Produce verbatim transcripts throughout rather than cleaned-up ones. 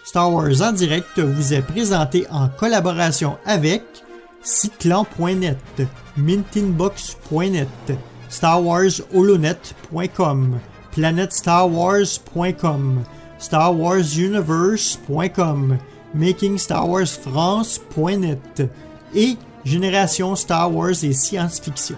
Star Wars en direct vous est présenté en collaboration avec Cyclan point net, Mintinbox point net, Star Wars Holonet point com, Planet Star Wars point com, Star Wars Universe point com, Making Star Wars France point net et Génération Star Wars et Science-Fiction.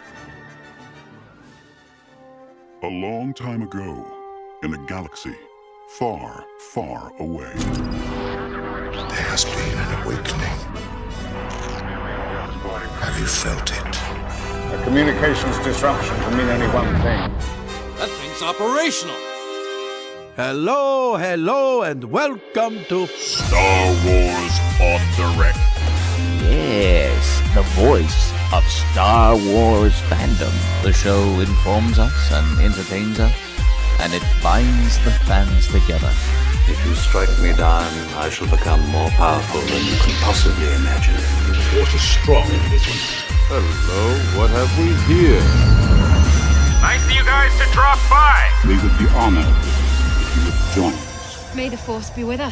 A long time ago, in a galaxy far, far away, there has been an awakening. Have you felt it? A communications disruption can mean only one thing. That thing's operational. Hello, hello, and welcome to Star Wars on Direct. Yes, the voice of Star Wars fandom. The show informs us and entertains us, and it binds the fans together. If you strike me down, I shall become more powerful than you can possibly imagine. The force is strong in this one. Hello, what have we here? Nice of you guys to drop by. We would be honored if you would join us. May the force be with us.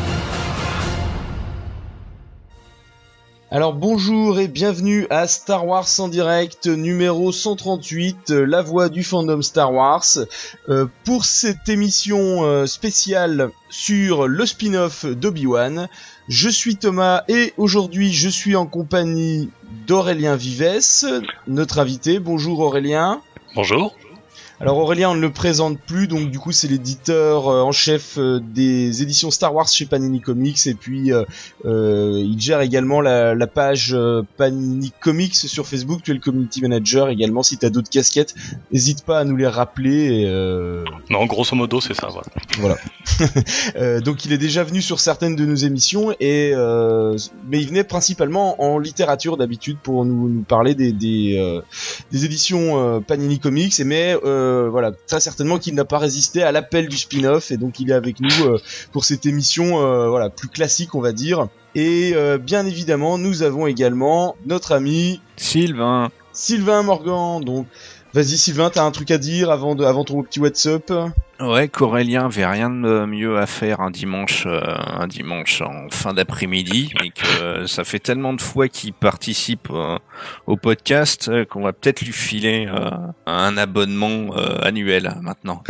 Alors bonjour et bienvenue à Star Wars en direct numéro cent trente-huit, euh, la voix du fandom Star Wars. Euh, pour cette émission euh, spéciale sur le spin-off d'Obi-Wan, je suis Thomas et aujourd'hui je suis en compagnie d'Aurélien Vives, notre invité. Bonjour Aurélien. Bonjour. Alors Aurélien, on ne le présente plus, donc du coup c'est l'éditeur euh, en chef euh, des éditions Star Wars chez Panini Comics, et puis euh, euh, il gère également la, la page euh, Panini Comics sur Facebook. Tu es le community manager également. Si tu as d'autres casquettes, n'hésite pas à nous les rappeler. Et, euh... Non, grosso modo c'est ça. Voilà. Voilà. euh, donc il est déjà venu sur certaines de nos émissions, et euh, mais il venait principalement en littérature d'habitude pour nous, nous parler des des, euh, des éditions euh, Panini Comics, et mais euh, Euh, voilà, très certainement qu'il n'a pas résisté à l'appel du spin-off, et donc il est avec nous euh, pour cette émission euh, voilà, plus classique on va dire. Et euh, bien évidemment nous avons également notre ami Sylvain Sylvain Morgan. Donc vas-y Sylvain, t'as un truc à dire avant, de, avant ton petit WhatsApp? Ouais, qu'Aurélien avait rien de mieux à faire un dimanche, euh, un dimanche en fin d'après-midi, et que euh, ça fait tellement de fois qu'il participe euh, au podcast euh, qu'on va peut-être lui filer euh, un abonnement euh, annuel maintenant.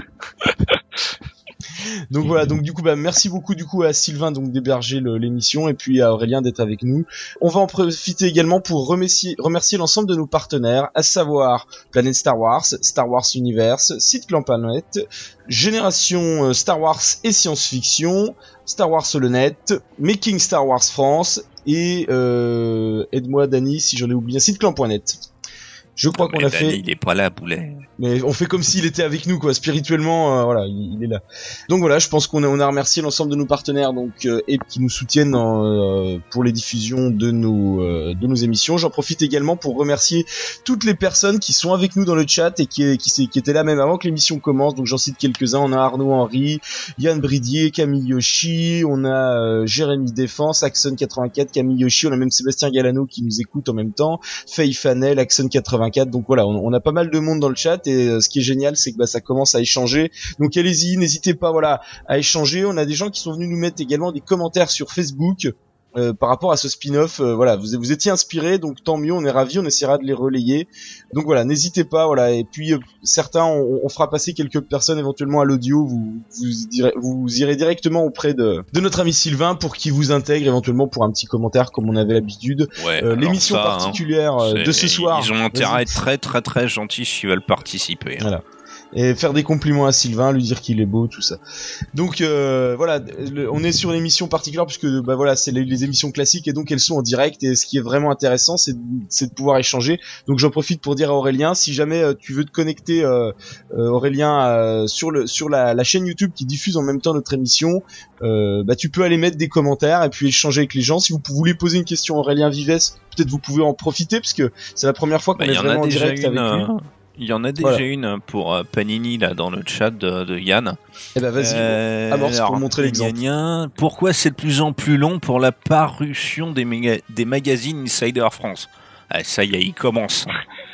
Donc voilà, donc du coup bah merci beaucoup du coup à Sylvain donc d'héberger le, l'émission, et puis à Aurélien d'être avec nous. On va en profiter également pour remercier, remercier l'ensemble de nos partenaires, à savoir Planet Star Wars, Star Wars Universe, Cyclan point net, Génération Star Wars et Science-Fiction, Star Wars Holonet, Making Star Wars France et euh, aide-moi Dany si j'en ai oublié, Cyclan point net. Je crois non, qu'on a Dany, fait. Il est pas là, Boulet. Mais on fait comme s'il était avec nous, quoi. Spirituellement, euh, voilà, il, il est là. Donc voilà, je pense qu'on a, on a remercié l'ensemble de nos partenaires, donc euh, et qui nous soutiennent euh, pour les diffusions de nos euh, de nos émissions. J'en profite également pour remercier toutes les personnes qui sont avec nous dans le chat et qui qui, qui étaient là même avant que l'émission commence. Donc j'en cite quelques-uns. On a Arnaud Henry, Yann Bridier, Camille Yoshi, on a euh, Jérémy Défense, Axon quatre-vingt-quatre, Camille Yoshi, on a même Sébastien Galano qui nous écoute en même temps, Faye Fanel, Axon quatre-vingt-quatre. Donc voilà, on, on a pas mal de monde dans le chat, et euh, ce qui est génial, c'est que bah, ça commence à échanger. Donc allez-y, n'hésitez pas, voilà, à échanger. On a des gens qui sont venus nous mettre également des commentaires sur Facebook euh, par rapport à ce spin-off. Euh, voilà, vous vous étiez inspirés, donc tant mieux, on est ravis, on essaiera de les relayer. Donc voilà, n'hésitez pas, voilà. Et puis euh, certains, on, on fera passer quelques personnes éventuellement à l'audio. Vous vous, direz, vous irez directement auprès de de notre ami Sylvain pour qu'il vous intègre éventuellement pour un petit commentaire comme on avait l'habitude. Ouais, euh, l'émission ça, particulière hein, de ce soir. Ils ont intérêt à être très très très gentils s'ils veulent participer. Hein. Voilà. Et faire des compliments à Sylvain, lui dire qu'il est beau, tout ça. Donc euh, voilà, le, on est sur une émission particulière puisque bah voilà, c'est les, les émissions classiques, et donc elles sont en direct, et ce qui est vraiment intéressant, c'est de, c'est de pouvoir échanger. Donc j'en profite pour dire à Aurélien, si jamais euh, tu veux te connecter euh, euh, Aurélien euh, sur le sur la, la chaîne YouTube qui diffuse en même temps notre émission, euh, bah tu peux aller mettre des commentaires et puis échanger avec les gens. Si vous voulez poser une question à Aurélien Vives, peut-être vous pouvez en profiter parce que c'est la première fois qu'on bah, est vraiment en direct une, avec lui. Il y en a déjà voilà. une pour euh, Panini là dans le chat de, de Yann. Eh ben vas-y, euh, amorce alors, pour montrer l'exemple. Gna, gna, pourquoi c'est de plus en plus long pour la parution des, méga- des magazines Insider France? Ah, ça y est, il commence.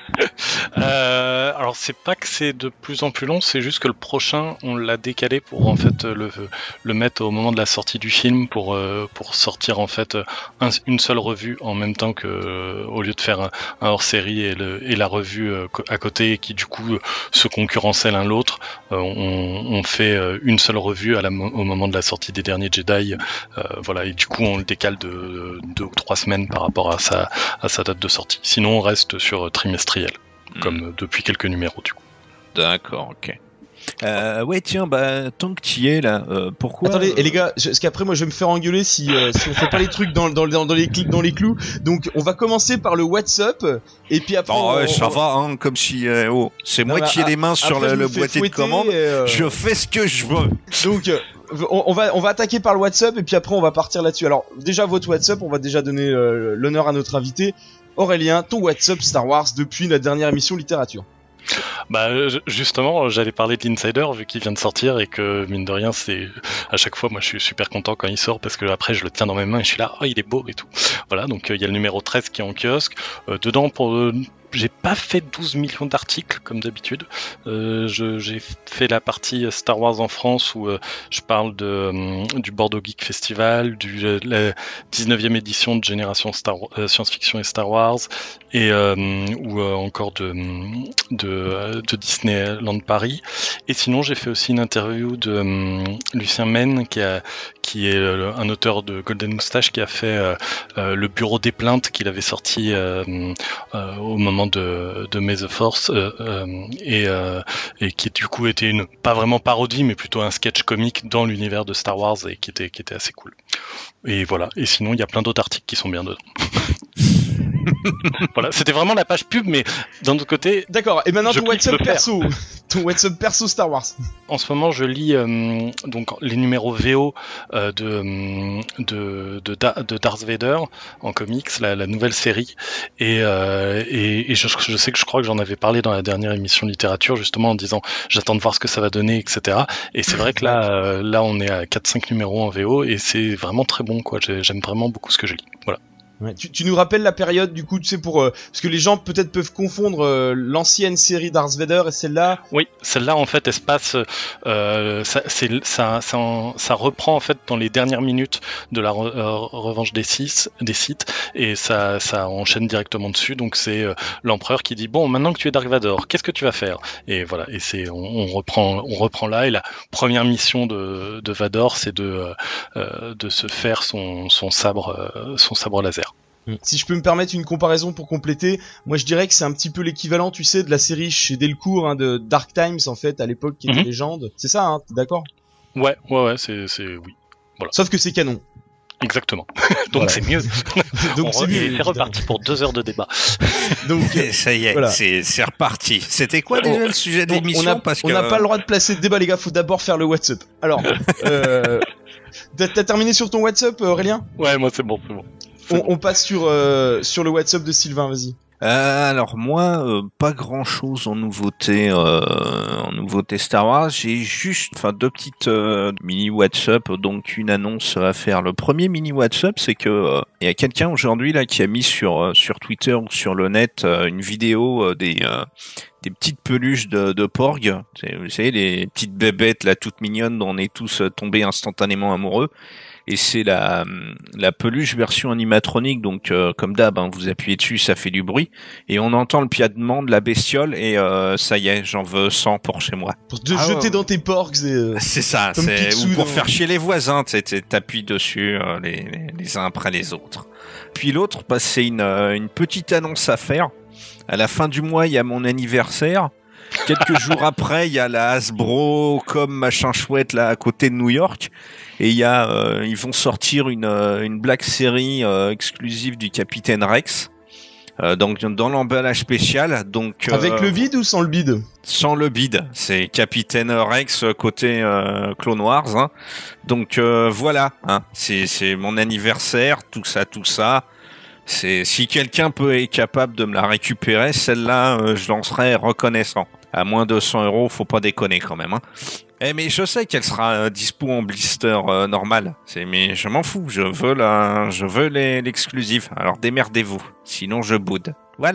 euh, alors c'est pas que c'est de plus en plus long, c'est juste que le prochain on l'a décalé pour en fait le, le mettre au moment de la sortie du film pour euh, pour sortir en fait un, une seule revue en même temps que euh, au lieu de faire un, un hors-série et, le, et la revue euh, à côté qui du coup se concurrençaient l'un l'autre, euh, on, on fait euh, une seule revue à la, au moment de la sortie des derniers Jedi, euh, voilà, et du coup on le décale de deux ou trois semaines par rapport à sa à sa date de sortie. Sinon on reste sur trimestriel. Comme euh, depuis quelques numéros du coup. D'accord, ok. Euh, ouais, tiens, bah tant que tu y es là, euh, pourquoi Attendez, euh... et les gars, je, parce qu'après moi je vais me faire engueuler si euh, si on fait pas les trucs dans dans dans, dans les clous dans les clous. Donc on va commencer par le WhatsApp et puis après. Oh, on, ouais, ça on... va, hein, comme si euh, oh, c'est non, moi bah, qui ai les mains sur le, le boîtier de commande. Euh... Je fais ce que je veux. Donc. Euh, On, on va on va attaquer par le WhatsApp et puis après on va partir là-dessus. Alors déjà votre WhatsApp, on va déjà donner euh, l'honneur à notre invité Aurélien. Ton WhatsApp Star Wars depuis la dernière émission littérature. Bah justement, j'allais parler de l'Insider vu qu'il vient de sortir et que mine de rien, c'est à chaque fois, moi je suis super content quand il sort parce que après je le tiens dans mes mains et je suis là, oh il est beau et tout. Voilà, donc il euh, y a le numéro treize qui est en kiosque. Euh, dedans pour euh, j'ai pas fait douze millions d'articles comme d'habitude. Euh, je, j'ai fait la partie Star Wars en France où euh, je parle de, euh, du Bordeaux Geek Festival, du euh, la dix-neuvième édition de Génération Star euh, Science-Fiction et Star Wars, et euh, ou euh, encore de, de de Disneyland Paris. Et sinon, j'ai fait aussi une interview de euh, Lucien Men, qui a qui est euh, un auteur de Golden Moustache, qui a fait euh, euh, le bureau des plaintes qu'il avait sorti euh, euh, au moment de, de May the Force euh, euh, et, euh, et qui du coup était une pas vraiment parodie mais plutôt un sketch comique dans l'univers de Star Wars et qui était qui était assez cool. Et voilà. Et sinon il y a plein d'autres articles qui sont bien dedans. Voilà, c'était vraiment la page pub, mais d'un autre côté. D'accord. Et maintenant ton WhatsApp perso, ton WhatsApp perso Star Wars. En ce moment, je lis euh, donc les numéros V O euh, de, de de de Darth Vader en comics, la, la nouvelle série, et euh, et, et je, je sais que je crois que j'en avais parlé dans la dernière émission littérature justement en disant j'attends de voir ce que ça va donner, et cetera. Et c'est vrai que là euh, là on est à quatre cinq numéros en V O et c'est vraiment très bon quoi. J'aime vraiment beaucoup ce que je lis. Voilà. Ouais, tu, tu nous rappelles la période du coup, tu sais, pour euh, parce que les gens peut-être peuvent confondre euh, l'ancienne série Darth Vader et celle-là. Oui, celle-là en fait, elle se passe, euh, ça, c'est, ça, ça, en, ça reprend en fait dans les dernières minutes de la re, euh, revanche des six, des Sith, et ça, ça enchaîne directement dessus. Donc c'est euh, l'empereur qui dit bon, maintenant que tu es Darth Vader, qu'est-ce que tu vas faire? Et voilà, et c'est, on, on reprend, on reprend là. Et la première mission de, de Vador, c'est de, euh, de se faire son, son sabre, euh, son sabre laser. Si je peux me permettre une comparaison pour compléter, moi je dirais que c'est un petit peu l'équivalent, tu sais, de la série chez Delcourt, hein, de Dark Times en fait, à l'époque, qui était mm-hmm. légende. C'est ça, hein, t'es d'accord? Ouais, ouais, ouais, c'est, c'est, oui. Voilà. Sauf que c'est canon. Exactement. Donc voilà. C'est mieux. Donc c'est mieux. C'est reparti pour deux heures de débat. Donc ça y est, voilà. c'est, c'est reparti. C'était quoi déjà on, le sujet de l'émission? On n'a parce que... pas le droit de placer de débat, les gars. Faut d'abord faire le WhatsApp. Alors, euh, t'as, t'as terminé sur ton WhatsApp, Aurélien? Ouais, moi c'est bon, c'est bon. On, on passe sur euh, sur le WhatsApp de Sylvain, vas-y. Euh, alors moi, euh, pas grand-chose en nouveauté, euh, en nouveauté Star Wars. J'ai juste, enfin, deux petites euh, mini WhatsApp, donc une annonce à faire. Le premier mini WhatsApp, c'est que euh, il y a quelqu'un aujourd'hui là qui a mis sur euh, sur Twitter ou sur le net euh, une vidéo euh, des euh, des petites peluches de, de Porg. Vous savez, les petites bébêtes là toutes mignonnes dont on est tous euh, tombés instantanément amoureux. Et c'est la la peluche version animatronique, donc euh, comme d'hab, hein, vous appuyez dessus, ça fait du bruit, et on entend le piatement de la bestiole, et euh, ça y est, j'en veux cent pour chez moi. Pour te ah jeter ouais. dans tes porcs, et euh, c'est ça, c'est ou pour dans... faire chier les voisins, tu t'appuies dessus euh, les, les les uns après les autres. Puis l'autre, bah, c'est une euh, une petite annonce à faire. À la fin du mois, il y a mon anniversaire. Quelques jours après, il y a la Hasbro comme machin chouette là à côté de New York, et il y a euh, ils vont sortir une euh, une Black Series euh, exclusive du Capitaine Rex, euh, donc dans l'emballage spécial. Donc avec euh, le bide ou sans le bide? Sans le bide, c'est Capitaine Rex côté euh, Clone Wars. Hein. Donc euh, voilà, hein, c'est c'est mon anniversaire, tout ça, tout ça. C'est si quelqu'un peut est capable de me la récupérer, celle-là, euh, je l'en serais reconnaissant. À moins de cent euros, faut pas déconner quand même. Hein. Eh mais je sais qu'elle sera euh, dispo en blister euh, normal. C'est mais je m'en fous. Je veux la, je veux les, l'exclusif. Alors démerdez-vous. Sinon je boude. Voilà.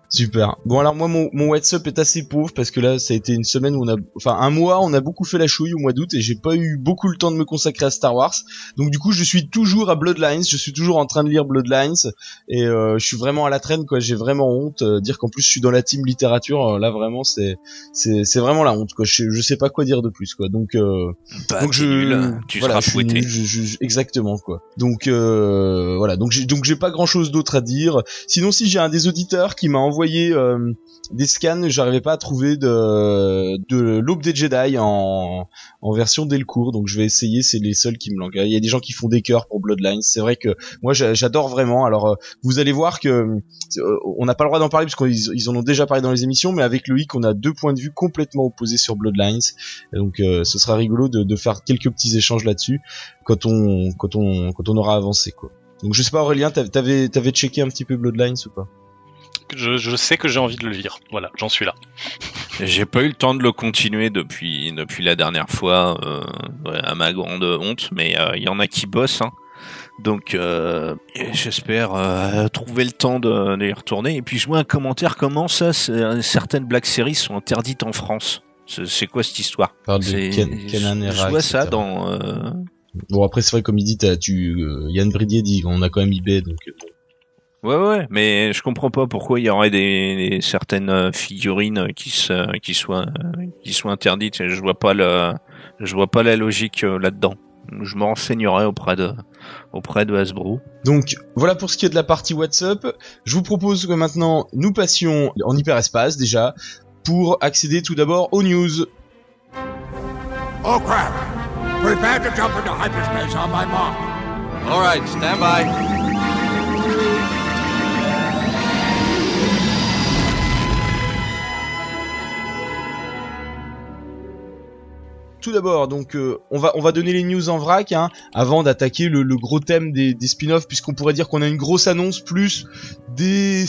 Super. Bon alors moi mon, mon WhatsApp est assez pauvre parce que là ça a été une semaine où on a, enfin un mois on a beaucoup fait la chouille au mois d'août et j'ai pas eu beaucoup le temps de me consacrer à Star Wars. Donc du coup je suis toujours à Bloodlines, je suis toujours en train de lire Bloodlines et euh, je suis vraiment à la traîne quoi. J'ai vraiment honte. Euh, dire qu'en plus je suis dans la team littérature, euh, là vraiment c'est c'est c'est vraiment la honte quoi. Je, je sais pas quoi dire de plus quoi. Donc euh, bah, donc je nul, tu voilà, seras fouetté. Je, je, je, exactement quoi. Donc euh, voilà donc j'ai donc j'ai pas grand chose d'autre à dire. Sinon si j'ai un des auditeurs qui m'a envoyé euh, des scans, j'arrivais pas à trouver de de l'Aube des Jedi en en version Delcourt, donc je vais essayer, c'est les seuls qui me languent. Il y a des gens qui font des cœurs pour Bloodlines, c'est vrai que moi j'adore vraiment. Alors euh, vous allez voir que euh, on n'a pas le droit d'en parler parce qu'ils ils en ont déjà parlé dans les émissions, mais avec Loïc on a deux points de vue complètement opposés sur Bloodlines, donc euh, ce sera rigolo de, de faire quelques petits échanges là-dessus quand on quand on quand on aura avancé quoi. Donc je sais pas Aurélien, t'avais t'avais checké un petit peu Bloodlines ou pas? Je, je sais que j'ai envie de le lire. Voilà, j'en suis là. J'ai pas eu le temps de le continuer depuis depuis la dernière fois, euh, ouais, à ma grande honte, mais il euh, y en a qui bossent, hein. Donc euh, j'espère euh, trouver le temps de, de y retourner. Et puis je vois un commentaire, comment ça, certaines Black Series sont interdites en France. C'est, c'est quoi cette histoire? C'est, Ken, Kenan Era, je vois et cetera. ça dans... Euh... Bon après c'est vrai comme il dit, t'as, tu, euh, Yann Bridier dit on a quand même eBay donc... Bon. Ouais ouais, mais je comprends pas pourquoi il y aurait des, des certaines figurines qui se, qui soient qui soient interdites. Je vois pas le je vois pas la logique là-dedans. Je me renseignerai auprès de auprès de Hasbro. Donc voilà pour ce qui est de la partie WhatsApp. Je vous propose que maintenant nous passions en hyperespace déjà pour accéder tout d'abord aux news. Oh crap! Prepare to jump into hyperspace on my mark. All right, stand by. Tout d'abord, donc euh, on va on va donner les news en vrac, hein, avant d'attaquer le, le gros thème des, des spin-offs, puisqu'on pourrait dire qu'on a une grosse annonce plus des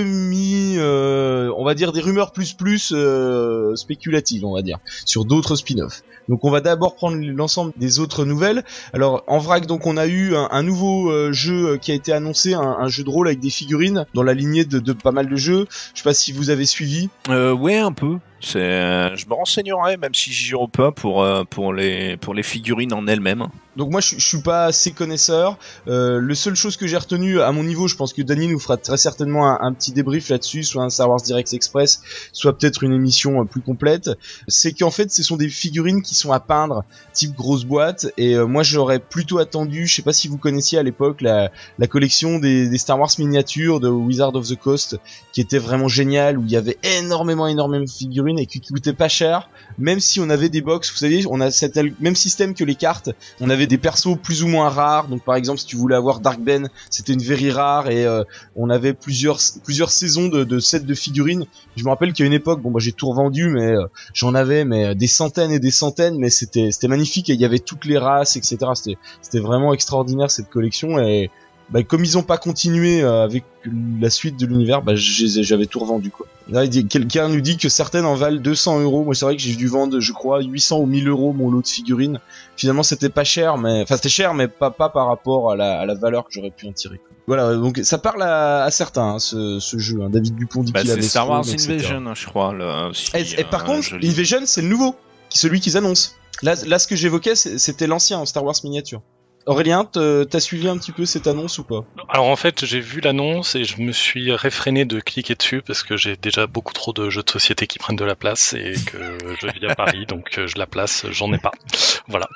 semi, euh, on va dire des rumeurs plus plus euh, spéculatives, on va dire, sur d'autres spin-offs. Donc on va d'abord prendre l'ensemble des autres nouvelles. Alors en vrac, donc on a eu un, un nouveau euh, jeu qui a été annoncé, un, un jeu de rôle avec des figurines dans la lignée de, de pas mal de jeux. Je sais pas si vous avez suivi. Euh, ouais, un peu. C'est, euh, je me renseignerai, même si j'y irai pas, pour euh, pour les pour les figurines en elles-mêmes. Donc moi je, je suis pas assez connaisseur. Euh, le seule chose que j'ai retenu à mon niveau, je pense que Dany nous fera très certainement un, un petit débrief là-dessus, soit un Star Wars Direct Express, soit peut-être une émission euh, plus complète. C'est qu'en fait ce sont des figurines qui sont à peindre, type grosse boîte. Et euh, moi j'aurais plutôt attendu, je sais pas si vous connaissiez à l'époque la la collection des, des Star Wars miniatures de Wizard of the Coast, qui était vraiment géniale, où il y avait énormément énormément de figurines et qui coûtaient pas cher, même si on avait des box. Vous savez, on a cet même système que les cartes. On avait des persos plus ou moins rares, donc par exemple si tu voulais avoir Dark Ben, c'était une very rare, et euh, on avait plusieurs plusieurs saisons de, de sets de figurines. Je me rappelle qu'à une époque, bon bah j'ai tout revendu, mais euh, j'en avais mais des centaines et des centaines, mais c'était c'était magnifique et il y avait toutes les races, et cetera. C'était c'était vraiment extraordinaire cette collection. Et bah, comme ils ont pas continué euh, avec la suite de l'univers, bah j'avais tout revendu quoi. Là, quelqu'un nous dit que certaines en valent deux cents euros. Moi c'est vrai que j'ai dû vendre, je crois, huit cents ou mille euros mon lot de figurines. Finalement c'était pas cher, mais enfin c'était cher, mais pas pas par rapport à la, à la valeur que j'aurais pu en tirer. Voilà, donc ça parle à, à certains, hein, ce, ce jeu. Hein. David Dupont dit bah, qu'il avait c'est Star Wars Invasion, Invasion, je crois. Là, aussi, et, et par euh, contre, joli. Invasion c'est le nouveau, celui qu'ils annoncent. Là, là ce que j'évoquais c'était l'ancien en Star Wars miniature. Aurélien, t'as suivi un petit peu cette annonce ou pas? Alors en fait, j'ai vu l'annonce et je me suis réfréné de cliquer dessus parce que j'ai déjà beaucoup trop de jeux de société qui prennent de la place et que je vis à Paris, donc je la place, j'en ai pas. Voilà.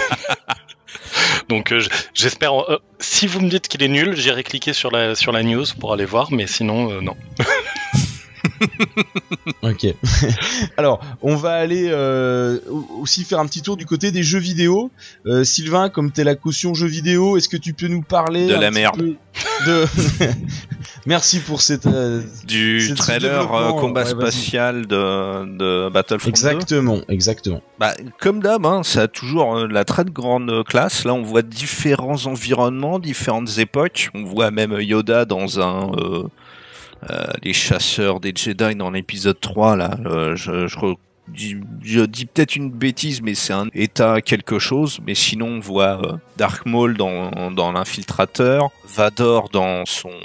Donc euh, j'espère. Euh, si vous me dites qu'il est nul, j'irai cliquer sur la sur la news pour aller voir, mais sinon euh, non. Ok. Alors, on va aller euh, aussi faire un petit tour du côté des jeux vidéo. Euh, Sylvain, comme t'es la caution jeux vidéo, est-ce que tu peux nous parler de la merde de Merci pour cette euh, du cette trailer euh, combat ouais, spatial de de Battlefront exactement, deux. Exactement. Bah comme d'hab, hein, ça a toujours euh, la très grande classe. Là, on voit différents environnements, différentes époques. On voit même Yoda dans un euh, Euh, les chasseurs des Jedi dans l'épisode trois là, euh, je, je, je, je dis peut-être une bêtise, mais c'est un état quelque chose. Mais sinon on voit euh, Dark Maul dans, dans l'infiltrateur, Vador dans son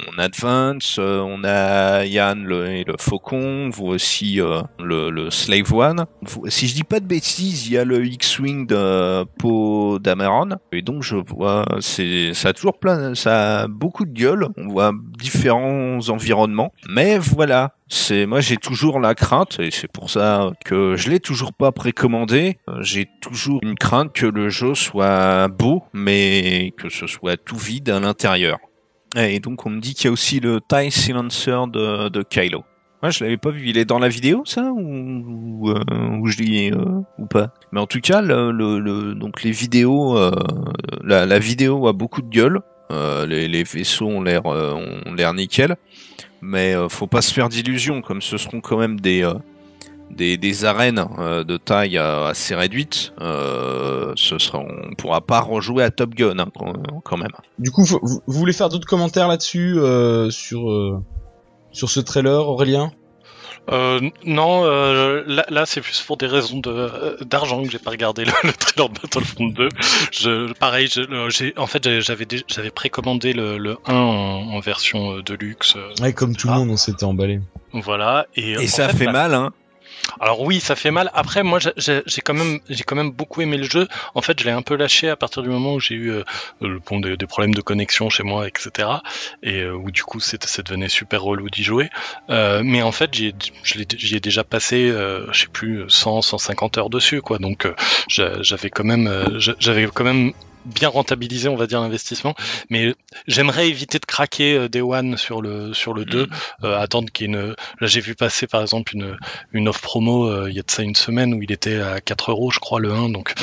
on advance, euh, on a Yann le, et le Faucon, on voit aussi euh, le, le Slave One. Si je dis pas de bêtises, il y a le X-Wing de Poe Dameron. Et donc je vois, c'est, ça a toujours plein, ça a beaucoup de gueule. On voit différents environnements. Mais voilà. C'est, moi j'ai toujours la crainte, et c'est pour ça que je l'ai toujours pas précommandé, j'ai toujours une crainte que le jeu soit beau, mais que ce soit tout vide à l'intérieur. Et donc on me dit qu'il y a aussi le TIE Silencer de, de Kylo. Moi je l'avais pas vu, il est dans la vidéo ça, ou, ou, euh, ou je l'ai, euh, ou pas. Mais en tout cas, le, le, le, donc les vidéos, euh, la, la vidéo a beaucoup de gueule, euh, les, les vaisseaux ont l'air, euh, ont l'air nickel. Mais euh, faut pas se faire d'illusions, comme ce seront quand même des euh, des, des arènes euh, de taille euh, assez réduite. Euh, ce sera, on pourra pas rejouer à Top Gun hein, quand même. Du coup, vous, vous voulez faire d'autres commentaires là-dessus euh, sur euh, sur ce trailer, Aurélien? Euh, non, euh, là, là c'est plus pour des raisons de d'argent que j'ai pas regardé le, le trailer de Battlefront deux. Je, pareil, je, j'ai, en fait, j'avais j'avais précommandé le, le un en, en version de luxe. Ouais, comme tout le monde, on s'était emballé. Voilà. Et, et ça fait, fait bah, mal, hein. Alors oui, ça fait mal. Après, moi, j'ai, j'ai quand même, j'ai quand même beaucoup aimé le jeu. En fait, je l'ai un peu lâché à partir du moment où j'ai eu euh, le bon, des, des problèmes de connexion chez moi, et cetera. Et euh, où du coup, c'est, ça devenait super relou d'y jouer. Euh, mais en fait, j'y, je l'ai, j'y ai déjà passé, euh, je sais plus, cent, cent cinquante heures dessus, quoi. Donc, euh, j'avais quand même, euh, j'avais quand même bien rentabilisé, on va dire, l'investissement, mais j'aimerais éviter de craquer euh, Day One sur le sur le deux, euh, attendre qu'il y ait une... Là, j'ai vu passer par exemple une une offre promo euh, il y a de ça une semaine où il était à quatre euros, je crois, le un, donc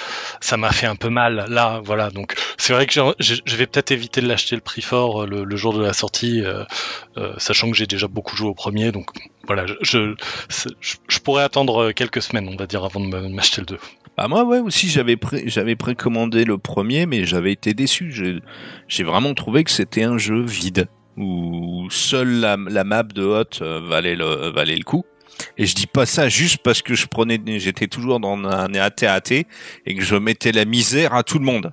ça m'a fait un peu mal là, voilà. Donc c'est vrai que je, je vais peut-être éviter de l'acheter le prix fort le, le jour de la sortie, euh, euh, sachant que j'ai déjà beaucoup joué au premier, donc voilà, je, je, je, je pourrais attendre quelques semaines, on va dire, avant de m'acheter le deux. Bah moi ouais aussi j'avais pré- j'avais précommandé le premier, mais j'avais été déçu. J'ai, j'ai vraiment trouvé que c'était un jeu vide où seule la, la map de Hot euh, valait le valait le coup. Et je dis pas ça juste parce que je prenais, j'étais toujours dans un A T A T et que je mettais la misère à tout le monde.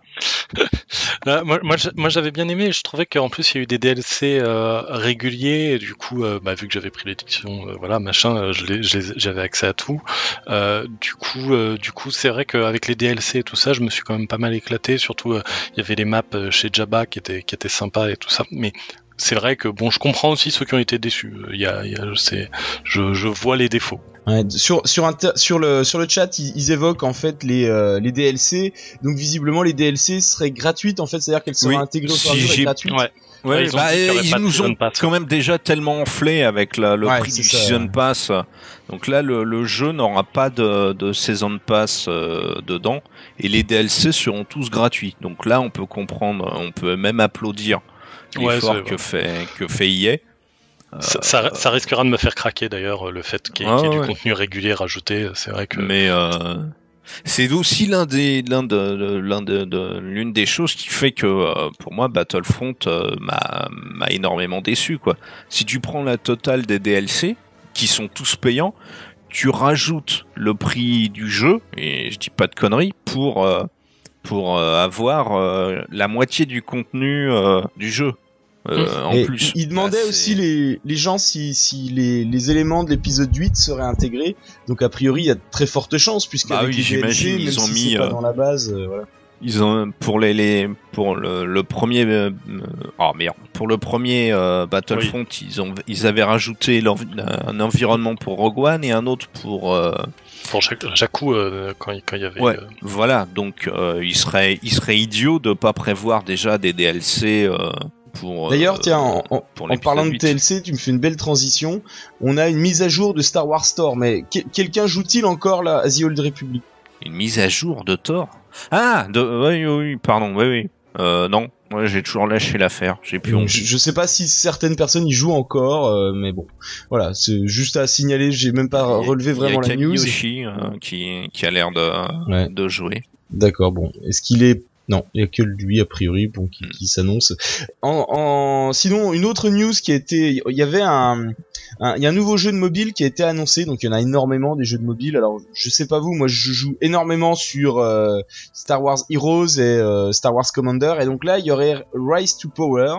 Là, moi, moi, moi, j'avais bien aimé. Je trouvais qu'en plus il y a eu des D L C euh, réguliers. Et du coup, euh, bah, vu que j'avais pris l'édition, euh, voilà, machin, euh, je les, je les, j'avais accès à tout. Euh, du coup, euh, du coup, c'est vrai qu'avec les D L C et tout ça, je me suis quand même pas mal éclaté. Surtout, euh, il y avait les maps chez Jabba qui étaient, qui étaient sympas et tout ça. Mais c'est vrai que bon, je comprends aussi ceux qui ont été déçus. Il y a, il y a, c'est, je, je vois les défauts. Ouais, sur sur inter, sur le sur le chat, ils, ils évoquent en fait les euh, les D L C. Donc visiblement les D L C seraient gratuites en fait, c'est-à-dire qu'elles seraient oui, intégrées au serveur si et gratuites. Ouais. Ouais, ouais, ils, bah, ils nous ont quand même déjà tellement enflé avec la, le ouais, prix du ça, Season ouais. Pass. Donc là, le, le jeu n'aura pas de, de Season Pass euh, dedans et les D L C seront tous gratuits. Donc là, on peut comprendre, on peut même applaudir l'effort ouais, que fait que fait E A. Ça, ça, ça risquera de me faire craquer d'ailleurs le fait qu'il y ait, ah, qu'il y ait ouais. du contenu régulier rajouté. C'est vrai que. Mais euh, c'est aussi l'un des l'un de, de l'un de, de l'une des choses qui fait que euh, pour moi Battlefront euh, m'a m'a énormément déçu quoi. Si tu prends la totale des D L C qui sont tous payants, tu rajoutes le prix du jeu et je dis pas de conneries pour euh, pour euh, avoir euh, la moitié du contenu euh, du jeu. Euh, en et plus, il demandait bah, aussi les, les gens si, si les, les éléments de l'épisode huit seraient intégrés. Donc a priori il y a de très fortes chances puisque bah avec oui, les D L C, ils même ont si mis c'est pas euh, dans la base, euh, voilà. Ils ont pour les, les pour le, le premier euh, oh merde pour le premier euh, Battlefront oui. ils ont ils avaient rajouté un environnement pour Rogue One et un autre pour euh, pour Jakku euh, quand il quand il y avait ouais euh... voilà donc euh, il serait il serait idiot de pas prévoir déjà des D L C euh, pour d'ailleurs euh, tiens en, en, en parlant de D L C tu me fais une belle transition. On a une mise à jour de Star Wars Store, mais que, quelqu'un joue-t-il encore là à The Old Republic? Une mise à jour de Thor? Ah, de, oui, oui, pardon, oui, oui. Euh, non, moi j'ai toujours lâché l'affaire. J'ai plus envie. Je, je sais pas si certaines personnes y jouent encore, euh, mais bon, voilà, c'est juste à signaler. J'ai même pas relevé vraiment la news. Il y a Yoshi euh, qui qui a l'air de ouais. de jouer. D'accord, bon, est-ce qu'il est non, il y a que lui a priori bon qui, qui s'annonce. En, en sinon une autre news qui a été, il y avait un, un, il y a un nouveau jeu de mobile qui a été annoncé, donc il y en a énormément des jeux de mobile. Alors je sais pas vous, moi je joue énormément sur euh, Star Wars Heroes et euh, Star Wars Commander, et donc là il y aurait Rise to Power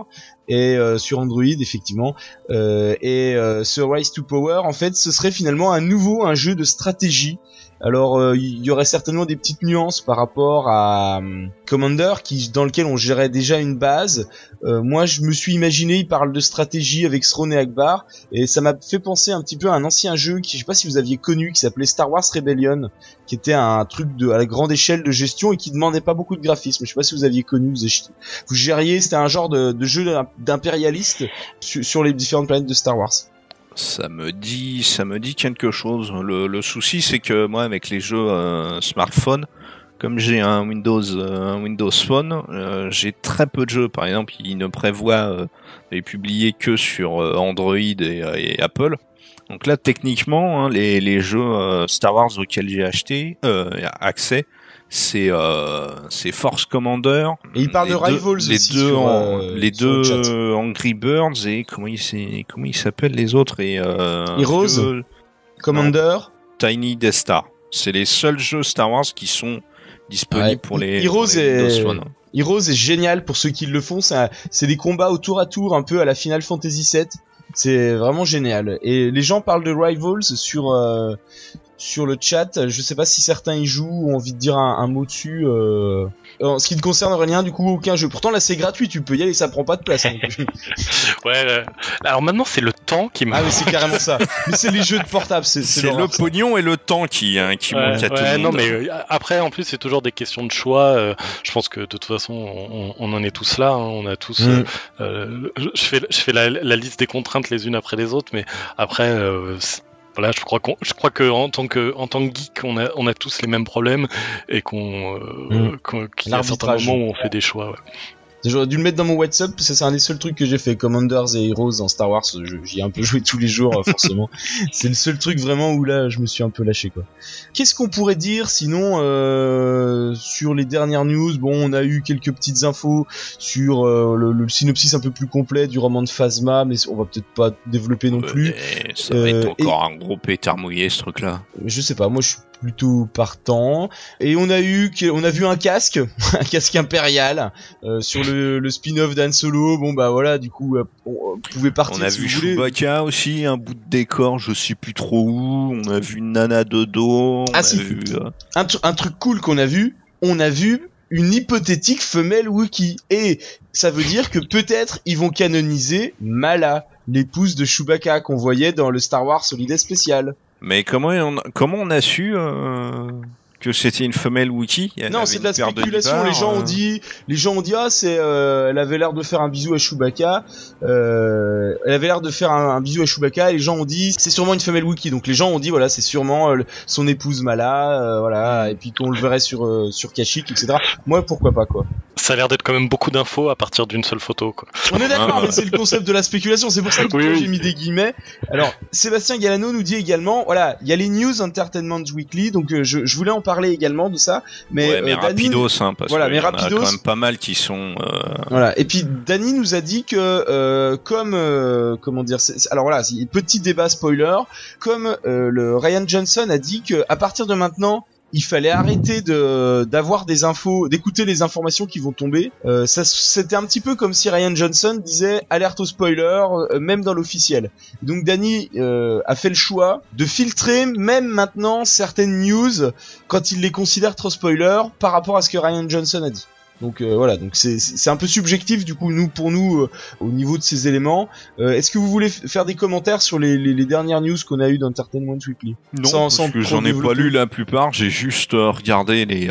et euh, sur Android effectivement. Euh, et euh, ce Rise to Power, en fait, ce serait finalement un nouveau, un jeu de stratégie. Alors, il euh, y aurait certainement des petites nuances par rapport à euh, Commander, qui dans lequel on gérait déjà une base. Euh, moi, je me suis imaginé, il parle de stratégie avec Srone et Akbar, et ça m'a fait penser un petit peu à un ancien jeu qui, je sais pas si vous aviez connu, qui s'appelait Star Wars Rebellion, qui était un truc de à la grande échelle de gestion et qui demandait pas beaucoup de graphisme. Je sais pas si vous aviez connu, vous, vous gériez, c'était un genre de, de jeu d'impérialiste sur, sur les différentes planètes de Star Wars. Ça me dit, ça me dit quelque chose. Le, le souci, c'est que moi, avec les jeux euh, smartphone, comme j'ai un Windows, euh, un Windows Phone, euh, j'ai très peu de jeux. Par exemple, il ne prévoit euh, de les publier que sur euh, Android et, et Apple. Donc là, techniquement, hein, les, les jeux euh, Star Wars auxquels j'ai acheté euh, accès, c'est euh, c'est Force Commander. Et il parle de Rivals les aussi. Deux sur, en, euh, les deux euh, Angry Birds et comment ils c'est comment ils s'appellent les autres et euh, Heroes, vieux... Commander, non, Tiny Death Star. C'est les seuls jeux Star Wars qui sont disponibles ouais. pour les. Heroes pour les est Phone. Heroes est génial pour ceux qui le font. C'est c'est des combats au tour à tour un peu à la Final Fantasy sept. C'est vraiment génial. Et les gens parlent de Rivals sur euh, sur le chat. Je sais pas si certains y jouent ou ont envie de dire un, un mot dessus. Euh... En ce qui te concerne, Aurélien, du coup, aucun jeu. Pourtant, là, c'est gratuit. Tu peux y aller, ça prend pas de place. Hein. Ouais. Euh... Alors maintenant, c'est le temps qui me. Ah, mais c'est carrément ça. Mais c'est les jeux de portable. C'est, c'est, c'est le pognon et le temps qui hein, qui ouais, manquent à ouais, tout le monde. Non, mais euh, après, en plus, c'est toujours des questions de choix. Euh, je pense que de toute façon, on, on en est tous là. Hein, on a tous. Mm. Euh, je fais je fais la, la liste des contraintes les unes après les autres, mais après. Euh, Voilà, je crois qu'on, je crois que en tant que, en tant que geek, on a, on a tous les mêmes problèmes et qu'on, euh, mmh. qu'on qu'il y a certains moments où on fait des choix. Ouais. J'aurais dû le mettre dans mon WhatsApp, parce que c'est un des seuls trucs que j'ai fait. Commanders et Heroes en Star Wars, j'y ai un peu joué tous les jours, forcément. C'est le seul truc vraiment où là, je me suis un peu lâché, quoi. Qu'est-ce qu'on pourrait dire, sinon, euh, sur les dernières news? Bon, on a eu quelques petites infos sur euh, le, le synopsis un peu plus complet du roman de Phasma, mais on va peut-être pas développer non plus. Ouais, ça va euh, être encore et... un gros pétard mouillé, ce truc-là. Je sais pas, moi je suis plutôt partant. Et on a eu, on a vu un casque, un casque impérial euh, sur le, le spin-off d'Han Solo. Bon bah voilà, du coup, euh, on pouvait partir. On a si vu vous voulez. Chewbacca aussi, un bout de décor, je sais plus trop où. On a vu Nana Dodo. On ah a si. Vu, euh... un, tr- un truc cool qu'on a vu. On a vu une hypothétique femelle Wookiee. Et ça veut dire que peut-être ils vont canoniser Mala, l'épouse de Chewbacca qu'on voyait dans le Star Wars Holiday Special. Mais comment on, comment on a su euh, que c'était une femelle Wookiee? Non, c'est de la spéculation. De les gens euh... ont dit, les gens ont dit ah c'est, euh, elle avait l'air de faire un bisou à Chewbacca. Euh, elle avait l'air de faire un, un bisou à Chewbacca. Et les gens ont dit c'est sûrement une femelle Wookiee. Donc les gens ont dit voilà c'est sûrement euh, son épouse Mala, euh, voilà. Et puis qu'on le verrait sur euh, sur Kashyyyk, et cetera. Moi pourquoi pas quoi. Ça a l'air d'être quand même beaucoup d'infos à partir d'une seule photo, quoi. On est d'accord, mais c'est le concept de la spéculation. C'est pour ça que oui, oui. j'ai mis des guillemets. Alors, Sébastien Galano nous dit également, voilà, il y a les News Entertainment Weekly, donc euh, je, je voulais en parler également de ça. Mais, ouais, mais euh, rapidos, Dany, hein, parce voilà, que mais y en rapidos, a quand même pas mal qui sont. Euh... Voilà. Et puis Dany nous a dit que, euh, comme, euh, comment dire, c'est, alors voilà, petit débat spoiler, comme euh, le Ryan Johnson a dit que à partir de maintenant. Il fallait arrêter de d'avoir des infos, d'écouter les informations qui vont tomber. Euh, ça, c'était un petit peu comme si Ryan Johnson disait alerte au spoiler, euh, même dans l'officiel. Donc Dany euh, a fait le choix de filtrer même maintenant certaines news quand il les considère trop spoiler par rapport à ce que Ryan Johnson a dit. Donc euh, voilà, donc c'est c'est un peu subjectif du coup nous pour nous euh, au niveau de ces éléments. Euh, est-ce que vous voulez f- faire des commentaires sur les, les, les dernières news qu'on a eues d'Entertainment Weekly? Non, sans, parce sans que j'en ai pas lu la plupart. J'ai juste euh, regardé les,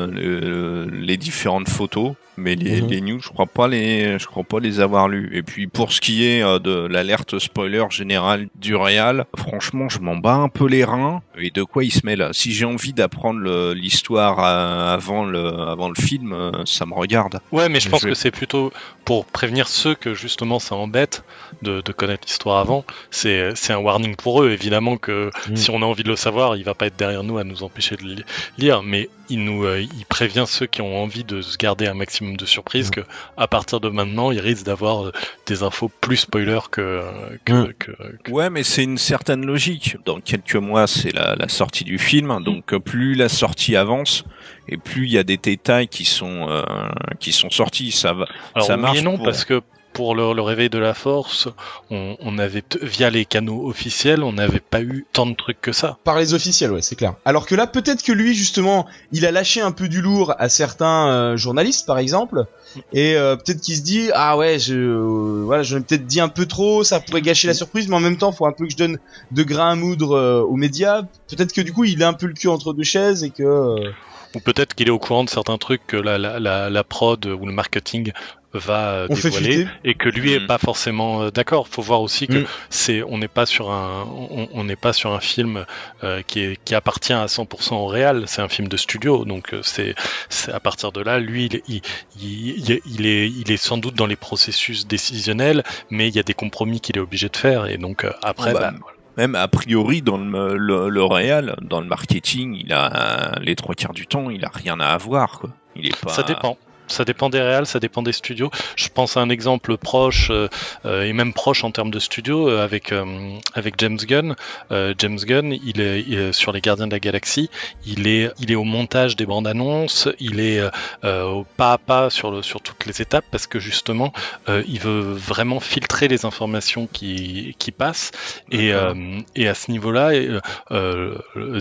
euh, les les différentes photos, mais les, mm-hmm. les news, je crois pas les je crois pas les avoir lues. Et puis pour ce qui est euh, de l'alerte spoiler générale du réal, franchement, je m'en bats un peu les reins. Et de quoi il se met là? Si j'ai envie d'apprendre le, l'histoire euh, avant le avant le film. Euh, ça me regarde. Ouais, mais je pense je vais... que c'est plutôt pour prévenir ceux que justement ça embête de, de connaître l'histoire avant. C'est, c'est un warning pour eux, évidemment que mmh. si on a envie de le savoir, il va pas être derrière nous à nous empêcher de le lire, mais il nous, euh, il prévient ceux qui ont envie de se garder un maximum de surprises mmh. que à partir de maintenant, ils risquent d'avoir des infos plus spoilers que, que, mmh. que, que... Ouais, mais c'est une certaine logique. Dans quelques mois, c'est la, la sortie du film, donc mmh. plus la sortie avance. Et plus il y a des détails qui sont euh, qui sont sortis, ça va, Alors, ça oui marche. et non, pour... parce que pour le, le réveil de la Force, on, on avait via les canaux officiels, on n'avait pas eu tant de trucs que ça. Par les officiels, ouais, c'est clair. Alors que là, peut-être que lui, justement, il a lâché un peu du lourd à certains euh, journalistes, par exemple, et euh, peut-être qu'il se dit ah ouais, je euh, voilà, j'en ai peut-être dit un peu trop, ça pourrait gâcher la surprise, mais en même temps, faut un peu que je donne de grain à moudre euh, aux médias. Peut-être que du coup, il a un peu le cul entre deux chaises et que euh... ou peut-être qu'il est au courant de certains trucs que la la la, la prod ou le marketing va euh, dévoiler et que lui est mmh. pas forcément euh, d'accord. Faut voir aussi que mmh. c'est on n'est pas sur un on, on n'est pas sur un film euh, qui est qui appartient à cent pour cent au réal. C'est un film de studio, donc euh, c'est c'est à partir de là, lui il, il il il est il est sans doute dans les processus décisionnels, mais il y a des compromis qu'il est obligé de faire et donc euh, après. Oh bah, bah, même a priori dans le, le, le réal, dans le marketing, il a les trois quarts du temps, il a rien à avoir quoi. Il est pas. Ça dépend. Ça dépend des réals, ça dépend des studios. Je pense à un exemple proche euh, et même proche en termes de studio euh, avec euh, avec James Gunn. Euh, James Gunn, il est, il est sur les Gardiens de la Galaxie. Il est il est au montage des bandes annonces. Il est euh, au pas à pas sur le sur toutes les étapes parce que justement euh, il veut vraiment filtrer les informations qui qui passent et euh, et à ce niveau-là euh, euh,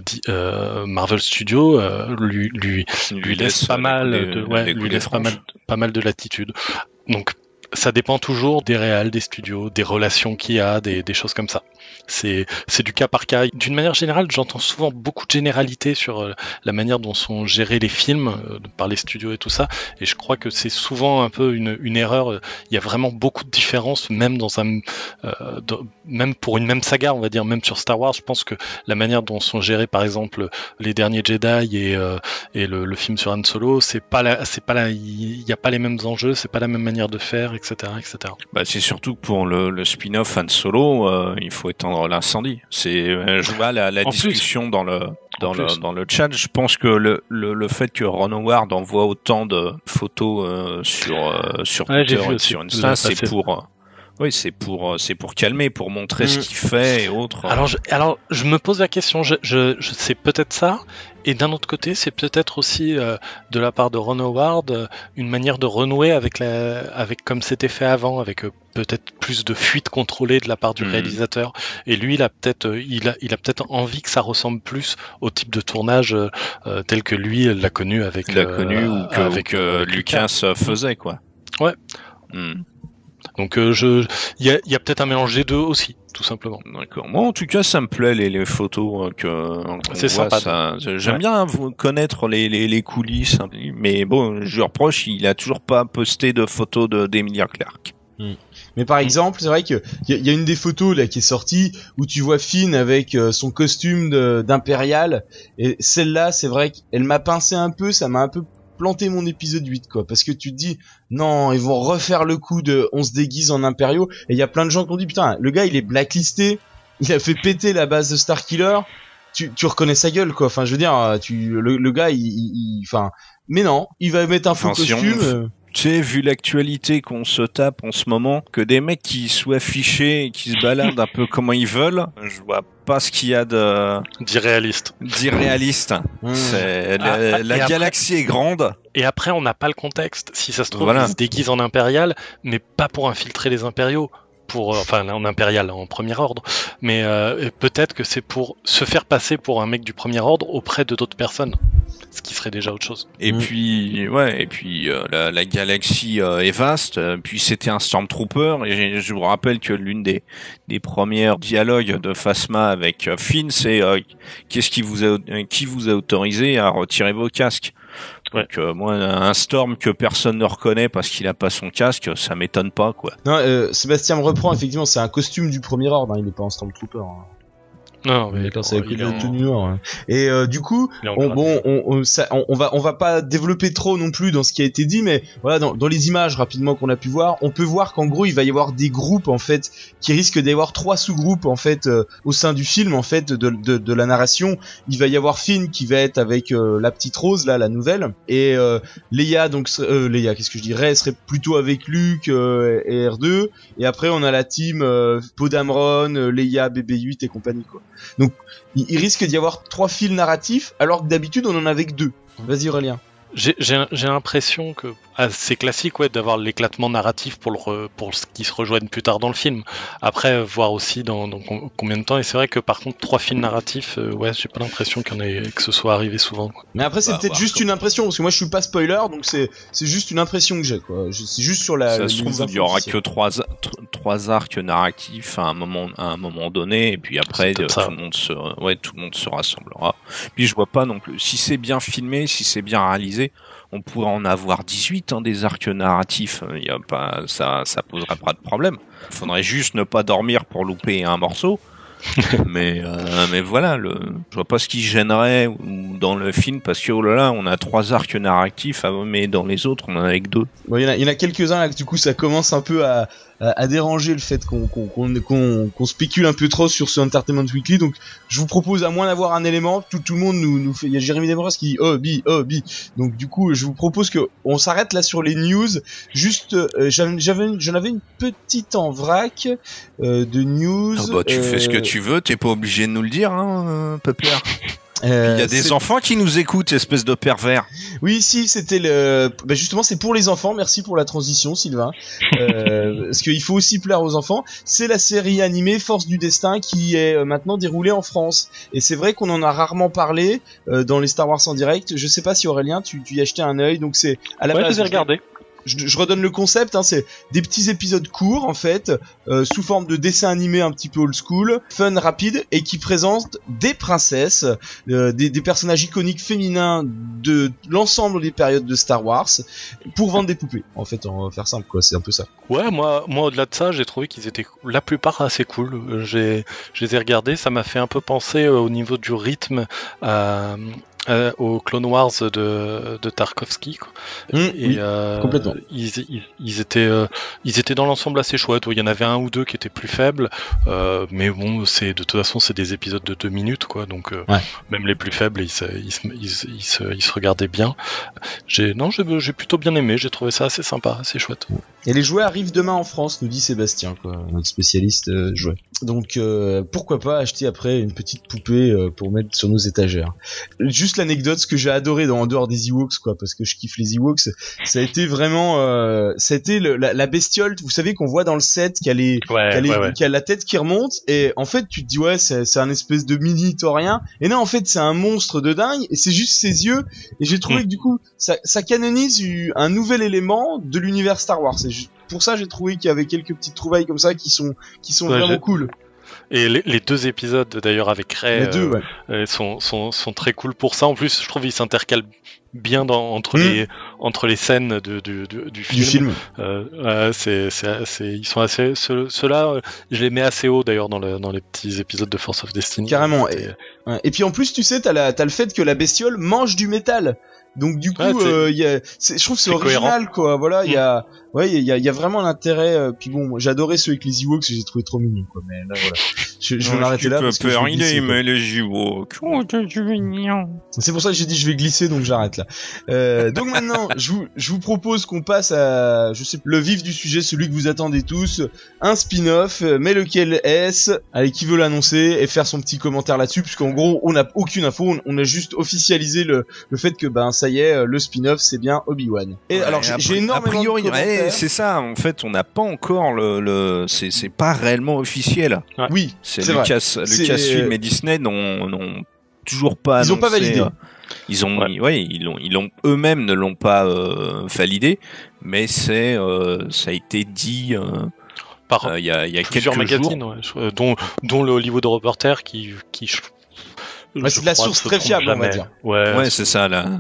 euh, Marvel Studios euh, lui lui lui laisse pas mal de ouais lui laisse Pas mal, pas mal de latitude. Donc, ça dépend toujours des réals, des studios, des relations qu'il y a, des, des choses comme ça. C'est, c'est du cas par cas. D'une manière générale, j'entends souvent beaucoup de généralités sur euh, la manière dont sont gérés les films euh, par les studios et tout ça. Et je crois que c'est souvent un peu une, une erreur. Il y a vraiment beaucoup de différences, même dans un, euh, dans, même pour une même saga, on va dire, même sur Star Wars. Je pense que la manière dont sont gérés, par exemple, les derniers Jedi et, euh, et le, le film sur Han Solo, c'est pas la, c'est pas la, il y a pas les mêmes enjeux, c'est pas la même manière de faire, et cetera, et cetera. Bah, c'est surtout que pour le, le spin-off Han Solo, euh, il faut étendre l'incendie. C'est, euh, je vois la, la discussion plus. dans le dans en le plus. dans le chat. Je pense que le le, le fait que Ron Howard envoie autant de photos euh, sur euh, sur ouais, Twitter et sur Insta, c'est pour euh, oui, c'est pour c'est pour calmer, pour montrer mmh. ce qu'il fait et autres. Alors je, alors je me pose la question. Je je, je c'est peut-être ça. Et d'un autre côté, c'est peut-être aussi euh, de la part de Ron Howard euh, une manière de renouer avec la, avec comme c'était fait avant, avec euh, peut-être plus de fuite contrôlée de la part du mmh. réalisateur. Et lui, il a peut-être, euh, il a, il a peut-être envie que ça ressemble plus au type de tournage euh, tel que lui l'a connu avec. L'a euh, connu ou que, avec, ou que euh, Lucas faisait quoi. Ouais. Mmh. Donc euh, je, il y a, y a peut-être un mélange des deux aussi, tout simplement. D'accord. Moi, en tout cas, ça me plaît les, les photos que. C'est sympa. Ça, j'aime ouais. bien connaître les, les, les coulisses, mais bon, je lui reproche, il a toujours pas posté de photos de d'Emilia Clarke. Mm. Mais par exemple, c'est vrai que il y, y a une des photos là qui est sortie où tu vois Finn avec euh, son costume de, d'impérial, et celle-là, c'est vrai qu'elle m'a pincé un peu, ça m'a un peu planter mon épisode huit quoi, parce que tu te dis non, ils vont refaire le coup de on se déguise en impériaux, et il y a plein de gens qui ont dit putain, le gars il est blacklisté, il a fait péter la base de Starkiller, tu tu reconnais sa gueule quoi, enfin je veux dire tu le, le gars il enfin mais non, il va mettre un faux enfin, costume si on... Tu sais, vu l'actualité qu'on se tape en ce moment, que des mecs qui soient affichés et qui se baladent un peu comme ils veulent, je vois pas ce qu'il y a de... d'irréaliste. D'irréaliste. Mmh. C'est... La, ah, la galaxie après... est grande. Et après, on n'a pas le contexte. Si ça se trouve, voilà. Ils se déguisent en impérial, mais pas pour infiltrer les impériaux. Pour, enfin, en impérial, en premier ordre. Mais euh, peut-être que c'est pour se faire passer pour un mec du premier ordre auprès de d'autres personnes. Ce qui serait déjà autre chose. Et mmh. puis, ouais, et puis euh, la, la galaxie euh, est vaste. Euh, puis c'était un Stormtrooper. Et je vous rappelle que l'une des des premières dialogues de Phasma avec euh, Finn, c'est euh, qu'est-ce qui vous a qui vous a autorisé à retirer vos casques. Donc euh, moi, un Storm que personne ne reconnaît parce qu'il a pas son casque, ça m'étonne pas quoi. Non, euh, Sébastien me reprend effectivement, c'est un costume du premier ordre, hein, il est pas un Stormtrooper. Hein. Non, mais d'accord, c'est avec le en... tenue noire. Hein. Et euh, du coup, on, bon, on, on, ça, on, on va, on va pas développer trop non plus dans ce qui a été dit, mais voilà, dans, dans les images rapidement qu'on a pu voir, on peut voir qu'en gros, il va y avoir des groupes en fait, qui risquent d'avoir trois sous-groupes en fait euh, au sein du film en fait de, de, de la narration. Il va y avoir Finn qui va être avec euh, la petite Rose là, la nouvelle, et euh, Leia donc, euh, Leia, qu'est-ce que je dis, Rey serait plutôt avec Luke euh, et R deux, et après on a la team euh, Poe Dameron, euh, Leia, B B huit et compagnie quoi. Donc, il risque d'y avoir trois fils narratifs, alors que d'habitude on en avait que deux. Vas-y Aurélien. J'ai, j'ai, j'ai l'impression que ah, c'est classique ouais, d'avoir l'éclatement narratif pour, le re, pour ce qui se rejoigne plus tard dans le film. Après, voir aussi dans, dans combien de temps. Et c'est vrai que par contre, trois films narratifs, euh, ouais, j'ai pas l'impression qu'il y en ait, que ce soit arrivé souvent. Quoi. Mais après, c'est bah, peut-être bah, juste comme... une impression, parce que moi je suis pas spoiler, donc c'est, c'est juste une impression que j'ai. Quoi. C'est juste sur la. Ça se trouve, il y aura que trois, trois arcs narratifs à un moment, à un moment donné, et puis après, tout le monde se, ouais, tout le monde se rassemblera. Puis je vois pas non plus. Si c'est bien filmé, si c'est bien réalisé, on pourrait en avoir dix-huit hein, des arcs narratifs. Il y a pas, ça, ça poserait pas de problème. Il faudrait juste ne pas dormir pour louper un morceau. mais euh, mais voilà, le, je vois pas ce qui gênerait dans le film parce que oh là là, on a trois arcs narratifs, mais dans les autres, on en a que deux. Bon, il y en a, il y en a quelques-uns là que du coup ça commence un peu à à déranger le fait qu'on qu'on qu'on qu'on, qu'on spécule un peu trop sur ce Entertainment Weekly. Donc je vous propose, à moins d'avoir un élément, tout tout le monde nous nous fait. Il y a Jérémy Desmorais qui dit oh bi oh bi. Donc du coup je vous propose que on s'arrête là sur les news. Juste euh, j'avais j'avais j'en avais une petite en vrac euh, de news. Ah bah tu euh... fais ce que tu veux, t'es pas obligé de nous le dire, hein, euh, Peuplard. Euh, il y a des c'est... enfants qui nous écoutent, espèce de pervers. Oui, si, c'était le. Bah justement, c'est pour les enfants. Merci pour la transition, Sylvain. Euh, parce qu'il faut aussi plaire aux enfants. C'est la série animée Force du Destin qui est maintenant déroulée en France. Et c'est vrai qu'on en a rarement parlé euh, dans les Star Wars en direct. Je sais pas si Aurélien, tu, tu y as jeté un œil. Donc c'est à la ouais, base. Je les ai regardés. Je, je redonne le concept, hein, c'est des petits épisodes courts en fait, euh, sous forme de dessin animé un petit peu old school, fun, rapide, et qui présentent des princesses, euh, des, des personnages iconiques féminins de l'ensemble des périodes de Star Wars, pour vendre des poupées. En fait, on va faire simple, quoi. C'est un peu ça. Ouais, moi, moi au-delà de ça, j'ai trouvé qu'ils étaient la plupart assez cool. J'ai, je les ai regardés, ça m'a fait un peu penser euh, au niveau du rythme. Euh, Euh, aux Clone Wars de, de Tarkovsky quoi. Mmh, et oui, euh, complètement. Ils, ils, ils étaient euh, ils étaient dans l'ensemble assez chouettes. Il y en avait un ou deux qui étaient plus faibles, euh, mais bon, c'est de toute façon c'est des épisodes de deux minutes quoi, donc euh, ouais. Même les plus faibles ils se, ils, se, ils, se, ils, se, ils se regardaient bien. J'ai non j'ai, j'ai plutôt bien aimé, j'ai trouvé ça assez sympa, assez chouette. Et les jouets arrivent demain en France, nous dit Sébastien quoi, notre spécialiste euh, jouets. Donc euh, pourquoi pas acheter après une petite poupée euh, pour mettre sur nos étagères. Juste l'anecdote, ce que j'ai adoré dans en dehors des Ewoks quoi, parce que je kiffe les Ewoks, ça a été vraiment euh, ça a été le, la, la bestiole, vous savez qu'on voit dans le set qui a les ouais, qui a, les, ouais, ouais. qui a la tête qui remonte, et en fait tu te dis ouais c'est c'est un espèce de mini taurien, et non en fait c'est un monstre de dingue, et c'est juste ses yeux, et j'ai trouvé mmh. que du coup ça ça canonise un nouvel élément de l'univers Star Wars. Et je, pour ça j'ai trouvé qu'il y avait quelques petites trouvailles comme ça qui sont qui sont ouais, vraiment j'ai... cool. Et les, les deux épisodes d'ailleurs avec Rey deux, euh, ouais. euh, sont, sont, sont très cool pour ça. En plus, je trouve qu'ils s'intercalent bien dans, entre, mmh. les, entre les scènes de, de, de, du film. Du film. Euh, euh, c'est, c'est, c'est, ils sont assez, ceux, ceux-là, je les mets assez haut d'ailleurs dans, le, dans les petits épisodes de Force of Destiny. Carrément. Et, ouais. Et puis en plus, tu sais, t'as, la, t'as le fait que la bestiole mange du métal. Donc du coup, ouais, euh, y a, c'est, je trouve que c'est, c'est original, cohérent. Quoi. Voilà, il mmh. y a, ouais, il y a, il y a vraiment l'intérêt. Euh, puis bon, moi, j'ai adoré ceux avec les Ewoks, j'ai trouvé trop mignon, quoi. Mais là, voilà, je, je vais m'arrêter là parce que je vais glisser, mais les Ewoks. Oh, t'es mignon. C'est pour ça que j'ai dit je vais glisser, donc j'arrête là. Euh, donc maintenant, je vous, je vous propose qu'on passe à, je sais, le vif du sujet, celui que vous attendez tous, un spin-off. Mais lequel est-ce? Allez, qui veut l'annoncer et faire son petit commentaire là-dessus, puisqu'en gros, on n'a aucune info, on, on a juste officialisé le, le fait que ben ça y est, le spin-off c'est bien Obi-Wan. Et ouais, alors j'ai, j'ai énormément a priori, de commentaires. Ouais, c'est ça. En fait, on n'a pas encore le, le c'est, c'est pas réellement officiel. Ouais. Oui, c'est, c'est Lucas, vrai. Lucasfilm et Disney n'ont, n'ont toujours pas. Ils annoncé, ont pas validé. Euh, Ils ont, ouais. ouais, ils l'ont, ils l'ont eux-mêmes ne l'ont pas euh, validé, mais c'est, euh, ça a été dit. Euh, Par il euh, y a, y a plusieurs quelques magazines, jours. Ouais, dont, dont le Hollywood Reporter qui, qui. Ouais, c'est de la source très fiable, jamais. On va dire. Ouais, ouais, c'est ça là.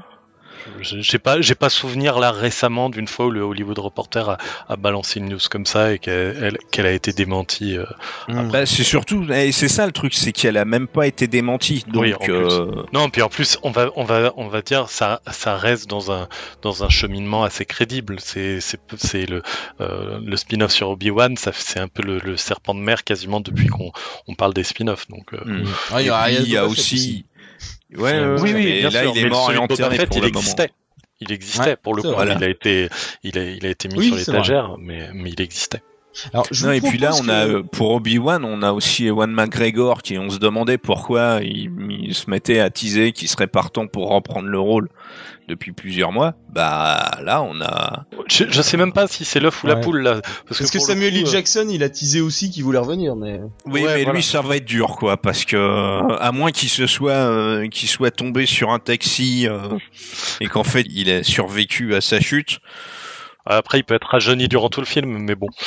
J'ai pas, j'ai pas souvenir là récemment d'une fois où le Hollywood Reporter a, a balancé une news comme ça et qu'elle, elle, qu'elle a été démentie. Euh, mmh. Bah, c'est surtout, et c'est ça le truc, c'est qu'elle a même pas été démentie. Donc, oui, en euh... plus. Non, puis en plus, on va, on va, on va dire, ça, ça reste dans un, dans un cheminement assez crédible. C'est, c'est, c'est le, euh, le spin-off sur Obi-Wan, ça, c'est un peu le, le serpent de mer quasiment depuis qu'on, on parle des spin-offs. Donc, euh, mmh. ah, il y a, il y a aussi. aussi. Ouais, euh, oui, oui, et bien là, sûr, il est mort et enterré pour il le existait. moment. Il existait, ouais, pour le coup. Voilà. Il a été, il a, il a été mis oui, sur l'étagère, mais, mais il existait. Alors, je non, vous et puis là, propose on que- a euh, pour Obi-Wan, on a aussi Ewan McGregor qui on se demandait pourquoi il, il se mettait à teaser qu'il serait partant pour reprendre le rôle depuis plusieurs mois. Bah là, on a. Je, je sais même pas si c'est l'œuf ou la Ouais. poule là. Parce que, pour le Samuel coup, L. euh, Jackson, il a teasé aussi qu'il voulait revenir, mais. Oui, Ouais, mais voilà. lui, ça va être dur, quoi, parce que euh, à moins qu'il se soit, euh, qu'il soit tombé sur un taxi euh, et qu'en fait, il ait survécu à sa chute. Après, il peut être rajeuni durant tout le film, mais bon.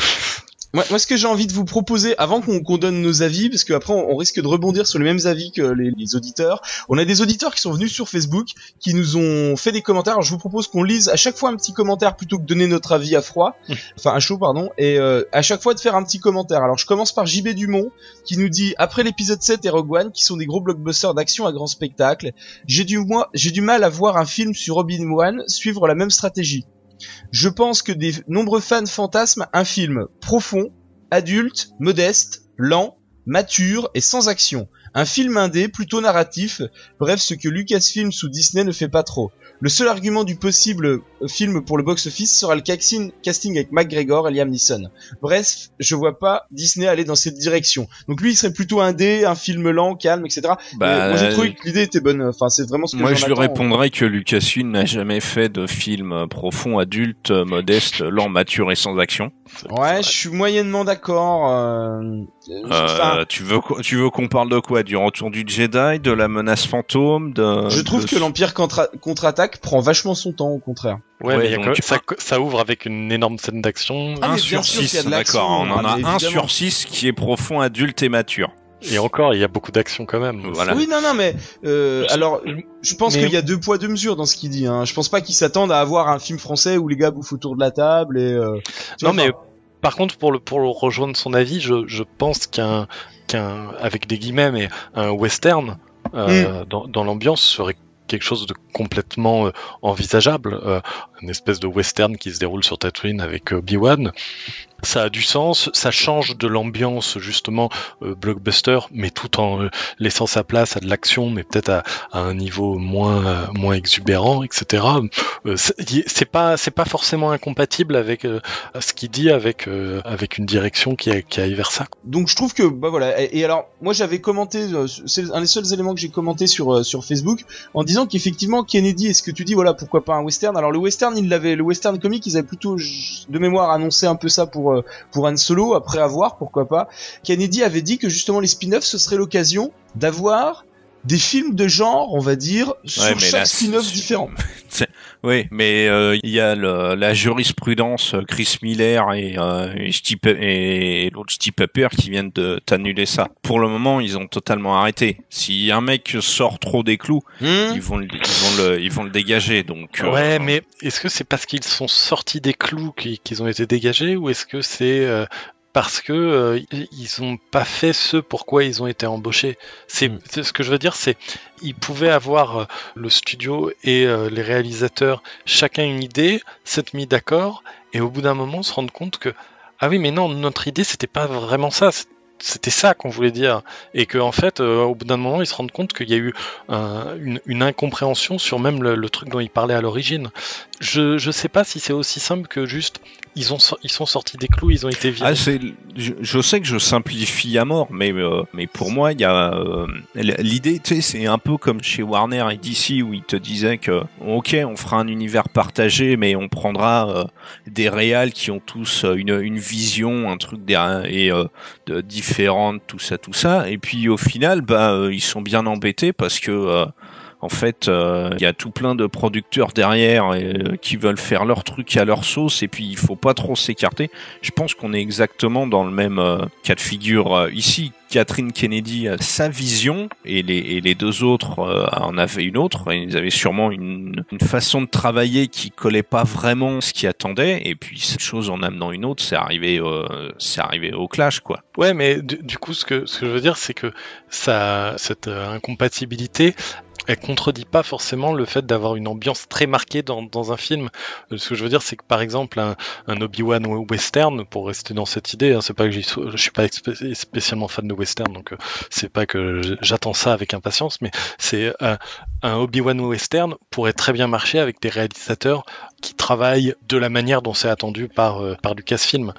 Moi, moi, ce que j'ai envie de vous proposer, avant qu'on qu'on donne nos avis, parce qu'après on, on risque de rebondir sur les mêmes avis que les, les auditeurs, on a des auditeurs qui sont venus sur Facebook, qui nous ont fait des commentaires. Alors, je vous propose qu'on lise à chaque fois un petit commentaire plutôt que donner notre avis à froid, enfin à chaud, pardon, et euh, à chaque fois de faire un petit commentaire. Alors je commence par J B Dumont, qui nous dit « Après l'épisode sept et Rogue One, qui sont des gros blockbusters d'action à grand spectacle, j'ai du, moi, j'ai du mal à voir un film sur Obi-Wan suivre la même stratégie. Je pense que des nombreux fans fantasment un film profond, adulte, modeste, lent, mature et sans action. Un film indé, plutôt narratif, bref ce que Lucasfilm sous Disney ne fait pas trop. Le seul argument du possible film pour le box-office sera le casting casting avec McGregor et Liam Neeson. Bref, je vois pas Disney aller dans cette direction. Donc lui il serait plutôt indé, un film lent, calme, et cetera. Bah, Et moi j'ai trouvé que l'idée était bonne, enfin c'est vraiment ce que Moi, j'en je lui attends. répondrais que Lucasfilm n'a jamais fait de film profond, adulte, modeste, lent, mature et sans action. Ouais, je suis moyennement d'accord. Euh... Enfin, Euh, tu veux quoi- tu veux qu'on parle de quoi? Du retour du Jedi, de la menace fantôme, de. je trouve de- que l'Empire contre- contre-attaque prend vachement son temps, au contraire. Ouais, Ouais, mais il y a donc, quand même- ça, ça ouvre avec une énorme scène d'action. Ah, un mais bien sur sûr qu'il y a six, de l'action, d'accord. On en ah, a mais un évidemment. sur six qui est profond, adulte et mature. Et encore, il y a beaucoup d'action quand même. Voilà. Oui, non, non, mais euh, alors, je pense Mais- qu'il y a deux poids deux mesures dans ce qu'il dit. Hein. Je pense pas qu'ils s'attendent à avoir un film français où les gars bouffent autour de la table et. Euh, tu Non, vois, mais enfin, par contre, pour le pour le rejoindre son avis, je, je pense qu'un qu'un avec des guillemets, mais un western euh, dans dans l'ambiance serait quelque chose de complètement euh, envisageable, euh, une espèce de western qui se déroule sur Tatooine avec euh, Obi-Wan. Ça a du sens, ça change de l'ambiance justement euh, blockbuster, mais tout en euh, laissant sa place à de l'action, mais peut-être à, à un niveau moins euh, moins exubérant, et cetera. Euh, c'est c'est pas c'est pas forcément incompatible avec euh, ce qu'il dit, avec euh, avec une direction qui, a, qui aille vers ça. Donc je trouve que bah voilà. Et, et alors, moi j'avais commenté, euh, c'est un des seuls éléments que j'ai commenté sur euh, sur Facebook en disant qu'effectivement Kennedy, est-ce que tu dis voilà pourquoi pas un western? Alors le western, il l'avait, le western comique, ils avaient plutôt de mémoire annoncé un peu ça pour euh, pour Han Solo, après avoir, pourquoi pas. Kennedy avait dit que justement les spin-offs, ce serait l'occasion d'avoir des films de genre, on va dire, sur Ouais, mais chaque là, spin-off c'est- différent. C'est- Oui, mais euh, il y a le, la jurisprudence euh, Chris Miller et, euh, et, Steve Pe- et l'autre Steve Pepper qui viennent de t'annuler ça. Pour le moment, ils ont totalement arrêté. Si un mec sort trop des clous, Mmh. ils vont le, ils vont le, ils vont le dégager. Donc euh, Ouais, mais est-ce que c'est parce qu'ils sont sortis des clous qu'ils qu'ils ont été dégagés, ou est-ce que c'est euh, parce que euh, ils ont pas fait ce pourquoi ils ont été embauchés? C'est Mm. c'est ce que je veux dire, c'est ils pouvaient avoir euh, le studio et euh, les réalisateurs chacun une idée, s'être mis d'accord, et au bout d'un moment se rendre compte que ah oui, mais non, notre idée c'était pas vraiment ça. c'est- C'était ça qu'on voulait dire, et que en fait, euh, au bout d'un moment, ils se rendent compte qu'il y a eu un- une, une incompréhension sur même le, le truc dont ils parlaient à l'origine. Je je sais pas si c'est aussi simple que juste ils ont so- ils sont sortis des clous, ils ont été virés. Ah, c'est, je, je sais que je simplifie à mort, mais euh, mais pour moi, il y a euh, l'idée, tu sais, c'est un peu comme chez Warner et D C où ils te disaient que ok, on fera un univers partagé, mais on prendra euh, des réals qui ont tous euh, une une vision, un truc derrière, et euh, de, différente, tout ça, tout ça, et puis au final, bah euh, ils sont bien embêtés parce que euh, en fait, il euh, y a tout plein de producteurs derrière et, euh, qui veulent faire leur truc à leur sauce, et puis il faut pas trop s'écarter. Je pense qu'on est exactement dans le même euh, cas de figure euh, ici. Kathleen Kennedy a sa vision et les, et les deux autres euh, en avaient une autre. Et ils avaient sûrement une, une façon de travailler qui collait pas vraiment ce qu'ils attendaient. Et puis cette chose en amenant une autre, c'est arrivé, euh, c'est arrivé au clash, quoi. Ouais, mais du, du coup, ce que ce que je veux dire, c'est que ça, cette euh, incompatibilité, elle contredit pas forcément le fait d'avoir une ambiance très marquée dans, dans un film. Euh, Ce que je veux dire, c'est que par exemple, un, un Obi-Wan western, pour rester dans cette idée, hein, c'est pas que j'y sois- je suis pas expé- spécialement fan de western, donc euh, c'est pas que j- j'attends ça avec impatience, mais c'est euh, un Obi-Wan western pourrait très bien marcher avec des réalisateurs qui travaillent de la manière dont c'est attendu par euh, par Lucasfilm.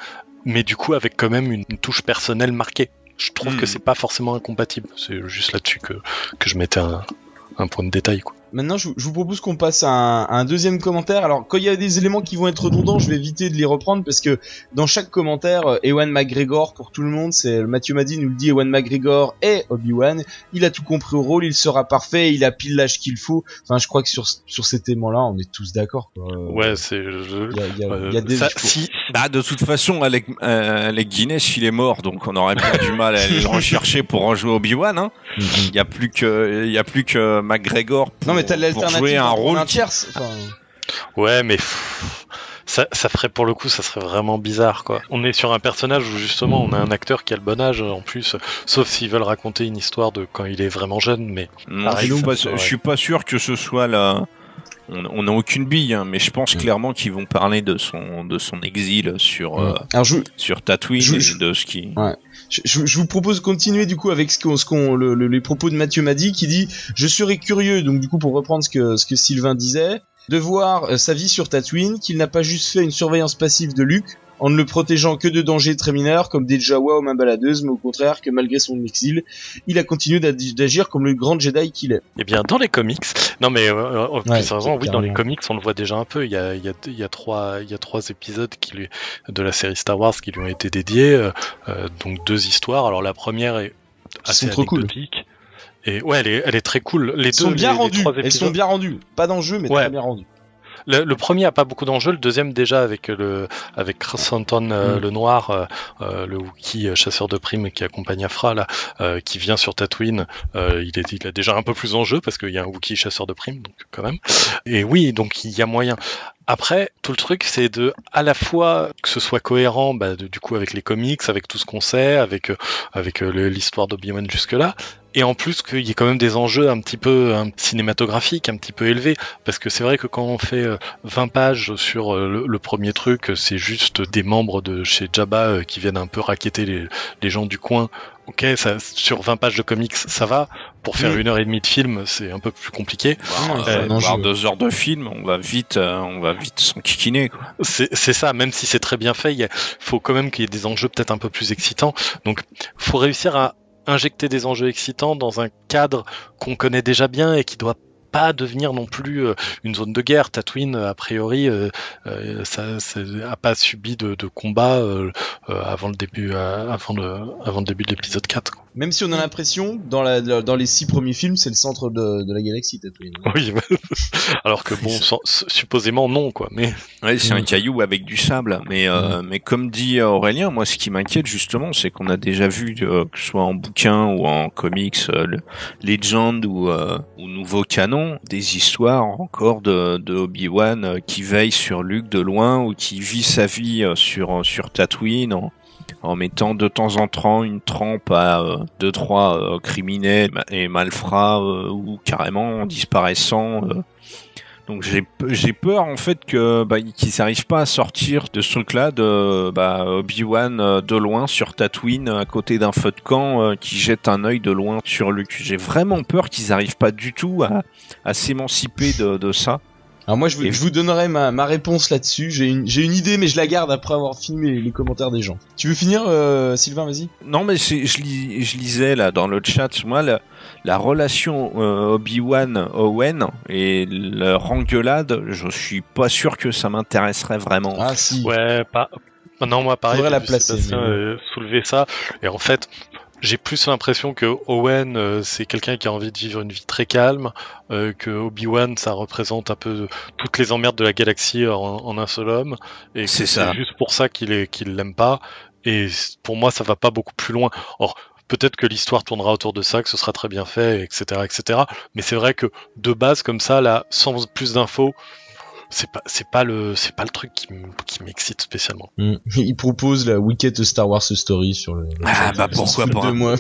mais du coup avec quand même une, une touche personnelle marquée. Je trouve mmh. que c'est pas forcément incompatible. C'est juste là-dessus que, que je mettais un, un point de détail, quoi. Maintenant, je, je vous propose qu'on passe à un, à un deuxième commentaire. Alors, quand il y a des éléments qui vont être redondants, je vais éviter de les reprendre parce que dans chaque commentaire, euh, Ewan McGregor, pour tout le monde, c'est Mathieu Madi nous le dit, Ewan McGregor est Obi-Wan. Il a tout compris au rôle, il sera parfait, il a pile l'âge qu'il faut. Enfin, je crois que sur sur ces éléments-là, on est tous d'accord. Euh, ouais, c'est. Il y a, y a, euh, y a des. Ça, si, bah, de toute façon, Alec, euh, Alec Guinness, il est mort, donc on aurait pas du mal à aller le rechercher pour en jouer Obi-Wan. Hein. Il y a plus que, il y a plus que McGregor pour, non, mais t'as pour jouer un rôle. Un tierce, enfin... Ouais, mais pff, ça, ça ferait pour le coup, ça serait vraiment bizarre, quoi. On est sur un personnage où justement on a un acteur qui a le bon âge en plus, sauf s'ils veulent raconter une histoire de quand il est vraiment jeune, mais. Non, pareil, je, pas, je suis pas sûr que ce soit la. On n'a aucune bille, hein, mais je pense clairement qu'ils vont parler de son de son exil sur euh, Alors, je... sur Tatooine je... et de ce qui. Ouais. Je, je, je vous propose de continuer du coup avec ce qu'on, ce qu'on, le, le, les propos de Mathieu Madi qui dit « Je serais curieux, donc du coup pour reprendre ce que, ce que Sylvain disait, de voir euh, sa vie sur Tatooine, qu'il n'a pas juste fait une surveillance passive de Luke, en ne le protégeant que de dangers très mineurs comme des Jawa aux mains baladeuses, mais au contraire que malgré son exil, il a continué d'agir comme le grand Jedi qu'il est. » Eh bien, dans les comics, non mais euh, euh, ouais, plus sérieusement, oui, dans les comics, on le voit déjà un peu. Il y a, il y a, il y a trois, il y a trois épisodes qui lui, de la série Star Wars qui lui ont été dédiés, euh, euh, donc deux histoires. Alors la première est assez anecdotique. Cool. Et ouais, elle est, elle est très cool. Les Elles deux, sont bien les, rendues. Les Elles sont bien rendues. Pas d'enjeu, mais ouais. Très bien rendues. Le, le premier a pas beaucoup d'enjeux, le deuxième déjà avec le avec Chrysanthemum euh, mm. le Noir, euh, le Wookiee chasseur de primes qui accompagne Afra là, euh, qui vient sur Tatooine, euh, il est il a déjà un peu plus d'enjeux parce qu'il y a un Wookiee chasseur de primes donc quand même. Et oui, donc il y a moyen. Après, tout le truc, c'est de, à la fois, que ce soit cohérent, bah, de, du coup, avec les comics, avec tout ce qu'on sait, avec, euh, avec euh, l'histoire d'Obi-Wan jusque-là, et en plus qu'il y ait quand même des enjeux un petit peu un, cinématographiques, un petit peu élevés, parce que c'est vrai que quand on fait euh, vingt pages sur euh, le, le premier truc, c'est juste des membres de chez Jabba euh, qui viennent un peu raqueter les, les gens du coin. Ok, ça, sur vingt pages de comics, ça va. Pour faire mmh. une heure et demie de film, c'est un peu plus compliqué. Wow, euh, euh, voir deux heures de film, on va vite, euh, on va vite s'enquiquiner, quoi. C'est, c'est ça, même si c'est très bien fait, il faut quand même qu'il y ait des enjeux peut-être un peu plus excitants. Donc, faut réussir à injecter des enjeux excitants dans un cadre qu'on connaît déjà bien et qui doit pas devenir non plus euh, une zone de guerre. Tatooine, a priori, euh, euh, ça, ça a pas subi de, de combat euh, euh, avant le début, euh, avant le, avant le début de l'épisode quatre. Quoi. Même si on a l'impression, dans la, dans les six premiers films, c'est le centre de, de la galaxie, Tatooine. Oui, alors que bon, sans, supposément non, quoi. Mais ouais, c'est un caillou avec du sable. Mais, euh, mmh. mais comme dit Aurélien, moi, ce qui m'inquiète justement, c'est qu'on a déjà vu, euh, que ce soit en bouquin ou en comics, euh, le Legend ou, euh, ou Nouveau Canon, des histoires encore de, de Obi-Wan euh, qui veille sur Luke de loin ou qui vit sa vie euh, sur sur Tatooine en, en mettant de temps en temps une trempe à euh, deux trois euh, criminels et malfrats euh, ou carrément en disparaissant. Euh. Donc j'ai j'ai peur en fait que bah, qu'ils n'arrivent pas à sortir de ce truc-là de bah, Obi-Wan euh, de loin sur Tatooine à côté d'un feu de camp euh, qui jette un œil de loin sur Luke. J'ai vraiment peur qu'ils n'arrivent pas du tout à, à s'émanciper de, de ça. Alors moi je, vous, je vous donnerai ma, ma réponse là-dessus. J'ai une j'ai une idée mais je la garde après avoir filmé les, les commentaires des gens. Tu veux finir euh, Sylvain, vas-y. Non mais c'est, je, lis, je lisais là dans le chat moi la, la relation euh, Obi-Wan Owen et leur engueulade, je suis pas sûr que ça m'intéresserait vraiment. Ah si. Ouais, pas non moi pareil. Faudrait la placer. Mais... Euh, soulever ça et en fait j'ai plus l'impression que Owen euh, c'est quelqu'un qui a envie de vivre une vie très calme, euh, que Obi-Wan ça représente un peu toutes les emmerdes de la galaxie en, en un seul homme, et c'est, c'est ça. juste pour ça qu'il est qu'il l'aime pas. Et pour moi ça va pas beaucoup plus loin. Or peut-être que l'histoire tournera autour de ça, que ce sera très bien fait, et cetera, et cetera. Mais c'est vrai que de base comme ça là, sans plus d'infos. C'est pas, c'est pas le, c'est pas le truc qui, qui m'excite spécialement. Mmh. Il propose la Wicked Star Wars Story sur le. le ah bah pourquoi pas. Moi.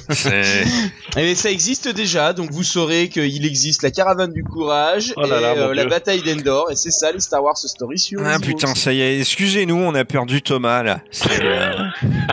Et ça existe déjà, donc vous saurez qu'il existe la Caravane du Courage oh là et là, euh, la bataille d'Endor, et c'est ça les Star Wars Story sur. Ah putain, ça y est. Excusez-nous, on a perdu Thomas là. C'est, euh...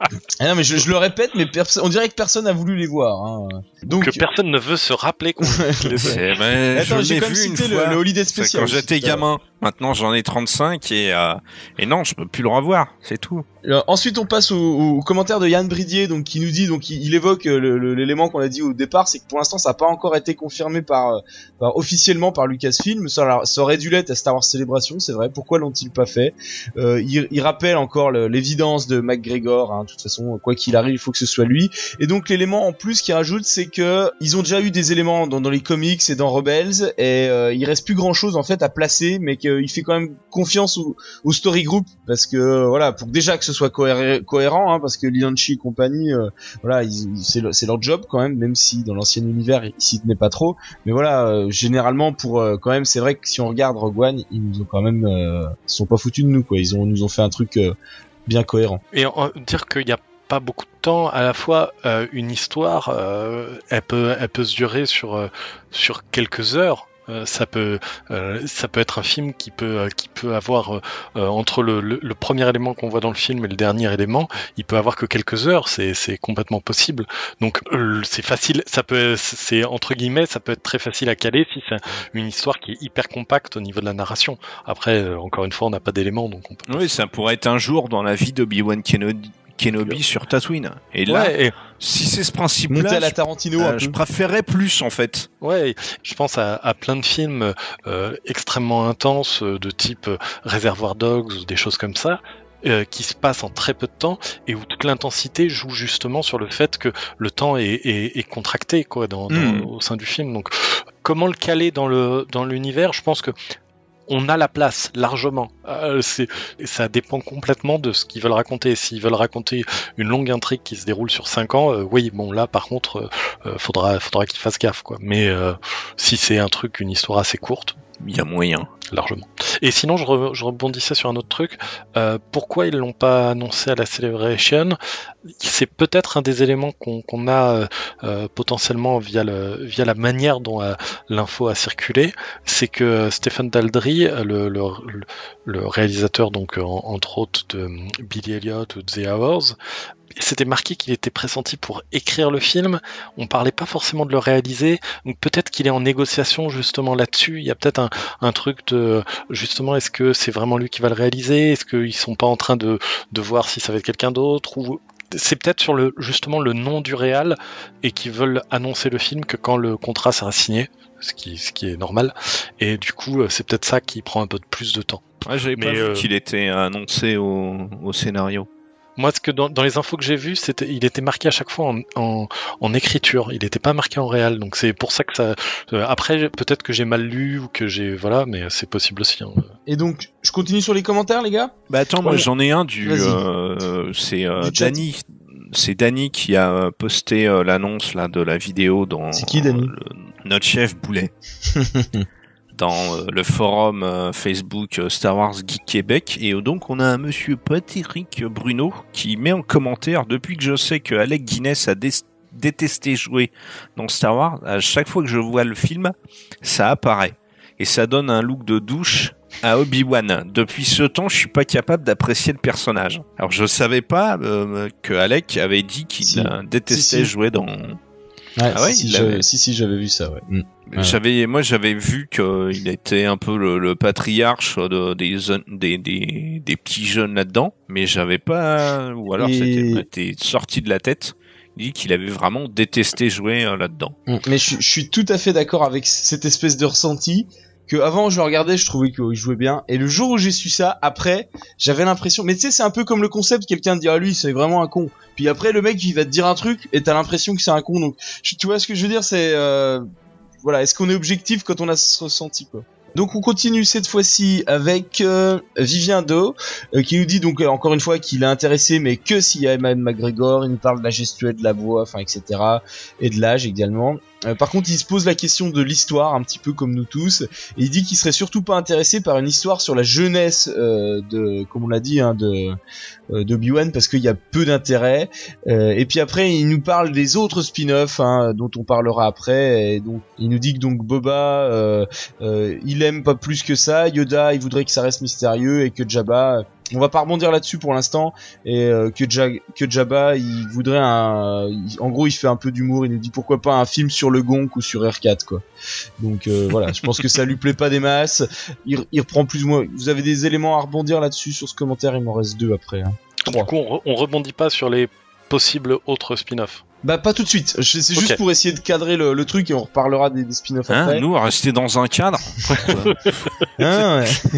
Ah non mais je, je le répète, mais perso- on dirait que personne n'a voulu les voir. Hein. Donc que personne ne veut se rappeler qu'on c'est, ben, Attends, je j'ai l'ai quand même vu une cité fois. le, le Holiday Special. Quand j'étais gamin. Maintenant j'en ai trente-cinq et euh, et non, je peux plus le revoir, c'est tout. Alors, ensuite on passe au, au commentaire de Yann Bridier, donc qui nous dit, donc il, il évoque le, le, l'élément qu'on a dit au départ, c'est que pour l'instant ça n'a pas encore été confirmé par, par officiellement par Lucasfilm. Ça, alors, ça aurait dû l'être à Star Wars Celebration, c'est vrai. Pourquoi l'ont-ils pas fait? euh, il, il rappelle encore le, l'évidence de McGregor. Hein, de toute façon, quoi qu'il arrive, il faut que ce soit lui. Et donc l'élément en plus qu'il rajoute, c'est que ils ont déjà eu des éléments dans, dans les comics et dans Rebels, et euh, il reste plus grand chose en fait à placer, mais qu'il fait quand même confiance au, au story group, parce que euh, voilà, pour déjà que ce soit cohérent, cohérent hein, parce que Lianchi et compagnie, euh, voilà, ils, c'est, le, c'est leur job quand même, même si dans l'ancien univers ils s'y tenaient pas trop. Mais voilà, euh, généralement pour euh, quand même, c'est vrai que si on regarde Rogue One, ils nous ont quand même, euh, ils sont pas foutus de nous quoi. Ils ont, nous ont fait un truc euh, bien cohérent. Et euh, dire qu'il y a pas beaucoup de temps, à la fois euh, une histoire, euh, elle peut, elle peut se durer sur euh, sur quelques heures. Euh, ça peut, euh, ça peut être un film qui peut, euh, qui peut avoir euh, entre le, le, le premier élément qu'on voit dans le film et le dernier élément, il peut avoir que quelques heures. C'est, c'est complètement possible. Donc euh, c'est facile. Ça peut, c'est entre guillemets, ça peut être très facile à caler si c'est une histoire qui est hyper compacte au niveau de la narration. Après, euh, encore une fois, on n'a pas d'éléments, donc on peut. Oui, ça pourrait être un jour dans la vie d'Obi-Wan Kenobi. Kenobi sur Tatooine. Et là, ouais, et... si c'est ce principe-là, monter à la Tarantino, je, un peu. je préférerais plus en fait. Ouais, je pense à, à plein de films euh, extrêmement intenses de type euh, Reservoir Dogs ou des choses comme ça. Euh, qui se passent en très peu de temps et où toute l'intensité joue justement sur le fait que le temps est, est, est contracté quoi dans, dans, mmh. au sein du film. Donc comment le caler dans le dans l'univers, je pense que on a la place largement. Euh, c'est, ça dépend complètement de ce qu'ils veulent raconter. S'ils veulent raconter une longue intrigue qui se déroule sur cinq ans, euh, oui, bon là par contre, euh, faudra, faudra qu'ils fassent gaffe quoi. Mais euh, si c'est un truc, une histoire assez courte, il y a moyen. Largement. Et sinon, je, re, je rebondissais sur un autre truc. Euh, pourquoi ils l'ont pas annoncé à la Celebration ? C'est peut-être un des éléments qu'on, qu'on a euh, potentiellement via, le, via la manière dont euh, l'info a circulé. C'est que Stephen Daldry, le, le, le réalisateur, donc en, entre autres de Billy Elliot ou The Hours, c'était marqué qu'il était pressenti pour écrire le film. On parlait pas forcément de le réaliser. Donc peut-être qu'il est en négociation justement là-dessus. Il y a peut-être un, un truc de justement, est-ce que c'est vraiment lui qui va le réaliser ? Est-ce qu'ils sont pas en train de, de voir si ça va être quelqu'un d'autre ? Ou c'est peut-être sur le justement le nom du réal et qu'ils veulent annoncer le film que quand le contrat sera signé, ce qui, ce qui est normal. Et du coup, c'est peut-être ça qui prend un peu plus de temps. Ouais, j'avais Mais pas euh... vu qu'il était annoncé au, au scénario. Moi, ce que dans, dans les infos que j'ai vues, c'était, il était marqué à chaque fois en, en, en écriture. Il n'était pas marqué en réel. Donc c'est pour ça que ça. Euh, après, peut-être que j'ai mal lu ou que j'ai voilà, mais c'est possible aussi. Hein. Et donc, je continue sur les commentaires, les gars. Bah attends, moi j'en ai un du. Euh, c'est euh, Danny. C'est Danny qui a posté euh, l'annonce là de la vidéo dans. C'est qui Danny ? Le, notre chef Boulet. Dans euh, le forum euh, Facebook euh, Star Wars Geek Québec, et euh, donc on a un monsieur Patrick Bruno qui met en commentaire: depuis que je sais que Alec Guinness a dé- détesté jouer dans Star Wars, à chaque fois que je vois le film, ça apparaît et ça donne un look de douche à Obi-Wan. Depuis ce temps, je suis pas capable d'apprécier le personnage. Alors je savais pas euh, que Alec avait dit qu'il si. euh, détestait si, si. jouer dans. Ouais, ah ouais, si, si, j'avais... si, si, j'avais vu ça, ouais. Mmh. J'avais, ouais. Moi, j'avais vu qu'il était un peu le, le patriarche de, des, des, des, des petits jeunes là-dedans, mais j'avais pas, ou alors Et... c'était, c'était sorti de la tête. Il dit qu'il avait vraiment détesté jouer euh, là-dedans. Mmh. Mais je, je suis tout à fait d'accord avec cette espèce de ressenti. Que avant je le regardais, je trouvais qu'il jouait bien, et le jour où j'ai su ça, après j'avais l'impression, mais tu sais, c'est un peu comme le concept, quelqu'un te dit ah lui c'est vraiment un con, puis après le mec il va te dire un truc et t'as l'impression que c'est un con. Donc tu vois ce que je veux dire, c'est euh, voilà, est-ce qu'on est objectif quand on a ce ressenti quoi. Donc on continue cette fois-ci avec euh, Vivien Do euh, qui nous dit donc euh, encore une fois qu'il est intéressé, mais que s'il y a Ewan McGregor. Il nous parle de la gestuelle, de la voix, enfin et cetera, et de l'âge également. Euh, par contre, il se pose la question de l'histoire, un petit peu comme nous tous, et il dit qu'il serait surtout pas intéressé par une histoire sur la jeunesse euh, de, comme on l'a dit, hein, de euh, d'Obi-Wan, parce qu'il y a peu d'intérêt. Euh, et puis après, il nous parle des autres spin-offs, hein, dont on parlera après. Et donc, il nous dit que donc Boba, euh, euh, il aime pas plus que ça. Yoda, il voudrait que ça reste mystérieux, et que Jabba, on va pas rebondir là-dessus pour l'instant, et euh, que, ja- que Jabba, il voudrait un, il, en gros, il fait un peu d'humour, il nous dit pourquoi pas un film sur le Gonk ou sur R quatre, quoi. Donc euh, voilà, je pense que ça lui plaît pas des masses. Il, il reprend plus ou moins. Vous avez des éléments à rebondir là-dessus sur ce commentaire? Il m'en reste deux après. Hein. Du coup, on, re- on rebondit pas sur les possibles autres spin-offs. Bah pas tout de suite, c'est okay. Juste pour essayer de cadrer le, le truc et on reparlera des, des spin-offs hein, après. Nous, rester dans un cadre. hein, ouais.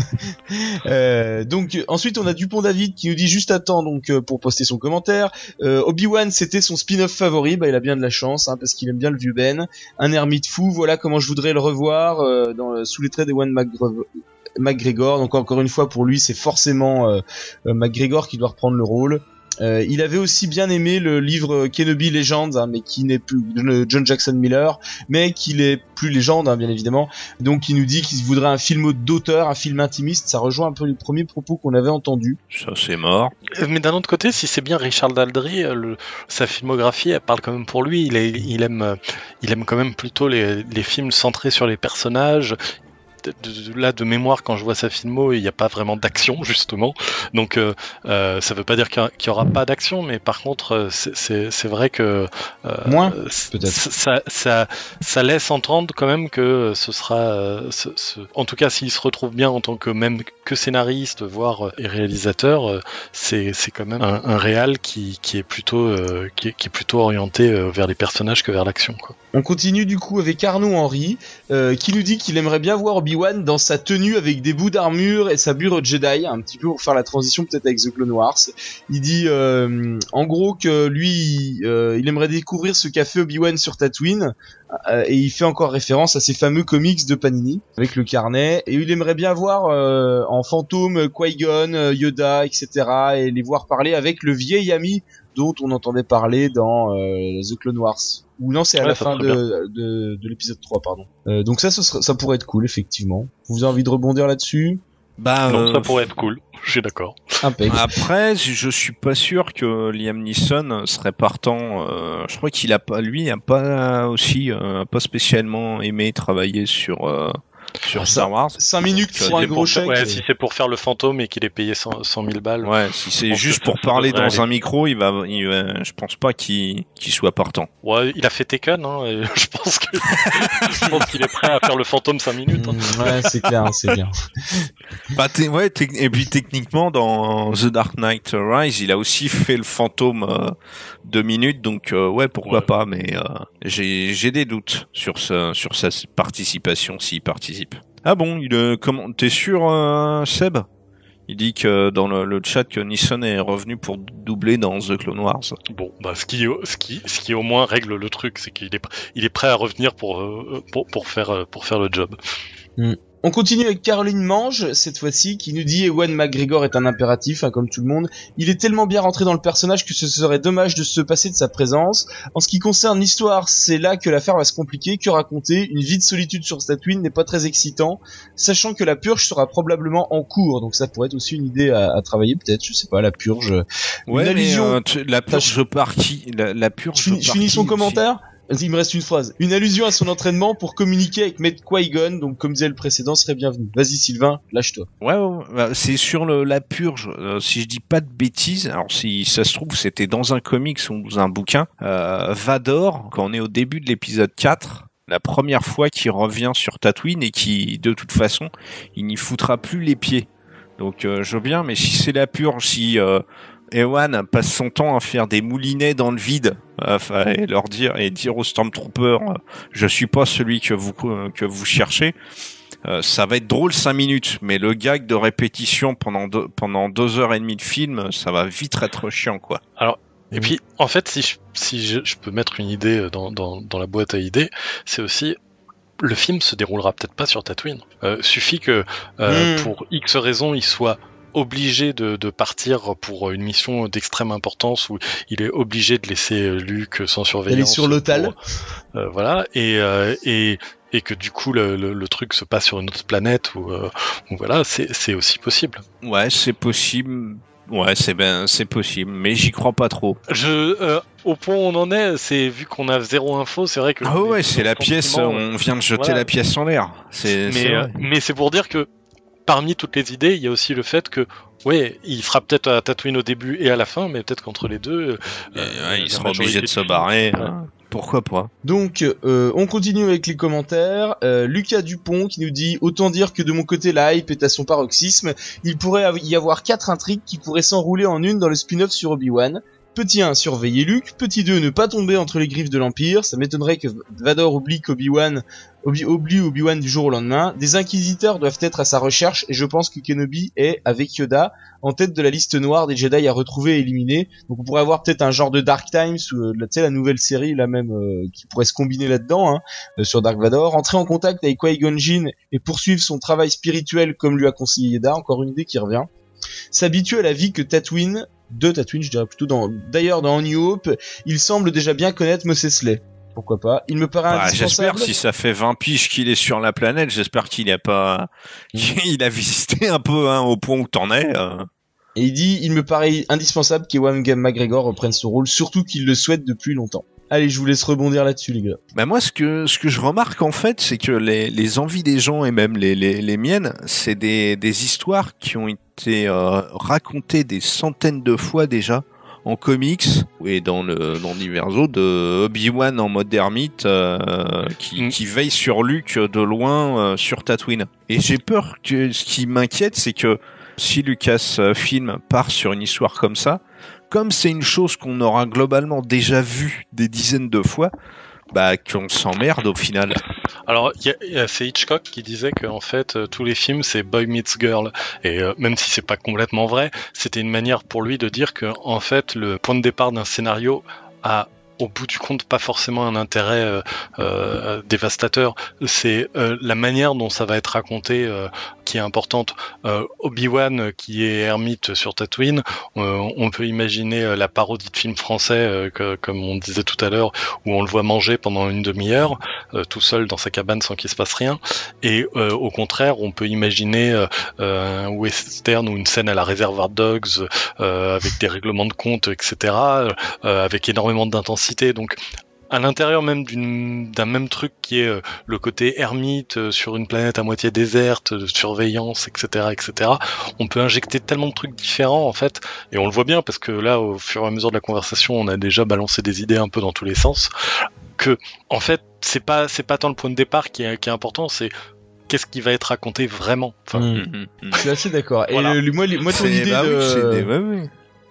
euh, donc ensuite on a Dupont David qui nous dit juste à temps donc euh, pour poster son commentaire. Euh, Obi-Wan c'était son spin-off favori, bah il a bien de la chance hein, parce qu'il aime bien le vieux Ben. Un ermite fou, voilà comment je voudrais le revoir euh, dans, sous les traits d'Ewan McGregor. McGregor, donc encore une fois pour lui c'est forcément euh, McGregor qui doit reprendre le rôle. Euh, il avait aussi bien aimé le livre Kenobi Legends, hein, mais qui n'est plus de John Jackson Miller, mais qui est plus légende, hein, bien évidemment. Donc il nous dit qu'il voudrait un film d'auteur, un film intimiste. Ça rejoint un peu les premiers propos qu'on avait entendus. Ça c'est mort. Mais d'un autre côté, si c'est bien Richard Daldry, le, sa filmographie, elle parle quand même pour lui. Il, est, il aime, il aime quand même plutôt les, les films centrés sur les personnages. De, de, là de mémoire quand je vois sa filmo il n'y a pas vraiment d'action justement donc euh, euh, ça veut pas dire qu'il n'y aura pas d'action mais par contre c'est, c'est, c'est vrai que euh, moins peut-être ça, ça, ça laisse entendre quand même que ce sera euh, ce, ce... en tout cas s'il se retrouve bien en tant que même que scénariste voire et réalisateur euh, c'est, c'est quand même un, un réal qui, qui est plutôt euh, qui, est, qui est plutôt orienté euh, vers les personnages que vers l'action quoi. On continue du coup avec Arnaud Henry euh, qui nous dit qu'il aimerait bien voir Obi-Wan dans sa tenue avec des bouts d'armure et sa bure Jedi, un petit peu pour faire la transition peut-être avec The Clone Wars. Il dit euh, en gros que lui euh, il aimerait découvrir ce qu'a fait Obi-Wan sur Tatooine euh, et il fait encore référence à ces fameux comics de Panini avec le carnet et il aimerait bien voir euh, en fantôme Qui-Gon, Yoda, et cetera et les voir parler avec le vieil ami dont on entendait parler dans euh, The Clone Wars. Ou non, c'est à ouais, la fin de, de, de l'épisode trois, pardon. Euh, donc ça, ce sera, ça pourrait être cool, effectivement. Vous avez envie de rebondir là-dessus? Bah, non, euh... ça pourrait être cool. Je suis d'accord. Impec. Après, je suis pas sûr que Liam Neeson serait partant. Euh, je crois qu'il a pas, lui, a pas aussi, euh, pas spécialement aimé travailler sur. Euh... sur ah, Star Wars. cinq minutes pour un gros pour, chèque. Ouais, et... si c'est pour faire le fantôme et qu'il est payé cent mille balles. Ouais, si c'est juste pour parler dans aller. un micro, il va, il va, je pense pas qu'il, qu'il soit partant. Ouais, il a fait Tekken, hein, et je pense que, je pense qu'il est prêt à faire le fantôme cinq minutes. Hein. Mmh, ouais, c'est clair, c'est bien. Bah, ouais, et puis techniquement, dans The Dark Knight Rise, il a aussi fait le fantôme euh, deux minutes, donc euh, ouais, pourquoi ouais. pas, mais euh, j'ai, j'ai des doutes sur ce, sur sa participation, s'il participe. Ah bon, il euh, comment t'es sûr, euh, Seb? Il dit que dans le, le chat que Neeson est revenu pour doubler dans The Clone Wars. Bon, bah ce qui ce qui ce qui au moins règle le truc, c'est qu'il est il est prêt à revenir pour euh, pour pour faire pour faire le job. Mm. On continue avec Caroline Mange, cette fois-ci, qui nous dit Ewan McGregor est un impératif, hein, comme tout le monde. Il est tellement bien rentré dans le personnage que ce serait dommage de se passer de sa présence. En ce qui concerne l'histoire, c'est là que l'affaire va se compliquer. Que raconter? Une vie de solitude sur Tatooine n'est pas très excitant, sachant que la purge sera probablement en cours. Donc ça pourrait être aussi une idée à, à travailler, peut-être, je sais pas, la purge. Ouais, une allusion... mais euh, tu, la purge par qui? La, la purge Je, je finis son aussi. Commentaire. Il me reste une phrase. Une allusion à son entraînement pour communiquer avec Maître Qui-Gon, donc comme disait le précédent, serait bienvenu. Vas-y Sylvain, lâche-toi. Ouais, ouais, ouais. C'est sur le, la purge. Euh, si je dis pas de bêtises, alors si ça se trouve c'était dans un comics ou dans un bouquin, euh, Vador, quand on est au début de l'épisode quatre, la première fois qu'il revient sur Tatooine et qui, de toute façon, il n'y foutra plus les pieds. Donc euh, je veux bien, mais si c'est la purge, si... Euh, Ewan passe son temps à faire des moulinets dans le vide, euh, et leur dire et dire aux Stormtroopers, euh, je suis pas celui que vous euh, que vous cherchez. Euh, ça va être drôle cinq minutes, mais le gag de répétition pendant deux, pendant deux heures et demie de film, ça va vite être chiant, quoi. Alors. Et puis, en fait, si je, si je, je peux mettre une idée dans, dans, dans la boîte à idées, c'est aussi le film se déroulera peut-être pas sur Tatooine. Euh, suffit que euh, mmh. pour X raisons, il soit obligé de, de partir pour une mission d'extrême importance où il est obligé de laisser Luke sans surveillance. Elle est sur l'hôtel. Euh, voilà, et, euh, et, et que du coup le, le, le truc se passe sur une autre planète où, euh, où voilà, c'est, c'est aussi possible. Ouais, c'est possible. Ouais, c'est ben, c'est possible, mais j'y crois pas trop. Je, euh, au point où on en est, c'est vu qu'on a zéro info, c'est vrai que. Ah ouais, c'est la pièce. On vient de jeter voilà. la pièce en l'air. C'est. Mais, c'est euh, mais c'est pour dire que parmi toutes les idées, il y a aussi le fait que, ouais, il sera peut-être à Tatooine au début et à la fin, mais peut-être qu'entre les deux, euh, ouais, il sera obligé de se barrer. Ouais. Hein. Pourquoi pas? Donc, euh, on continue avec les commentaires. Euh, Lucas Dupont qui nous dit « Autant dire que de mon côté, la hype est à son paroxysme. Il pourrait y avoir quatre intrigues qui pourraient s'enrouler en une dans le spin-off sur Obi-Wan. Petit un, surveiller Luke. Petit deux, ne pas tomber entre les griffes de l'Empire. Ça m'étonnerait que Vador oublie qu'Obi-Wan oublie, oublie Obi-Wan du jour au lendemain. Des inquisiteurs doivent être à sa recherche et je pense que Kenobi est, avec Yoda, en tête de la liste noire des Jedi à retrouver et éliminer. Donc on pourrait avoir peut-être un genre de Dark Times ou euh, tu sais la nouvelle série là même euh, qui pourrait se combiner là-dedans hein, euh, sur Dark Vador. Entrer en contact avec Qui-Gon Jinn et poursuivre son travail spirituel comme lui a conseillé Yoda. Encore une idée qui revient. S'habituer à la vie que Tatooine de Tatooine, je dirais plutôt dans, d'ailleurs dans New Hope, il semble déjà bien connaître Mos Eisley. Pourquoi pas? Il me paraît bah, indispensable. J'espère, si ça fait vingt piges qu'il est sur la planète, j'espère qu'il a pas, il a visité un peu, hein, au point où t'en es, euh. Et il dit, il me paraît indispensable qu'Ewan McGregor reprenne son rôle, surtout qu'il le souhaite depuis longtemps. Allez, je vous laisse rebondir là-dessus, les gars. Bah moi, ce que ce que je remarque en fait, c'est que les les envies des gens et même les les les miennes, c'est des des histoires qui ont été euh, racontées des centaines de fois déjà en comics et dans le dans l'universo de Obi-Wan en mode ermite euh, qui mm. qui veille sur Luke de loin euh, sur Tatooine. Et j'ai peur que ce qui m'inquiète, c'est que si Lucasfilm part sur une histoire comme ça, comme c'est une chose qu'on aura globalement déjà vue des dizaines de fois, bah qu'on s'emmerde au final. Alors, y a, y a, c'est Hitchcock qui disait que en fait euh, tous les films c'est boy meets girl, et euh, même si c'est pas complètement vrai, c'était une manière pour lui de dire que en fait le point de départ d'un scénario a au bout du compte pas forcément un intérêt euh, euh, dévastateur. C'est euh, la manière dont ça va être raconté euh, qui est importante. Euh, Obi-Wan euh, qui est ermite sur Tatooine, euh, on peut imaginer euh, la parodie de film français euh, que, comme on disait tout à l'heure, où on le voit manger pendant une demi-heure euh, tout seul dans sa cabane sans qu'il se passe rien. Et euh, au contraire, on peut imaginer euh, un western ou une scène à la Reservoir Dogs euh, avec des règlements de compte, et cetera, euh, avec énormément d'intensité. Donc, à l'intérieur même d'une, d'un même truc qui est euh, le côté ermite euh, sur une planète à moitié déserte, de surveillance, et cetera, et cetera, on peut injecter tellement de trucs différents en fait, et on le voit bien parce que là, au fur et à mesure de la conversation, on a déjà balancé des idées un peu dans tous les sens. Que, en fait, c'est pas c'est pas tant le point de départ qui est, qui est important, c'est qu'est-ce qui va être raconté vraiment. Enfin, mmh, mmh, mmh. Je suis assez d'accord. Voilà. Et le, moi, moi, ton c'est, idée bah de... oui, c'est des... ouais, oui.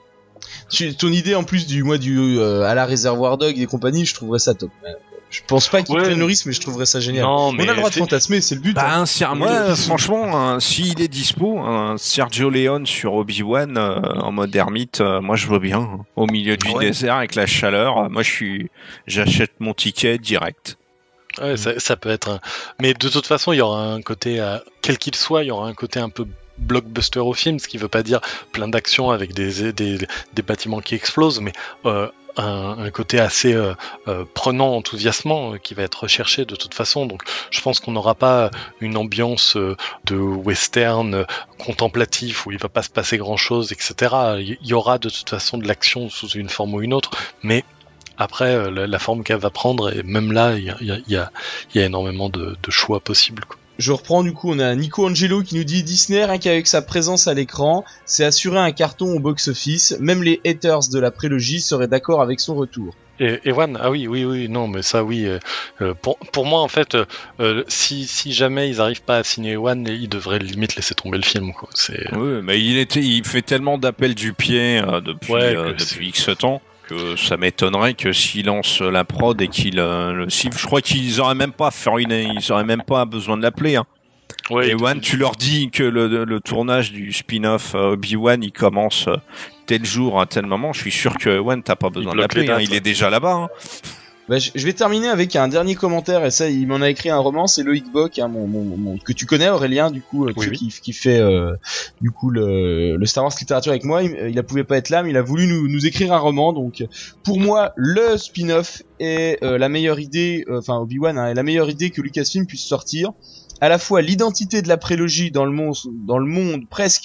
Ton idée en plus du moi du euh, à la Réservoir Dog et compagnie, je trouverais ça top. Je pense pas qu'ils ouais. prennent le risque, mais je trouverais ça génial. Non, mais on a le droit c'est... de fantasmer, c'est le but. Bah, hein. un Ser- ouais, franchement, un, s'il est dispo, un Sergio Leone sur Obi-Wan euh, en mode ermite, euh, moi je vois bien. Hein. Au milieu du ouais. désert avec la chaleur, euh, moi je suis, j'achète mon ticket direct. Ouais, ça, ça peut être un... Mais de toute façon, il y aura un côté, euh, quel qu'il soit, il y aura un côté un peu blockbuster au film, ce qui veut pas dire plein d'actions avec des, des, des bâtiments qui explosent, mais euh, un, un côté assez euh, euh, prenant, enthousiasmant, euh, qui va être recherché de toute façon. Donc je pense qu'on n'aura pas une ambiance euh, de western euh, contemplatif où il va pas se passer grand chose, et cetera. Il y aura de toute façon de l'action sous une forme ou une autre, mais après euh, la, la forme qu'elle va prendre, et même là il y a, y, a, y, a, y a énormément de, de choix possibles, quoi. Je reprends du coup, on a Nico Angelo qui nous dit Disney, rien qu'avec sa présence à l'écran, c'est assurer un carton au box-office, même les haters de la prélogie seraient d'accord avec son retour. Et Ewan, ah oui, oui, oui, non, mais ça, oui. Euh, pour pour moi, en fait, euh, si si jamais ils arrivent pas à signer Ewan, ils devraient limite laisser tomber le film, quoi. C'est. Oui, mais il était, il fait tellement d'appels du pied euh, depuis ouais, euh, depuis X temps que ça m'étonnerait que s'ils lancent la prod et qu'ils euh, le sifflent. Je crois qu'ils auraient même pas faire une, ils auraient même pas besoin de l'appeler. Hein. Ouais, et Ewan, tu leur dis que le, le tournage du spin-off euh, Obi-Wan, il commence euh, tel jour à tel moment. Je suis sûr que Ewan, t'as pas besoin de l'appeler. Hein, il est déjà là-bas. Hein. Bah, je vais terminer avec un dernier commentaire, et ça, il m'en a écrit un roman, c'est Loïc Bock, hein, mon, mon, mon, que tu connais, Aurélien, du coup, oui, qui, oui. qui fait euh, du coup le, le Star Wars littérature avec moi. Il, il a pouvait pas être là, mais il a voulu nous, nous écrire un roman. Donc, pour moi, le spin-off est euh, la meilleure idée, enfin euh, Obi-Wan, hein, est la meilleure idée que Lucasfilm puisse sortir. À la fois l'identité de la prélogie dans le monde, dans le monde presque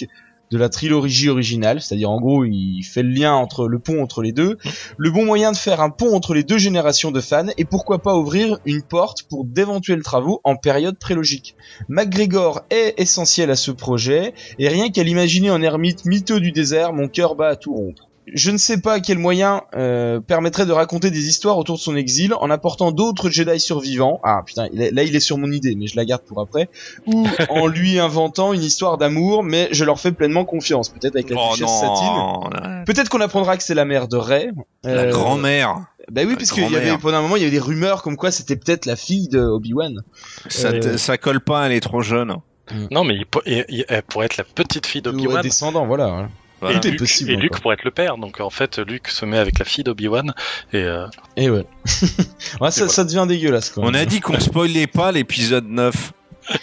de la trilogie originale, c'est-à-dire en gros il fait le lien entre le pont entre les deux, le bon moyen de faire un pont entre les deux générations de fans et pourquoi pas ouvrir une porte pour d'éventuels travaux en période prélogique. McGregor est essentiel à ce projet et rien qu'à l'imaginer en ermite miteux du désert, mon cœur bat à tout rompre. Je ne sais pas quel moyen euh, permettrait de raconter des histoires autour de son exil en apportant d'autres Jedi survivants. Ah putain, il est, là il est sur mon idée, mais je la garde pour après. Ou en lui inventant une histoire d'amour, mais je leur fais pleinement confiance. Peut-être avec la oh duchesse non, Satine. non. Peut-être qu'on apprendra que c'est la mère de Rey. La euh, grand-mère. Bah oui, parce qu'il y avait pendant un moment il y avait des rumeurs comme quoi c'était peut-être la fille de Obi-Wan. Ça, euh... ça colle pas, elle est trop jeune. Non, mais il, il, il, elle pourrait être la petite fille d'Obi-Wan. Ouais, descendant, voilà. Voilà. Et, Luke, possible, et Luke pourrait être le père, donc en fait Luke se met avec la fille d'Obi-Wan et euh... et ouais, ouais ça, ça devient dégueulasse quand même. On a dit qu'on spoilait pas l'épisode neuf.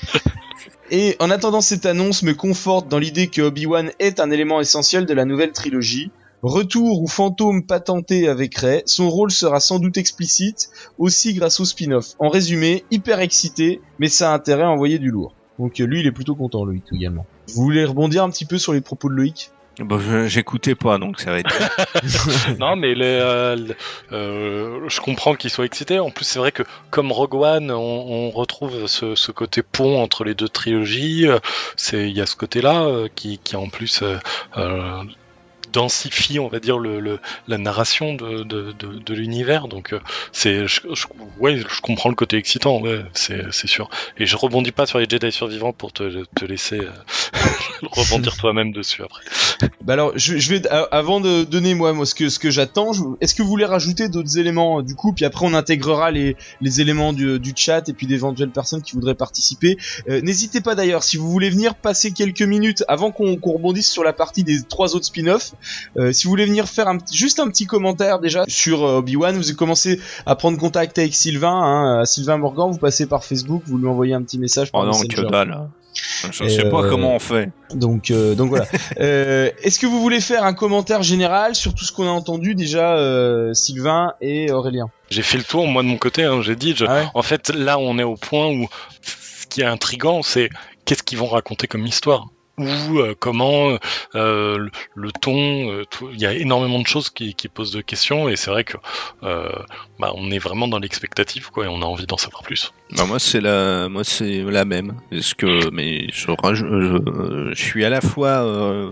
Et en attendant, cette annonce me conforte dans l'idée que Obi-Wan est un élément essentiel de la nouvelle trilogie. Retour ou fantôme patenté avec Rey, son rôle sera sans doute explicite, aussi grâce au spin-off. En résumé, hyper excité, mais ça a intérêt à envoyer du lourd. Donc lui il est plutôt content, Loïc également. Vous voulez rebondir un petit peu sur les propos de Loïc ? Bon, je, j'écoutais pas, donc ça va être... non, mais les, euh, euh, je comprends qu'il soit excité. En plus, c'est vrai que comme Rogue One, on, on retrouve ce, ce côté pont entre les deux trilogies. C'est, il y a ce côté-là euh, qui, qui en plus euh, euh, densifie, on va dire, le, le, la narration de, de, de, de l'univers. Donc, euh, c'est, je, je, ouais, je comprends le côté excitant, ouais, c'est, c'est sûr. Et je rebondis pas sur les Jedi survivants pour te, te laisser euh, rebondir toi-même dessus après. Bah alors, je, je vais avant de donner moi, moi ce que ce que j'attends. Je, est-ce que vous voulez rajouter d'autres éléments du coup, puis après on intégrera les les éléments du, du chat et puis d'éventuelles personnes qui voudraient participer. Euh, n'hésitez pas d'ailleurs, si vous voulez venir passer quelques minutes avant qu'on, qu'on rebondisse sur la partie des trois autres spin-offs. Euh, si vous voulez venir faire un, juste un petit commentaire déjà sur euh, Obi-Wan, vous commencez à prendre contact avec Sylvain, hein, Sylvain Morgan, vous passez par Facebook, vous lui envoyez un petit message. Oh non, que dalle. Je ne sais euh, pas comment on fait. Donc, euh, donc voilà. euh, est-ce que vous voulez faire un commentaire général sur tout ce qu'on a entendu déjà, euh, Sylvain et Aurélien ? J'ai fait le tour, moi de mon côté, hein, j'ai dit. Je... Ah ouais. En fait, là, on est au point où ce qui est intriguant, c'est qu'est-ce qu'ils vont raconter comme histoire. Ou euh, comment euh, le, le ton, euh, tout, il y a énormément de choses qui, qui posent de questions et c'est vrai que euh, bah, on est vraiment dans l'expectative quoi et on a envie d'en savoir plus. Bah moi c'est la, moi c'est la même. Est-ce que mais je, je, je, je suis à la fois euh,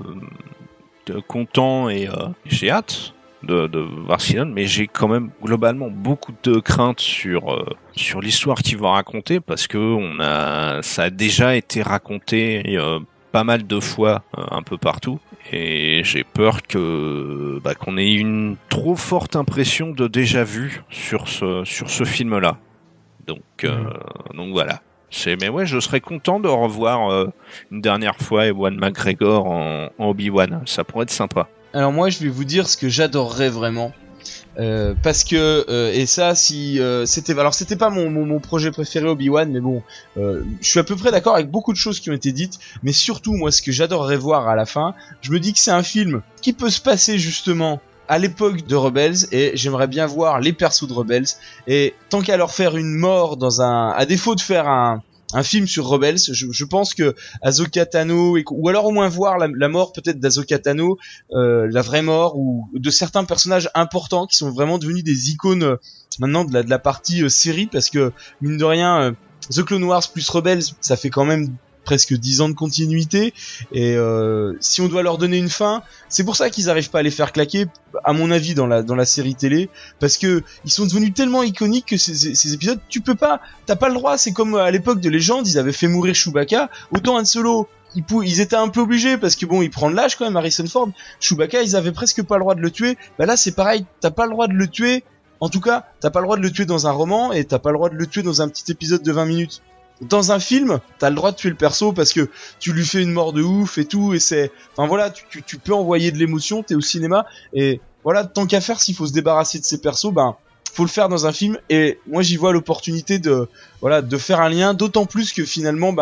content et euh, j'ai hâte de, de voir ce qu'il donne, mais j'ai quand même globalement beaucoup de craintes sur euh, sur l'histoire qu'il va raconter parce que on a, ça a déjà été raconté. Euh, pas mal de fois euh, un peu partout et j'ai peur que bah, qu'on ait une trop forte impression de déjà vu sur ce sur ce film là donc euh, mmh. donc voilà c'est mais ouais je serais content de revoir euh, une dernière fois Ewan McGregor en, en Obi-Wan, ça pourrait être sympa. Alors moi je vais vous dire ce que j'adorerais vraiment. Euh, parce que euh, et ça si euh, c'était alors c'était pas mon, mon mon projet préféré Obi-Wan mais bon euh, je suis à peu près d'accord avec beaucoup de choses qui ont été dites mais surtout moi ce que j'adorerais voir à la fin, je me dis que c'est un film qui peut se passer justement à l'époque de Rebels et j'aimerais bien voir les persos de Rebels et tant qu'à leur faire une mort dans un à défaut de faire un un film sur Rebels, je, je pense que Ahsoka Tano, ou alors au moins voir la, la mort peut-être d'Ahsoka Tano, euh, la vraie mort, ou de certains personnages importants qui sont vraiment devenus des icônes euh, maintenant de la, de la partie euh, série, parce que mine de rien, euh, The Clone Wars plus Rebels, ça fait quand même presque dix ans de continuité et euh, si on doit leur donner une fin, c'est pour ça qu'ils arrivent pas à les faire claquer à mon avis dans la dans la série télé parce que ils sont devenus tellement iconiques que ces, ces épisodes tu peux pas t'as pas le droit, c'est comme à l'époque de Légende, ils avaient fait mourir Chewbacca, autant Han Solo ils, pou- ils étaient un peu obligés parce que bon ils prennent l'âge quand même, Harrison Ford, Chewbacca ils avaient presque pas le droit de le tuer, bah là c'est pareil, t'as pas le droit de le tuer, en tout cas t'as pas le droit de le tuer dans un roman et t'as pas le droit de le tuer dans un petit épisode de vingt minutes. Dans un film, t'as le droit de tuer le perso parce que tu lui fais une mort de ouf et tout, et c'est, enfin voilà, tu, tu, tu peux envoyer de l'émotion, t'es au cinéma, et voilà, tant qu'à faire, s'il faut se débarrasser de ces persos, ben, faut le faire dans un film, et moi j'y vois l'opportunité de, voilà, de faire un lien, d'autant plus que finalement, ben,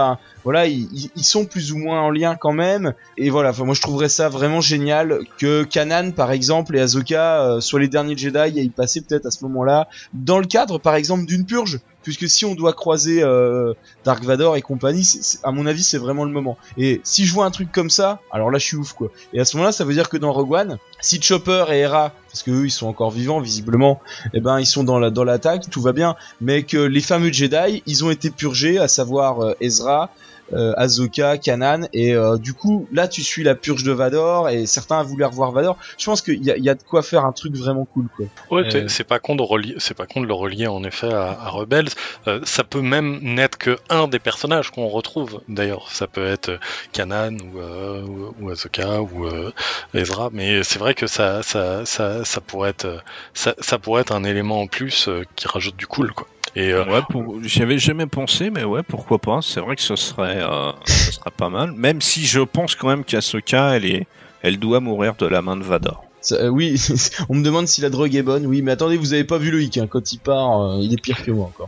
voilà, ils, ils sont plus ou moins en lien quand même. Et voilà, enfin moi je trouverais ça vraiment génial que Kanan par exemple et Ahsoka euh, soient les derniers Jedi et y passer peut-être à ce moment-là dans le cadre par exemple d'une purge. Puisque si on doit croiser euh, Dark Vador et compagnie, c'est, c'est, à mon avis, c'est vraiment le moment. Et si je vois un truc comme ça, alors là, je suis ouf, quoi. Et à ce moment-là, ça veut dire que dans Rogue One, si Chopper et Hera, parce que eux, ils sont encore vivants, visiblement, eh ben, ils sont dans la dans l'attaque, tout va bien. Mais que les fameux Jedi, ils ont été purgés, à savoir euh, Ezra, euh, Ahsoka, Kanan, et euh, du coup, là, tu suis la purge de Vador, et certains voulaient revoir Vador. Je pense qu'il y a, il y a de quoi faire un truc vraiment cool, quoi. Ouais, euh... c'est pas con de relier, c'est pas con de le relier en effet à, à Rebels. Euh, ça peut même n'être que un des personnages qu'on retrouve. D'ailleurs, ça peut être Kanan ou euh, ou, ou Ahsoka ou euh, Ezra, mais c'est vrai que ça ça ça ça pourrait être ça ça pourrait être un élément en plus euh, qui rajoute du cool, quoi. Et euh... ouais, pour... j'y avais jamais pensé, mais ouais, pourquoi pas. C'est vrai que ce serait, euh, ce serait pas mal. Même si je pense quand même qu'Ahsoka, elle est, elle doit mourir de la main de Vador. Ça, euh, oui, on me demande si la drogue est bonne. Oui, mais attendez, vous avez pas vu le hic, hein. Quand il part, euh, il est pire que moi encore.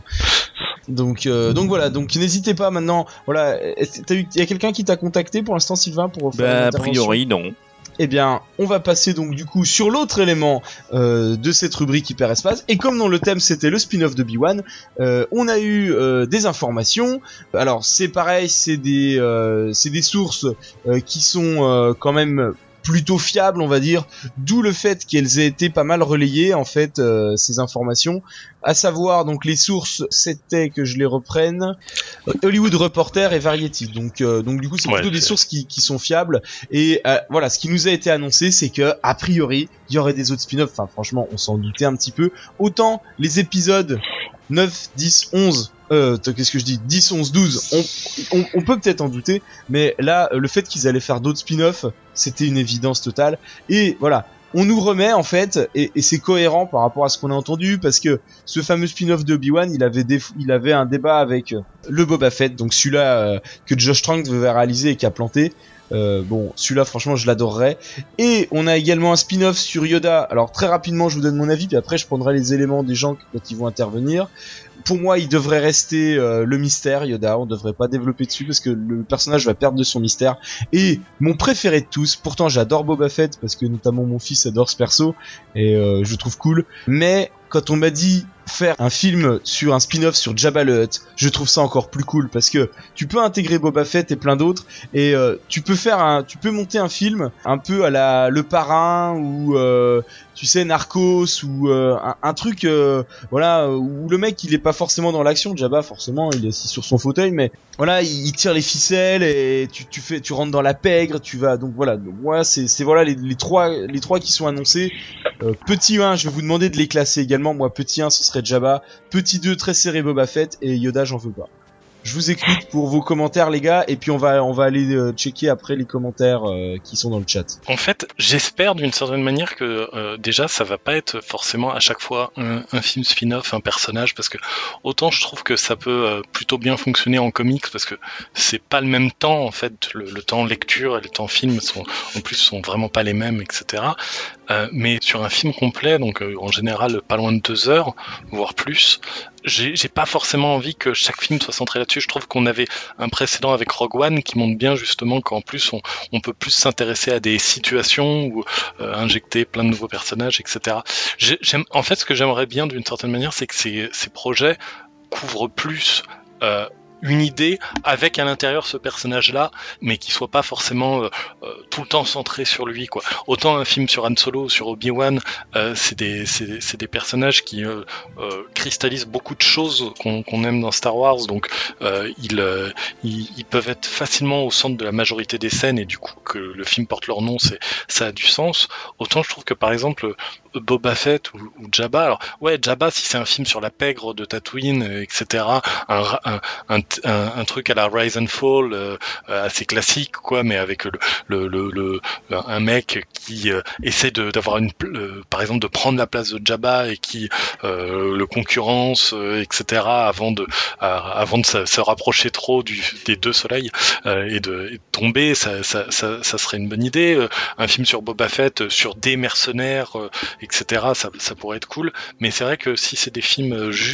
Donc, euh, donc voilà. Donc n'hésitez pas maintenant. Voilà, il y a quelqu'un qui t'a contacté pour l'instant, Sylvain, pour faire bah, une a intervention. priori, non. Eh bien, on va passer donc du coup sur l'autre élément euh, de cette rubrique hyperespace. Et comme dans le thème c'était le spin-off de B un, euh, on a eu euh, des informations. Alors c'est pareil, c'est des euh, c'est des sources euh, qui sont euh, quand même plutôt fiables, on va dire. D'où le fait qu'elles aient été pas mal relayées en fait euh, ces informations. À savoir donc les sources, c'était que je les reprenne, Hollywood Reporter et Variety. Donc euh, donc du coup c'est plutôt ouais, des sources qui qui sont fiables. Et euh, voilà, ce qui nous a été annoncé, c'est que a priori il y aurait des autres spin-offs. Enfin franchement, on s'en doutait un petit peu. Autant les épisodes neuf, dix, onze, euh, qu'est-ce que je dis, dix, onze, douze, on, on, on peut peut-être en douter, mais là, le fait qu'ils allaient faire d'autres spin-offs, c'était une évidence totale. Et voilà, on nous remet en fait, et, et c'est cohérent par rapport à ce qu'on a entendu, parce que ce fameux spin-off de Obi-Wan, il avait déf- il avait un débat avec le Boba Fett, donc celui-là euh, que Josh Trank devait réaliser et qui a planté. Euh, bon, celui-là, franchement, je l'adorerais. Et on a également un spin-off sur Yoda. Alors, très rapidement, je vous donne mon avis, puis après, je prendrai les éléments des gens quand ils vont intervenir. Pour moi, il devrait rester euh, le mystère, Yoda. On devrait pas développer dessus, parce que le personnage va perdre de son mystère. Et mon préféré de tous, pourtant, j'adore Boba Fett, parce que notamment mon fils adore ce perso, et euh, je le trouve cool. Mais quand on m'a dit faire un film sur un spin-off sur Jabba le Hutt, je trouve ça encore plus cool parce que tu peux intégrer Boba Fett et plein d'autres et euh, tu peux faire un, tu peux monter un film un peu à la Le Parrain ou euh, tu sais Narcos ou euh, un, un truc euh, voilà où le mec il est pas forcément dans l'action. Jabba forcément il est assis sur son fauteuil, mais voilà il, il tire les ficelles et tu, tu fais tu rentres dans la pègre, tu vas donc voilà donc moi c'est c'est voilà les, les trois les trois qui sont annoncés. Euh, petit un, je vais vous demander de les classer également. Moi petit un ce serait Jabba, petit deux très serré Boba Fett et Yoda j'en veux pas. Je vous écoute pour vos commentaires les gars et puis on va on va aller euh, checker après les commentaires euh, qui sont dans le chat. En fait, j'espère d'une certaine manière que euh, déjà ça va pas être forcément à chaque fois un, un film spin-off, un personnage, parce que autant je trouve que ça peut euh, plutôt bien fonctionner en comics parce que c'est pas le même temps en fait, le, le temps lecture et le temps film sont en plus sont vraiment pas les mêmes, et cetera. Euh, mais sur un film complet, donc euh, en général pas loin de deux heures, voire plus, j'ai, j'ai pas forcément envie que chaque film soit centré là-dessus. Je trouve qu'on avait un précédent avec Rogue One qui montre bien justement qu'en plus on, on peut plus s'intéresser à des situations ou euh, injecter plein de nouveaux personnages, et cetera. J'ai, j'aime, en fait, ce que j'aimerais bien d'une certaine manière, c'est que ces, ces projets couvrent plus euh, une idée avec à l'intérieur ce personnage-là, mais qui soit pas forcément euh, euh, tout le temps centré sur lui, quoi. Autant un film sur Han Solo ou sur Obi-Wan, euh, c'est des c'est, c'est des personnages qui euh, euh, cristallisent beaucoup de choses qu'on, qu'on aime dans Star Wars, donc euh, ils, euh, ils ils peuvent être facilement au centre de la majorité des scènes et du coup que le film porte leur nom, c'est ça a du sens. Autant je trouve que par exemple Boba Fett ou, ou Jabba, alors ouais Jabba si c'est un film sur la pègre de Tatooine, et cetera. Un, un, un, un, un truc à la Rise and Fall euh, assez classique quoi, mais avec le, le, le, le un mec qui euh, essaie de d'avoir une euh, par exemple de prendre la place de Jabba et qui euh, le concurrence, euh, et cetera. Avant de euh, avant de se, se rapprocher trop du, des deux soleils euh, et, de, et de tomber, ça, ça, ça, ça serait une bonne idée. Euh, un film sur Boba Fett, sur des mercenaires, euh, et cetera. Ça, ça pourrait être cool. Mais c'est vrai que si c'est des films juste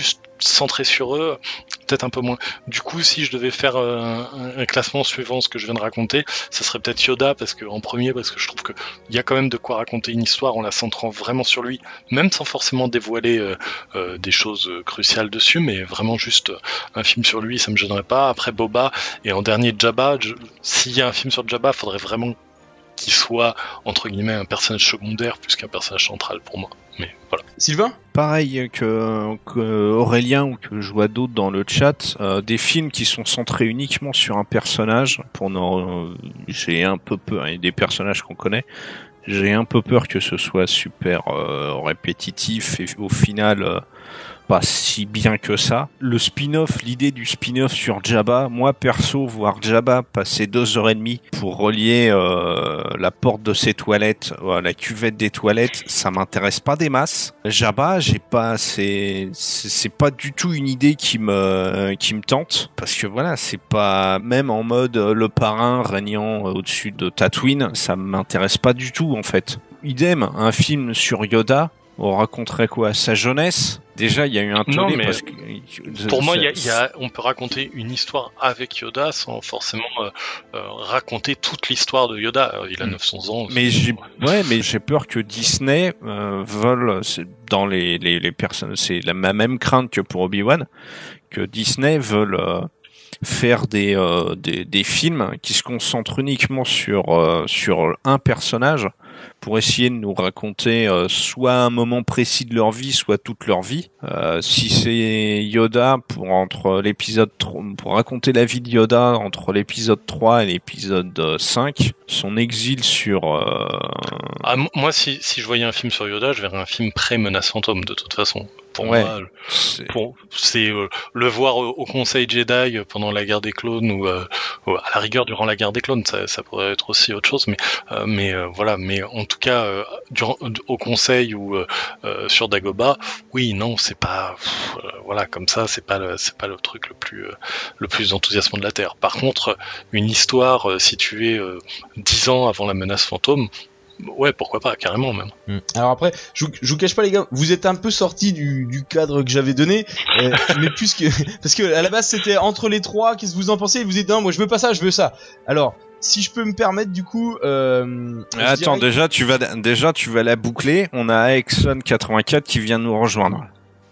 centré sur eux, peut-être un peu moins. Du coup, si je devais faire euh, un, un classement suivant ce que je viens de raconter, ça serait peut-être Yoda, parce que en premier, parce que je trouve que il y a quand même de quoi raconter une histoire en la centrant vraiment sur lui, même sans forcément dévoiler euh, euh, des choses cruciales dessus, mais vraiment juste un film sur lui, ça me gênerait pas. Après Boba, et en dernier Jabba, je... s'il y a un film sur Jabba, faudrait vraiment qu'il soit entre guillemets un personnage secondaire plus qu'un personnage central pour moi. Mais voilà. Sylvain ? Pareil que, que Aurélien ou que je vois d'autres dans le chat, euh, des films qui sont centrés uniquement sur un personnage. Pour nos, euh, j'ai un peu peur, et des personnages qu'on connaît. J'ai un peu peur que ce soit super euh, répétitif et au final euh, pas si bien que ça. Le spin-off, l'idée du spin-off sur Jabba, moi perso, voir Jabba passer deux heures et demie pour relier euh, la porte de ses toilettes à la cuvette des toilettes, ça m'intéresse pas des masses. Jabba, j'ai pas, c'est, c'est, c'est pas du tout une idée qui me, qui me tente, parce que voilà, c'est pas, même en mode euh, le parrain régnant euh, au-dessus de Tatooine, ça m'intéresse pas du tout en fait. Idem, un film sur Yoda, on raconterait quoi, sa jeunesse? Déjà, il y a eu un tollé parce que pour moi, il y a, y a, on peut raconter une histoire avec Yoda sans forcément euh, euh, raconter toute l'histoire de Yoda. Il a neuf cents ans. Mais j'ai, ouais, mais j'ai peur que Disney euh, vole dans les les, les personnes. C'est la même crainte que pour Obi-Wan, que Disney veulent euh, faire des, euh, des des films qui se concentrent uniquement sur euh, sur un personnage, pour essayer de nous raconter euh, soit un moment précis de leur vie, soit toute leur vie. Euh, si c'est Yoda, pour entre l'épisode trois, pour raconter la vie de Yoda entre l'épisode trois et l'épisode cinq, son exil sur... Euh... Ah, moi, si, si je voyais un film sur Yoda, je verrais un film pré-Menace Fantôme, de toute façon. Pour ouais, moi, c'est, pour, c'est euh, le voir au, au Conseil Jedi pendant la guerre des clones, ou euh, à la rigueur durant la guerre des clones, ça, ça pourrait être aussi autre chose, mais, euh, mais euh, voilà, mais en tout cas, euh, durant, au Conseil ou euh, euh, sur Dagobah, oui, non, c'est pas, pff, euh, voilà, comme ça, c'est pas le, c'est pas le truc le plus, euh, le plus enthousiasmant de la Terre. Par contre, une histoire euh, située euh, dix ans avant la menace fantôme, ouais, pourquoi pas, carrément même. Mmh. Alors après, je, je vous cache pas les gars, vous êtes un peu sortis du, du cadre que j'avais donné, euh, mais plus que parce que à la base c'était entre les trois. Qu'est-ce que vous en pensez? Vous êtes non, moi je veux pas ça, je veux ça. Alors, si je peux me permettre du coup. Euh, Attends, dirais... déjà tu vas déjà tu vas la boucler. On a Exxon quatre-vingt-quatre qui vient nous rejoindre.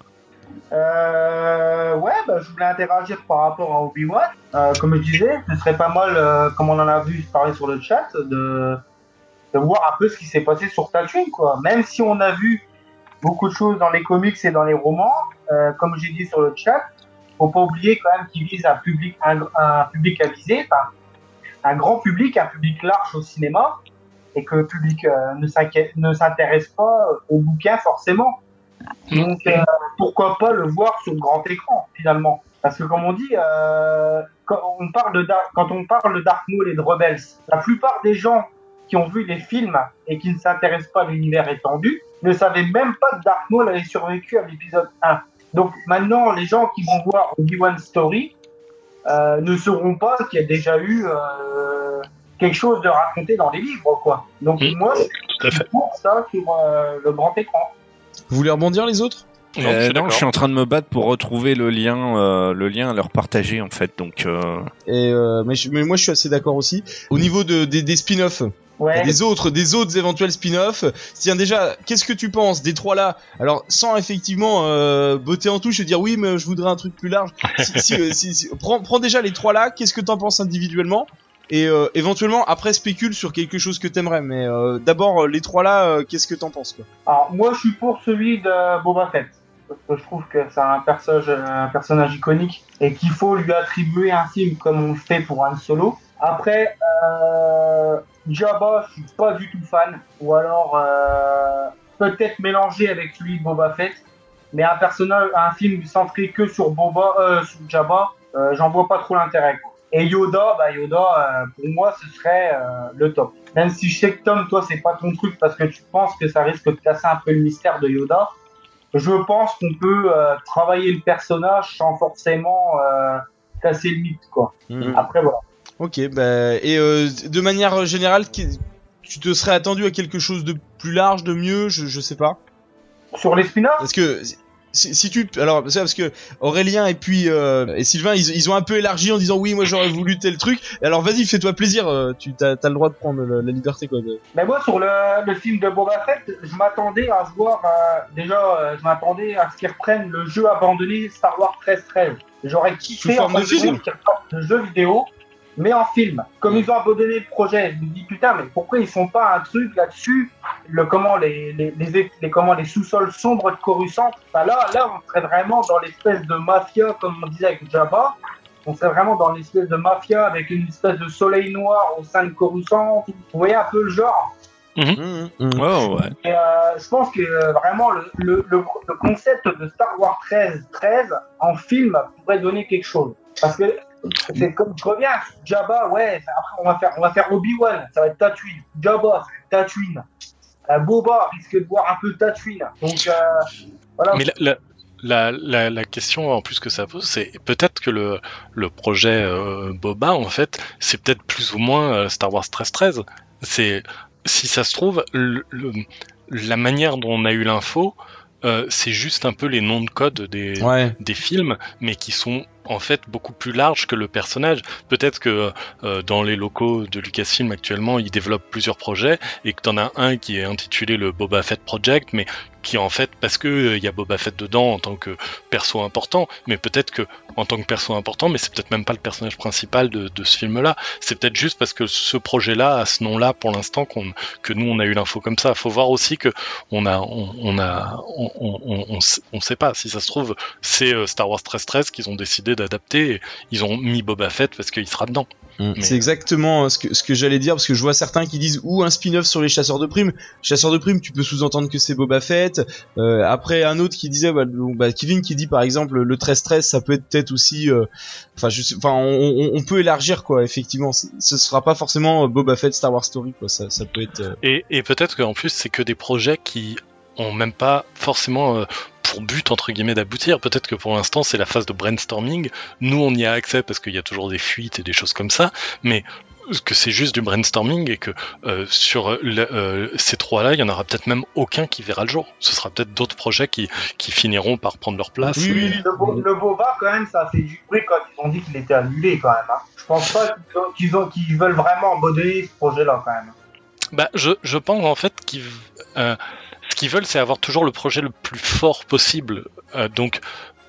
Euh, ouais, bah, je voulais interagir par rapport à Obi-Wan. Euh, comme je disais, ce serait pas mal, euh, comme on en a vu parler sur le chat, de de voir un peu ce qui s'est passé sur Tatooine, quoi. Même si on a vu beaucoup de choses dans les comics et dans les romans, euh, comme j'ai dit sur le chat, faut pas oublier quand même qu'ils visent un public, un, un public avisé, enfin, un grand public, un public large au cinéma, et que le public euh, ne, ne s'intéresse pas au bouquin forcément. Donc euh, pourquoi pas le voir sur le grand écran finalement? Parce que comme on dit, euh, quand on parle de Dark, quand on parle de Dark Maul et de Rebels, la plupart des gens qui ont vu les films et qui ne s'intéressent pas à l'univers étendu ne savaient même pas que Dark Maul avait survécu à l'épisode un. Donc maintenant, les gens qui vont voir Obi-Wan Story euh, ne sauront pas qu'il y a déjà eu euh, quelque chose de raconté dans les livres, quoi. Donc mmh, moi, c'est pour ça sur euh, le grand écran. Vous voulez rebondir les autres? Non, euh, je, non je suis en train de me battre pour retrouver le lien, euh, le lien à leur partager en fait. Donc. Euh... Et euh, mais, je, mais moi je suis assez d'accord aussi. Au niveau de des, des spin-offs. Ouais. Des autres, des autres éventuels spin-offs. Tiens déjà, qu'est-ce que tu penses des trois là? Alors sans effectivement euh, botter en touche et dire oui, mais je voudrais un truc plus large. Si, si, euh, si, si, prends, prends déjà les trois là. Qu'est-ce que t'en penses individuellement? Et euh, éventuellement après spécule sur quelque chose que t'aimerais. Mais euh, d'abord les trois là, euh, qu'est-ce que t'en penses quoi? Alors moi je suis pour celui de Boba Fett. Parce que je trouve que c'est un personnage, un personnage iconique et qu'il faut lui attribuer un film comme on le fait pour Han Solo. Après, euh, Jabba, je suis pas du tout fan. Ou alors, euh, peut-être mélangé avec celui de Boba Fett. Mais un personnage, un film centré que sur Boba, euh, sur Jabba, euh, j'en vois pas trop l'intérêt, quoi. Et Yoda, bah Yoda, euh, pour moi, ce serait euh, le top. Même si je sais que Tom, toi, c'est pas ton truc parce que tu penses que ça risque de casser un peu le mystère de Yoda. Je pense qu'on peut euh, travailler le personnage sans forcément euh, casser le mythe, quoi. Mmh. Après, voilà. Ok, bah, et euh, de manière générale, tu te serais attendu à quelque chose de plus large, de mieux, je, je sais pas. Sur les spin-offs ? Parce que, Si, si tu, alors c'est parce que Aurélien et puis euh, et Sylvain, ils, ils ont un peu élargi en disant oui, moi j'aurais voulu tel truc. Alors vas-y, fais-toi plaisir. Euh, tu t'as, t'as le droit de prendre le, la liberté quoi. De... Mais moi sur le, le film de Boba Fett, je m'attendais à voir euh, déjà, euh, je m'attendais à ce qu'ils reprennent le jeu abandonné Star Wars treize treize. J'aurais kiffé en fait qu'ils reprennent le jeu vidéo, mais en film. Comme ils ont abandonné le projet, je me dis putain, mais pourquoi ils font pas un truc là-dessus? Le comment les les, les, les comment les sous-sols sombres de Coruscant. Enfin, là là on serait vraiment dans l'espèce de mafia comme on disait avec Jabba. On serait vraiment dans l'espèce de mafia avec une espèce de soleil noir au sein de Coruscant. Vous voyez un peu le genre. Mmh. Mmh. Ouais, ouais. Et, euh, je pense que euh, vraiment le, le, le, le concept de Star Wars treize treize en film pourrait donner quelque chose. Parce que c'est comme je reviens, Jabba, ouais, après on va faire on va faire Obi-Wan, ça va être Tatooine. Jabba, ça va être Tatooine. Euh, Boba risque de voir un peu Tatooine. Donc euh, voilà. Mais la, la, la, la, la question en plus que ça pose, c'est peut-être que le, le projet euh, Boba, en fait, c'est peut-être plus ou moins euh, Star Wars treize treize. C'est, si ça se trouve, le, le, la manière dont on a eu l'info, euh, c'est juste un peu les noms de code des, ouais. des films, mais qui sont en fait beaucoup plus larges que le personnage. Peut-être que euh, dans les locaux de Lucasfilm actuellement, ils développent plusieurs projets et que t'en as un qui est intitulé le Boba Fett Project, mais qui en fait, parce que il euh, y a Boba Fett dedans en tant que perso important, mais peut-être que en tant que perso important, mais c'est peut-être même pas le personnage principal de, de ce film-là. C'est peut-être juste parce que ce projet-là a ce nom-là pour l'instant qu'on, que nous on a eu l'info comme ça. Faut voir aussi que on a, on, on a, on, on, on, on, on sait pas si ça se trouve c'est euh, Star Wars treize treize qu'ils ont décidé d'adapter. Et ils ont mis Boba Fett parce qu'il sera dedans. Mmh. Mais... C'est exactement ce que, ce que j'allais dire, parce que je vois certains qui disent ou un spin-off sur les chasseurs de primes. Chasseurs de primes, tu peux sous-entendre que c'est Boba Fett. Euh, après un autre qui disait, bah, bah, Kevin qui dit par exemple le treize treize, ça peut être peut-être aussi, enfin, euh, je sais, enfin, on, on peut élargir quoi. Effectivement, ce sera pas forcément Boba Fett Star Wars Story quoi. Ça, ça peut être. Euh... Et, et peut-être qu'en plus c'est que des projets qui ont même pas forcément euh, pour but entre guillemets d'aboutir. Peut-être que pour l'instant c'est la phase de brainstorming. Nous on y a accès parce qu'il y a toujours des fuites et des choses comme ça, mais que c'est juste du brainstorming et que euh, sur le, euh, ces trois-là, il y en aura peut-être même aucun qui verra le jour. Ce sera peut-être d'autres projets qui, qui finiront par prendre leur place. Oui, oui, le, Bo- le Boba quand même, ça a fait du bruit quand ils ont dit qu'il était annulé quand même. Hein. Je pense pas qu'ils, ont, qu'ils veulent vraiment abandonner ce projet-là quand même. Bah, je, je pense en fait qu'ils euh, ce qu'ils veulent, c'est avoir toujours le projet le plus fort possible. Euh, donc,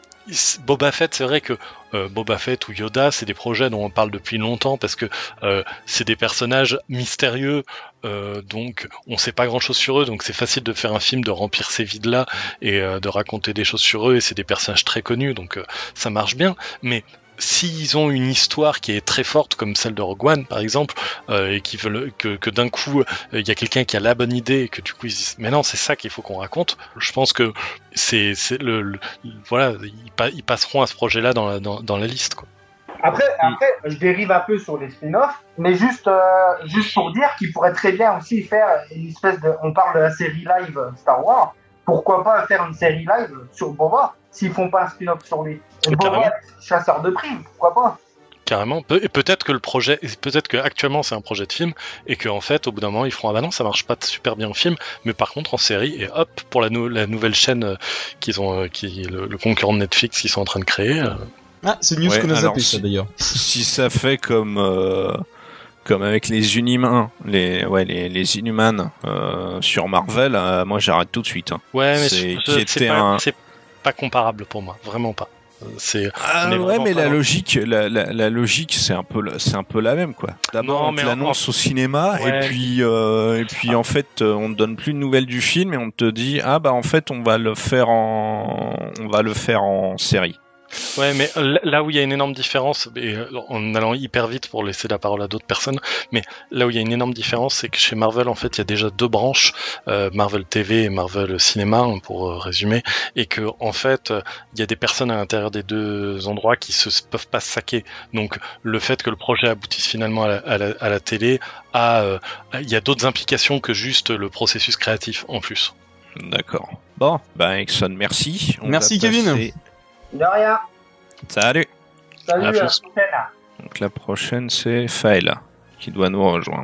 Boba Fett, c'est vrai que euh, Boba Fett ou Yoda, c'est des projets dont on parle depuis longtemps parce que euh, c'est des personnages mystérieux, euh, donc on sait pas grand-chose sur eux, donc c'est facile de faire un film, de remplir ces vides-là et euh, de raconter des choses sur eux, et c'est des personnages très connus, donc euh, ça marche bien. Mais s'ils ont une histoire qui est très forte, comme celle de Rogue One par exemple, euh, et qui veulent que, que d'un coup il euh, y a quelqu'un qui a la bonne idée et que du coup ils disent mais non c'est ça qu'il faut qu'on raconte, je pense que c'est, c'est le, le voilà ils, pa- ils passeront à ce projet-là dans la, dans, dans la liste quoi. Après, après, je dérive un peu sur les spin-offs, mais juste, euh, juste pour dire qu'ils pourraient très bien aussi faire une espèce de, on parle de la série live Star Wars, pourquoi pas faire une série live sur Boba s'ils font pas un spin-off sur lui. Boba, chasseur de primes, pourquoi pas? Carrément. Pe- et peut-être que le projet, peut-être que actuellement c'est un projet de film et qu'en fait au bout d'un moment ils feront ah bah non ça marche pas super bien en film, mais par contre en série et hop pour la, nou- la nouvelle chaîne euh, qu'ils ont, euh, qui le, le concurrent de Netflix qu'ils sont en train de créer. Euh... Ah c'est news ouais, qu'on a zappé si, ça d'ailleurs. Si ça fait comme euh, comme avec les Inhumains, les ouais les les Inhumans euh, sur Marvel, euh, moi j'arrête tout de suite. Hein. Ouais mais c'est, je, qui c'est, était pas, un... c'est pas comparable pour moi, vraiment pas. C'est, ah ouais mais la logique la, la, la logique c'est un peu c'est un peu la même quoi. D'abord non, on te l'annonce en... au cinéma ouais. et puis euh, et puis ah. en fait on te donne plus de nouvelles du film et on te dit ah bah en fait on va le faire en on va le faire en série. Ouais, mais là où il y a une énorme différence, et en allant hyper vite pour laisser la parole à d'autres personnes, mais là où il y a une énorme différence, c'est que chez Marvel, en fait, il y a déjà deux branches, euh, Marvel T V et Marvel Cinéma, pour euh, résumer, et que en fait, il y a des personnes à l'intérieur des deux endroits qui se peuvent pas se saquer. Donc, le fait que le projet aboutisse finalement à la, à la, à la télé, a, euh, il y a d'autres implications que juste le processus créatif en plus. D'accord. Bon, ben Exxon, merci. On merci Kevin. Passer... De rien. Salut. Salut, à la prochaine. Donc la prochaine c'est Faël qui doit nous rejoindre.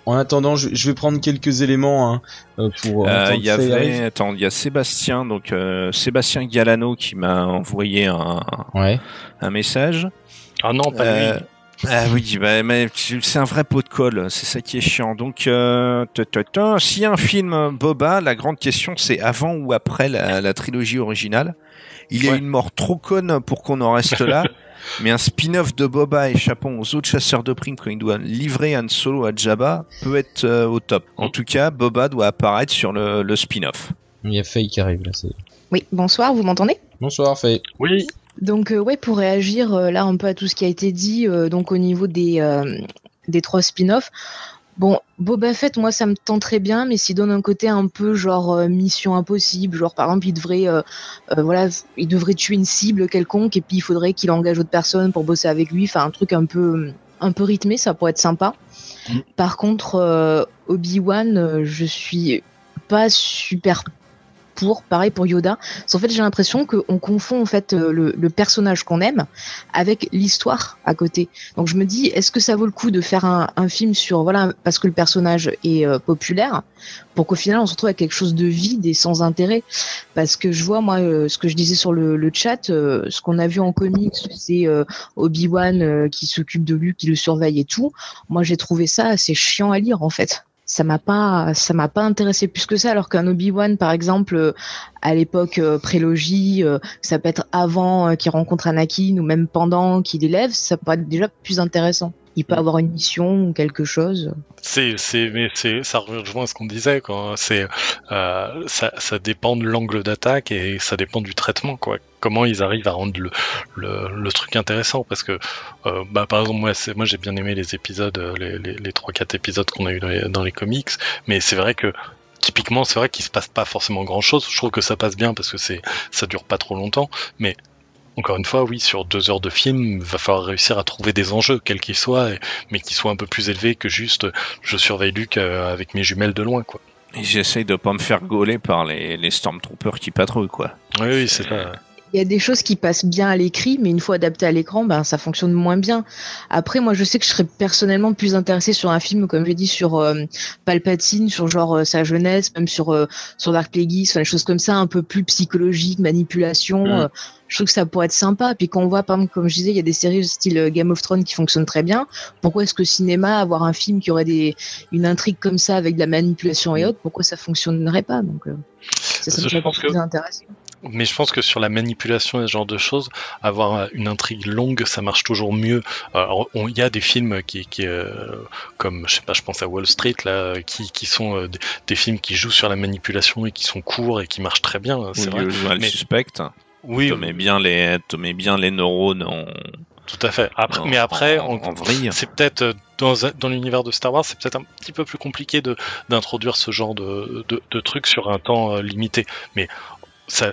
En attendant, je, je vais prendre quelques éléments hein, pour. Euh, il y avait, attends, il y a Sébastien, donc euh, Sébastien Galano qui m'a envoyé un, ouais. un message. Ah non, pas euh, lui. Ah oui, bah, mais c'est un vrai pot de colle, c'est ça qui est chiant. Donc, euh, s'il y a un film Boba, la grande question c'est avant ou après la, la trilogie originale. Il y a ouais. une mort trop conne pour qu'on en reste là. Mais un spin-off de Boba échappant aux autres chasseurs de primes quand il doit livrer Han Solo à Jabba peut être euh, au top. En tout cas, Boba doit apparaître sur le, le spin-off. Il y a Faye qui arrive là. C'est... Oui, bonsoir, vous m'entendez ? Bonsoir Faye. Oui. Donc euh, ouais, pour réagir euh, là un peu à tout ce qui a été dit, euh, donc au niveau des euh, des trois spin-offs. Bon, Boba Fett, moi, ça me tente très bien, mais s'il donne un côté un peu genre euh, mission impossible, genre par exemple, il devrait, euh, euh, voilà, il devrait tuer une cible quelconque, et puis il faudrait qu'il engage d'autres personnes pour bosser avec lui, enfin un truc un peu, un peu rythmé, ça pourrait être sympa. Mmh. Par contre, euh, Obi-Wan, euh, je suis pas super pour, pareil pour Yoda. En fait, j'ai l'impression qu'on confond en fait le, le personnage qu'on aime avec l'histoire à côté. Donc je me dis, est-ce que ça vaut le coup de faire un, un film sur, voilà, parce que le personnage est euh, populaire, pour qu'au final on se retrouve avec quelque chose de vide et sans intérêt. Parce que je vois, moi, euh, ce que je disais sur le, le chat, euh, ce qu'on a vu en comics, c'est euh, Obi-Wan euh, qui s'occupe de lui, qui le surveille et tout. Moi, j'ai trouvé ça assez chiant à lire, en fait. Ça m'a pas, ça m'a pas intéressé plus que ça, alors qu'un Obi-Wan, par exemple, euh, à l'époque euh, prélogie, euh, ça peut être avant euh, qu'il rencontre Anakin ou même pendant qu'il élève, ça peut être déjà plus intéressant. Il peut avoir une mission ou quelque chose. C'est, c'est, mais c'est, ça rejoint ce qu'on disait, quoi. C'est, euh, ça, ça dépend de l'angle d'attaque et ça dépend du traitement, quoi. Comment ils arrivent à rendre le, le, le truc intéressant, parce que, euh, bah, par exemple, moi, c'est, moi, j'ai bien aimé les épisodes, les, les, les trois, quatre épisodes qu'on a eu dans les, dans les comics, mais c'est vrai que, typiquement, c'est vrai qu'il se passe pas forcément grand chose. Je trouve que ça passe bien parce que c'est, ça dure pas trop longtemps, mais encore une fois, oui, sur deux heures de film, il va falloir réussir à trouver des enjeux, quels qu'ils soient, mais qui soient un peu plus élevés que juste je surveille Luke avec mes jumelles de loin, quoi. Et j'essaye de pas me faire gauler par les, les Stormtroopers qui patrouillent, quoi. Oui, oui, c'est ça. Il y a des choses qui passent bien à l'écrit, mais une fois adaptées à l'écran, ben ça fonctionne moins bien. Après, moi, je sais que je serais personnellement plus intéressée sur un film, comme j'ai dit, sur euh, Palpatine, sur genre euh, sa jeunesse, même sur euh, sur Dark Plagueis, enfin, des choses comme ça, un peu plus psychologiques, manipulation. Mmh. Euh, je trouve que ça pourrait être sympa. Puis quand on voit, par exemple, comme je disais, il y a des séries style Game of Thrones qui fonctionnent très bien. Pourquoi est-ce que cinéma, avoir un film qui aurait des une intrigue comme ça avec de la manipulation et autres, pourquoi ça fonctionnerait pas? Donc, euh, c'est ça qui est plus intéressant. Mais je pense que sur la manipulation et ce genre de choses, avoir une intrigue longue, ça marche toujours mieux. Il y a des films qui, qui euh, comme je sais pas, je pense à Wall Street là, qui, qui sont euh, des, des films qui jouent sur la manipulation et qui sont courts et qui marchent très bien. C'est oui, vrai. Le mais... suspect. Oui. Tu mets bien les, tu mets bien les neurones en. Tout à fait. Après, en, mais après, en, en vrille. C'est peut-être dans, dans l'univers de Star Wars, c'est peut-être un petit peu plus compliqué de d'introduire ce genre de de, de trucs sur un temps euh, limité. Mais ça,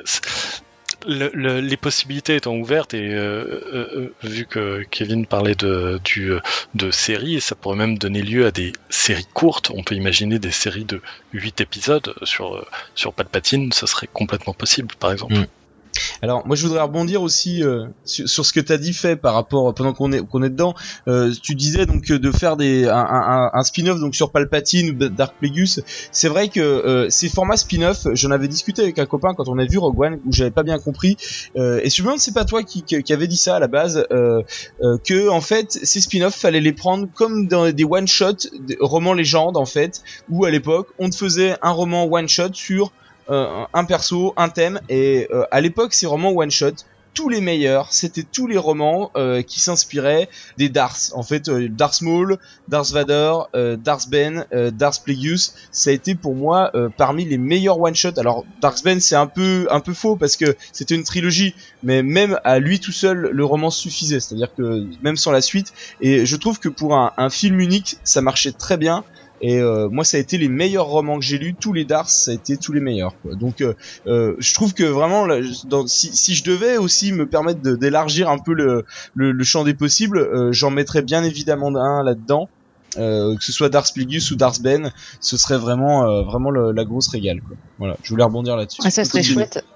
le, le, les possibilités étant ouvertes et euh, euh, vu que Kevin parlait de du de séries, ça pourrait même donner lieu à des séries courtes. On peut imaginer des séries de huit épisodes sur sur Palpatine, ça serait complètement possible, par exemple. Mm. Alors moi je voudrais rebondir aussi euh, sur, sur ce que t'as dit fait par rapport pendant qu'on est qu'on est dedans. Euh, tu disais donc de faire des un, un, un spin-off donc sur Palpatine ou Dark Plagueis. C'est vrai que euh, ces formats spin-off, j'en avais discuté avec un copain quand on a vu Rogue One où j'avais pas bien compris. Euh, et sûrement c'est pas toi qui, qui qui avait dit ça à la base euh, euh, que en fait ces spin-off fallait les prendre comme dans des one shot, des romans légendes en fait, où à l'époque on te faisait un roman one shot sur Euh, un perso, un thème, et euh, à l'époque ces romans one shot, tous les meilleurs, c'était tous les romans euh, qui s'inspiraient des Darth. En fait, euh, Darth Maul, Darth Vader, euh, Darth Ben, euh, Darth Plagueis, ça a été pour moi euh, parmi les meilleurs one shot. Alors Darth Ben c'est un peu un peu faux parce que c'était une trilogie, mais même à lui tout seul le roman suffisait, c'est-à-dire que même sans la suite. Et je trouve que pour un, un film unique, ça marchait très bien. Et euh, moi, ça a été les meilleurs romans que j'ai lus. Tous les Darth, ça a été tous les meilleurs, quoi. Donc, euh, euh, je trouve que vraiment, là, dans, si, si je devais aussi me permettre de, d'élargir un peu le, le, le champ des possibles, euh, j'en mettrais bien évidemment un là-dedans. Euh, que ce soit Darth Plagueis ou Darth Ben, ce serait vraiment, euh, vraiment le, la grosse régale, quoi. Voilà, je voulais rebondir là-dessus. Ah, ça serait chouette.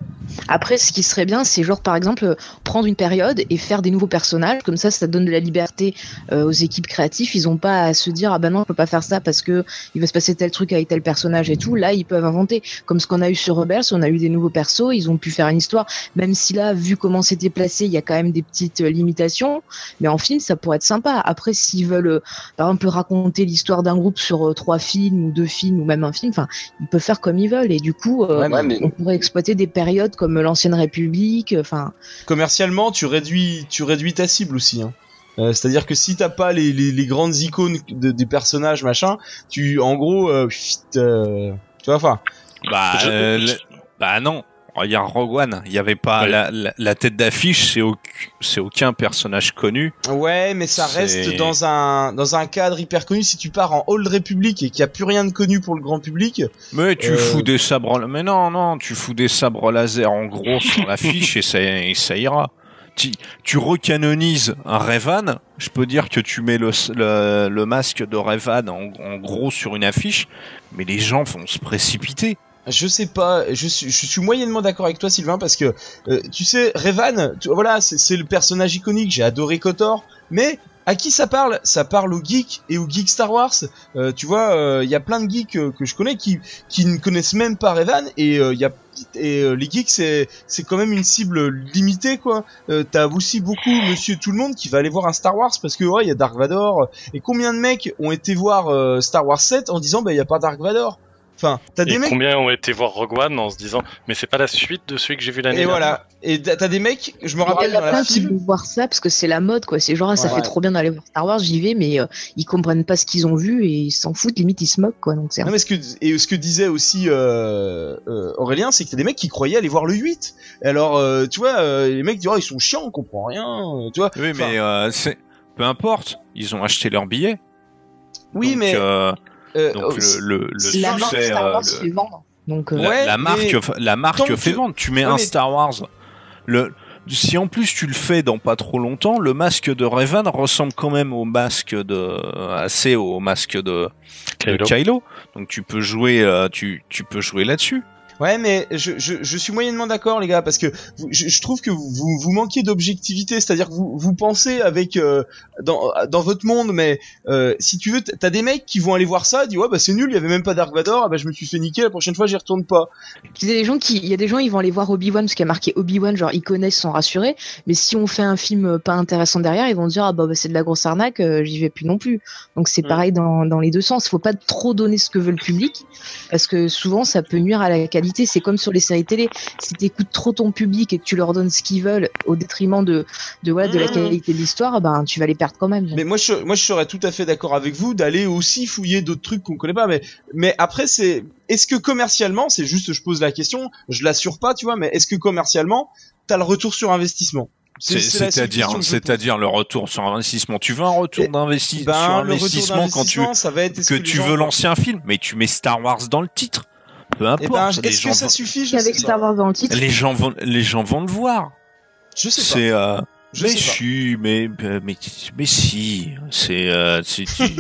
Après, ce qui serait bien, c'est genre par exemple prendre une période et faire des nouveaux personnages. Comme ça, ça donne de la liberté euh, aux équipes créatives. Ils ont pas à se dire ah ben non, on peut pas faire ça parce que il va se passer tel truc avec tel personnage et tout. Là, ils peuvent inventer. Comme ce qu'on a eu sur Rebels, on a eu des nouveaux persos. Ils ont pu faire une histoire. Même si là, vu comment c'était placé, il y a quand même des petites euh, limitations. Mais en film, ça pourrait être sympa. Après, s'ils veulent euh, par exemple raconter l'histoire d'un groupe sur euh, trois films ou deux films ou même un film, enfin, ils peuvent faire comme ils veulent. Et du coup, euh, Ouais, mais- on pourrait exploiter des périodes comme l'ancienne République. Enfin, Commercialement, tu réduis, tu réduis ta cible aussi. Hein. Euh, c'est-à-dire que si t'as pas les, les, les grandes icônes de, des personnages machin, tu, en gros, euh, pfft, euh, tu vois, enfin. Bah, euh, le- bah non. Regarde Rogue One, il y avait pas Ouais. la, la, la tête d'affiche, c'est aucun, c'est aucun personnage connu. Ouais, mais ça C'est- reste dans un dans un cadre hyper connu. Si tu pars en Old Republic et qu'il y a plus rien de connu pour le grand public. Mais tu euh, fous des sabres, mais non, non, tu fous des sabres laser en gros sur l'affiche et ça, et ça ira. Tu, tu recanonises un Revan, je peux dire que tu mets le, le, le masque de Revan en, en gros sur une affiche, mais les gens vont se précipiter. Je sais pas, je suis, je suis moyennement d'accord avec toi Sylvain parce que euh, tu sais Revan, tu- voilà, c'est, c'est le personnage iconique, j'ai adoré KOTOR, mais à qui ça parle? Ça parle aux geeks et aux geeks Star Wars. Euh, tu vois, il y a plein de geeks euh, que je connais qui qui ne connaissent même pas Revan et il euh, y a et euh, les geeks c'est c'est quand même une cible limitée quoi. Euh, t'as aussi beaucoup Monsieur Tout le Monde qui va aller voir un Star Wars parce que ouais il y a Dark Vador et combien de mecs ont été voir euh, Star Wars sept en disant bah il y a pas Dark Vador. Enfin, t'as des Et mecs. combien ont été voir Rogue One en se disant mais c'est pas la suite de celui que j'ai vu l'année Et dernière. voilà. Et t'as t'as des mecs, je me il y rappelle en a dans la plein qui file. vont voir ça parce que c'est la mode, quoi. C'est genre, ah, ça Ouais. fait trop bien d'aller voir Star Wars, j'y vais, mais euh, ils comprennent pas ce qu'ils ont vu et ils s'en foutent, limite ils se moquent, quoi. Donc c'est. Non mais ce que et ce que disait aussi euh, euh, Aurélien, c'est que t'as des mecs qui croyaient aller voir le huit. Et alors euh, tu vois, euh, les mecs disent oh, ils sont chiants, on comprend rien, euh, tu vois. Oui, Enfin, mais euh, c'est peu importe, ils ont acheté leur billet. oui, Donc, mais euh, euh, donc euh, le, le, le la marque succès, Star euh, Wars le- fait vendre. Donc, euh, la, Ouais, la marque, mais la marque tant que fait tu- vendre. Tu mets Ouais, un mais- Star Wars. Le, si en plus tu le fais dans pas trop longtemps, le masque de Revan ressemble quand même au masque de, assez au masque de Kylo. de Kylo. Donc tu peux jouer, euh, tu, tu peux jouer là-dessus. Ouais, mais je, je, je suis moyennement d'accord, les gars, parce que vous- je, je trouve que vous, vous manquez d'objectivité, c'est-à-dire que vous, vous pensez avec euh, dans, dans votre monde, mais euh, si tu veux, t'as des mecs qui vont aller voir ça, et disent ouais bah c'est nul, il y avait même pas Dark Vador, ah bah je me suis fait niquer, la prochaine fois j'y retourne pas. Il y a des gens qui, il y a des gens, ils vont aller voir Obi-Wan parce qu'il y a marqué Obi-Wan, genre ils connaissent, sont rassurés. Mais si on fait un film euh, pas intéressant derrière, ils vont dire ah bah, bah, c'est de la grosse arnaque, euh, j'y vais plus non plus. Donc c'est Mm. pareil dans, dans les deux sens. Faut pas trop donner ce que veut le public parce que souvent ça peut nuire à la qualité. C'est comme sur les séries télé. Si t'écoutes trop ton public et que tu leur donnes ce qu'ils veulent au détriment de de voilà de la Mm. qualité de l'histoire, ben tu vas les perdre quand même. Donc. Mais moi je, moi je serais tout à fait d'accord avec vous d'aller aussi fouiller d'autres trucs qu'on connaît pas, mais mais après c'est est-ce que commercialement, c'est juste je pose la question, je l'assure pas, tu vois, mais est-ce que commercialement t'as le retour sur investissement? C'est- la seule C'est-à-dire, question que je pose. c'est-à-dire le retour sur investissement. Tu veux un retour Et- d'investi- ben, sur le retour investissement quand tu d'investissement, ça va être, est-ce que que les tu gens- veux lancer un film, mais tu mets Star Wars dans le titre. Peu importe. Eh ben, les est-ce gens que ça vont- suffit? Je Avec sais Star pas. Wars dans le titre. Les gens vont, les gens vont le voir. Je sais pas. C'est, euh, Je mais sais pas. si, mais, mais, mais, mais si, c'est, euh, c'est, tu-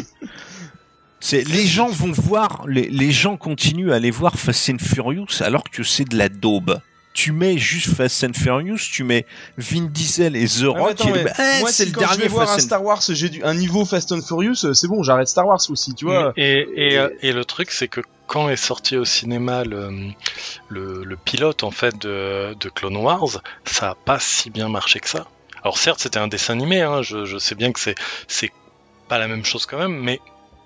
c'est, les gens vont voir, les, les gens continuent à aller voir Fast and Furious alors que c'est de la daube. Tu mets juste Fast and Furious, tu mets Vin Diesel et The Ouais, mais Rock, attends, et mais le- eh, moi, c'est si le quand je dernier vais voir un Fast and Star Wars, j'ai du, un niveau Fast and Furious, euh, c'est bon, j'arrête Star Wars aussi, tu vois. Et, et, euh, et le truc, c'est que quand est sorti au cinéma le, le, le pilote en fait de, de Clone Wars, ça a pas si bien marché que ça. Alors certes, c'était un dessin animé, hein, je, je sais bien que c'est c'est pas la même chose quand même, mais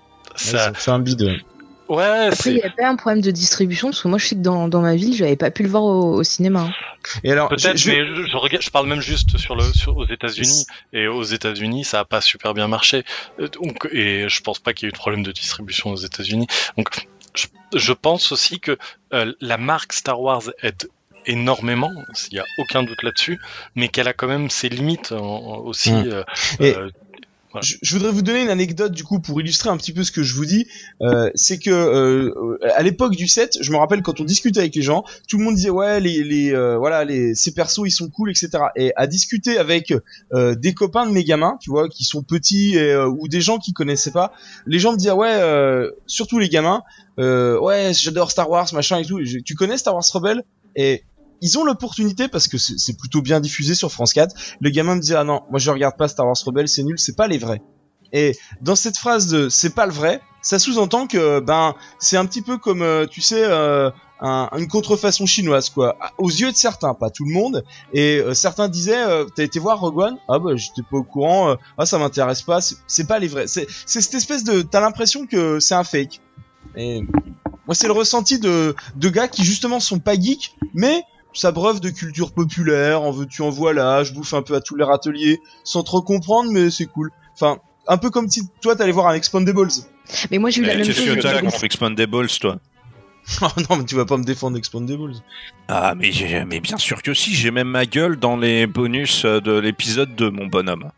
ça. Ouais, fait un bide. Ouais, Après, il c'est. y a pas un problème de distribution parce que moi je sais que dans, dans ma ville, j'avais pas pu le voir au, au cinéma. hein. Et alors, Peut-être, je- je- mais je, je regarde, je parle même juste sur le, sur, aux États-Unis. Et aux États-Unis, ça a pas super bien marché. Euh, Donc, et je pense pas qu'il y ait eu de problème de distribution aux États-Unis. Donc, je, je pense aussi que euh, la marque Star Wars aide énormément, il y a aucun doute là-dessus, mais qu'elle a quand même ses limites en- en- aussi. Mm. euh, Et- euh, voilà. Je, je voudrais vous donner une anecdote du coup pour illustrer un petit peu ce que je vous dis. Euh, c'est que euh, à l'époque du sept, je me rappelle quand on discutait avec les gens, tout le monde disait ouais les les euh, voilà les ces persos ils sont cool et cetera. Et à discuter avec euh, des copains de mes gamins, tu vois, qui sont petits et, euh, ou des gens qui connaissaient pas, les gens me disaient ouais euh, surtout les gamins, euh, ouais j'adore Star Wars machin et tout. Je- tu connais Star Wars Rebelle? Et ils ont l'opportunité parce que c'est, c'est plutôt bien diffusé sur France quatre. Le gamin me dit ah non, moi je regarde pas Star Wars Rebels, c'est nul, c'est pas les vrais. Et dans cette phrase de c'est pas le vrai, ça sous-entend que ben c'est un petit peu comme euh, tu sais euh, un, une contrefaçon chinoise quoi, aux yeux de certains, pas tout le monde. Et euh, certains disaient euh, t'as été voir Rogue One? Ah bah j'étais pas au courant, euh, ah ça m'intéresse pas, c'est, c'est pas les vrais. C'est, c'est cette espèce de t'as l'impression que c'est un fake. Et moi c'est le ressenti de de gars qui justement sont pas geeks mais s'abreuvent de culture populaire, en veux-tu en voilà, je bouffe un peu à tous les râteliers sans trop comprendre mais c'est cool. Enfin un peu comme si toi t'allais voir un Expandables. Mais moi j'ai eu la même chose. Qu'est-ce que t'as contre Expandables, toi? Oh non, mais tu vas pas me défendre Expandables. Ah, mais, mais bien sûr que si, j'ai même ma gueule dans les bonus de l'épisode de mon bonhomme.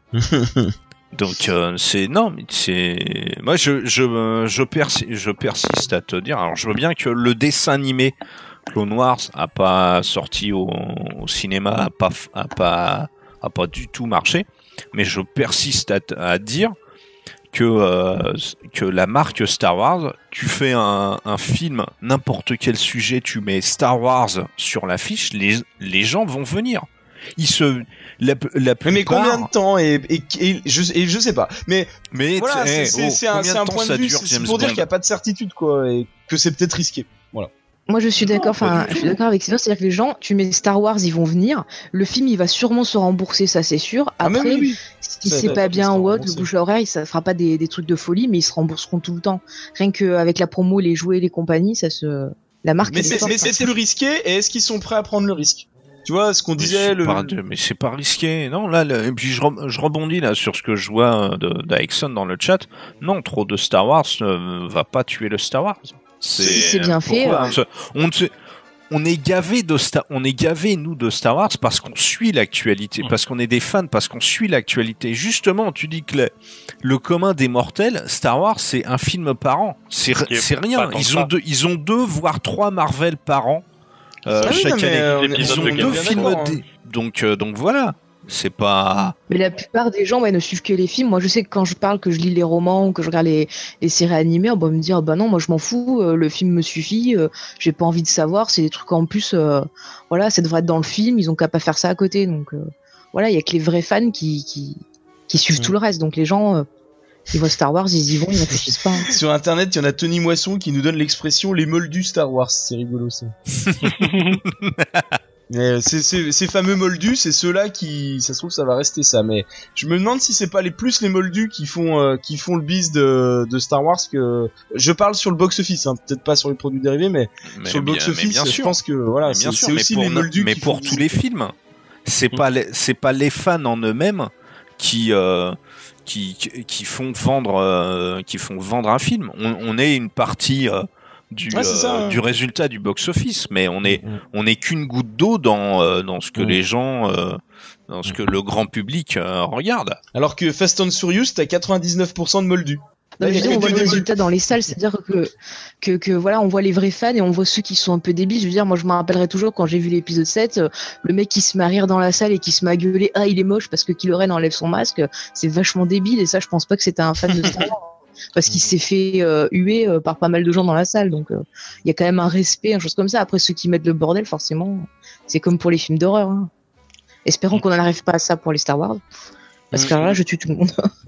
Donc euh, c'est non, mais c'est moi je je je, persi... je persiste à te dire. Alors je veux bien que le dessin animé Clone Wars a pas sorti au, au cinéma, a pas a pas a pas du tout marché. Mais je persiste à, t- à dire que euh, que la marque Star Wars, tu fais un, un film, n'importe quel sujet, tu mets Star Wars sur l'affiche, les les gens vont venir. Ils se la, la plupart... Mais combien de temps et, et, et, je, et je sais pas. Mais, mais voilà, c'est, hey, c'est, oh, c'est un, c'est un point de vue, dure, c'est pour dire qu'il n'y a pas de certitude quoi, et que c'est peut-être risqué. Voilà. Moi je suis d'accord, enfin je suis d'accord avec Sylvain, c'est-à-dire que les gens, tu mets Star Wars, ils vont venir, le film il va sûrement se rembourser, ça c'est sûr. Après, ah, oui, oui. si ça, c'est pas bien ou autre, le bouche à oreille, ça fera pas des, des trucs de folie, mais ils se rembourseront tout le temps. Rien qu'avec la promo, les jouets, les compagnies, ça se, la marque. Mais c'est, mais c'est plus risqué, et est-ce qu'ils sont prêts à prendre le risque? Tu vois ce qu'on disait le... de... mais c'est pas risqué non là, là et puis je, re... je rebondis là sur ce que je vois de d'Aixon dans le chat. Non, trop de Star Wars ne va pas tuer le Star Wars. C'est, c'est bien fait. On, se... on, se... on est gavé de Star on est gavé nous de Star Wars parce qu'on suit l'actualité, mmh. parce qu'on est des fans, parce qu'on suit l'actualité. Justement, tu dis que le, le commun des mortels, Star Wars c'est un film par an. C'est c'est rien, ils ont deux ils ont deux voire trois Marvel par an. Euh, ah oui, chaque non, année, euh, ils ont deux films, hein. d- donc euh, donc voilà, c'est pas. Mais la plupart des gens ouais, ne suivent que les films. Moi, je sais que quand je parle, que je lis les romans ou que je regarde les, les séries animées, on va me dire bah non, moi je m'en fous, euh, le film me suffit, euh, j'ai pas envie de savoir. C'est des trucs en plus, euh, voilà, ça devrait être dans le film. Ils ont qu'à pas faire ça à côté. Donc euh, voilà, il y a que les vrais fans qui qui, qui suivent mmh. tout le reste. Donc les gens. Euh, Ils voient Star Wars, ils y vont, ils réfléchissent pas. Sur internet, il y en a Tony Moisson qui nous donne l'expression les moldus Star Wars. C'est rigolo ça. Mais c'est, c'est, ces fameux moldus, c'est ceux-là qui, ça se trouve, ça va rester ça. Mais je me demande si c'est pas les plus les moldus qui font, euh, qui font le bis de, de Star Wars que. Je parle sur le box-office, hein, peut-être pas sur les produits dérivés, mais, mais sur le box-office, je pense que voilà, c'est, sûr, c'est aussi les moldus. Mais qui pour tous les films, c'est pas les, c'est pas les fans en eux-mêmes qui. Euh... Qui, qui font vendre euh, qui font vendre un film. On, on est une partie euh, du ouais, ça, euh, hein. du résultat du box-office, mais on est mmh. on est qu'une goutte d'eau dans euh, dans ce que mmh. les gens euh, dans ce que le grand public euh, regarde. Alors que Fast and Furious, t'as quatre-vingt-dix-neuf pour cent de moldus. Non, mais je veux dire, on voit le résultat dans les salles, c'est-à-dire que, que, que voilà, on voit les vrais fans et on voit ceux qui sont un peu débiles. Je veux dire, moi, je me rappellerai toujours quand j'ai vu l'épisode sept, le mec qui se met à rire dans la salle et qui se met à gueuler, ah, il est moche parce que Kylo Ren enlève son masque, c'est vachement débile et ça, je pense pas que c'était un fan de Star Wars. Parce qu'il s'est fait euh, huer euh, par pas mal de gens dans la salle, donc il euh, y a quand même un respect, une chose comme ça. Après, ceux qui mettent le bordel, forcément, c'est comme pour les films d'horreur. Hein. Espérons qu'on n'en arrive pas à ça pour les Star Wars, parce que là, je tue tout le monde.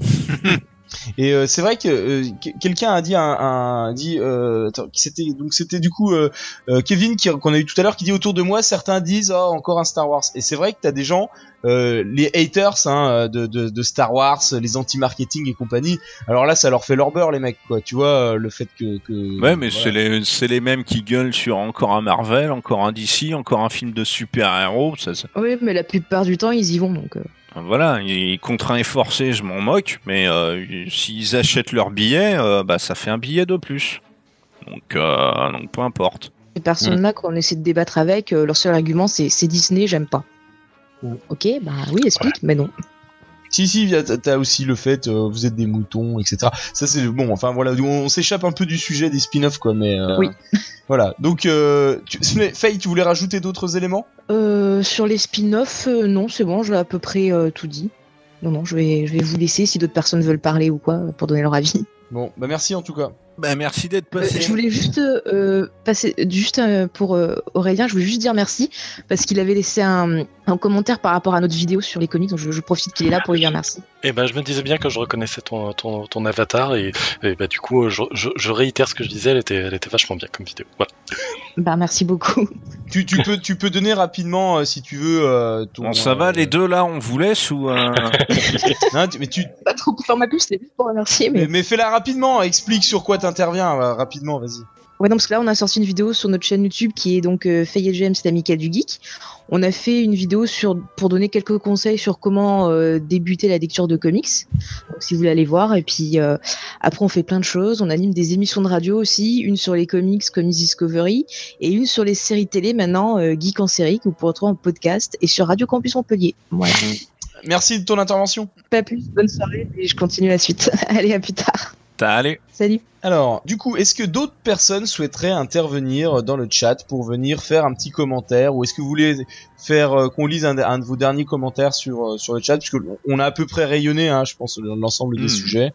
Et euh, c'est vrai que euh, quelqu'un a dit un, un dit euh, attends, c'était donc c'était du coup euh, euh, Kevin qui, qu'on a eu tout à l'heure qui dit autour de moi certains disent oh encore un Star Wars, et c'est vrai que t'as des gens euh, les haters hein, de, de de Star Wars, les anti-marketing et compagnie, alors là ça leur fait leur beurre les mecs quoi, tu vois, le fait que, que ouais mais voilà. c'est les c'est les mêmes qui gueulent sur encore un Marvel, encore un D C, encore un film de super-héros, ça, ça... oui mais la plupart du temps ils y vont donc euh... Voilà, ils contraints et forcés, je m'en moque, mais euh, s'ils achètent leur billet, euh, bah ça fait un billet de plus. Donc, euh, donc peu importe. Ces personnes-là, mmh. quand on essaie de débattre avec, euh, leur seul argument c'est, c'est Disney, j'aime pas. Mmh. Ok, bah oui, explique, ouais. Mais non. Si si, t'as, t'as aussi le fait, euh, vous êtes des moutons, et cetera. Ça c'est bon. Enfin voilà, on, on s'échappe un peu du sujet des spin-offs quoi, mais euh, oui. Voilà. Donc, euh, tu, Faye, tu voulais rajouter d'autres éléments ? euh, Sur les spin-offs, euh, non, c'est bon, j'ai à peu près euh, tout dit. Non non, je vais je vais vous laisser si d'autres personnes veulent parler ou quoi pour donner leur avis. Bon, bah merci en tout cas. Bah merci d'être passé. Euh, je voulais juste euh, passer, juste euh, pour euh, Aurélien, je voulais juste dire merci parce qu'il avait laissé un, un commentaire par rapport à notre vidéo sur les comics, donc je, je profite qu'il est là pour lui dire merci. Et ben je me disais bien que je reconnaissais ton, ton, ton avatar et, et bah, du coup je, je, je réitère ce que je disais, elle était, elle était vachement bien comme vidéo. Voilà. Bah merci beaucoup. Tu, tu peux, tu peux donner rapidement euh, si tu veux. Euh, ton, bon, ça euh, va, les deux là, on vous laisse ou euh... non, tu, mais tu. Pas trop pour faire ma pub, c'était juste pour remercier. Mais, mais, mais fais-la rapidement. Explique sur quoi t'interviens euh, rapidement, vas-y. Ouais, non, parce que là, on a sorti une vidéo sur notre chaîne YouTube qui est donc euh, Faye et James, l'amicale du geek. On a fait une vidéo sur pour donner quelques conseils sur comment euh, débuter la lecture de comics. Donc, si vous voulez aller voir. Et puis euh, après, on fait plein de choses. On anime des émissions de radio aussi, une sur les comics, Comics Discovery, et une sur les séries télé maintenant, euh, Geek en série, que vous pourrez retrouver en podcast et sur Radio Campus Montpellier. Voilà. Merci de ton intervention. Pas plus. Bonne soirée et je continue la suite. Allez, à plus tard. Allez. Salut. Alors, du coup, est-ce que d'autres personnes souhaiteraient intervenir dans le chat pour venir faire un petit commentaire, ou est-ce que vous voulez faire euh, qu'on lise un, un de vos derniers commentaires sur euh, sur le chat, puisque on a à peu près rayonné, hein, je pense, l'ensemble des mmh. sujets.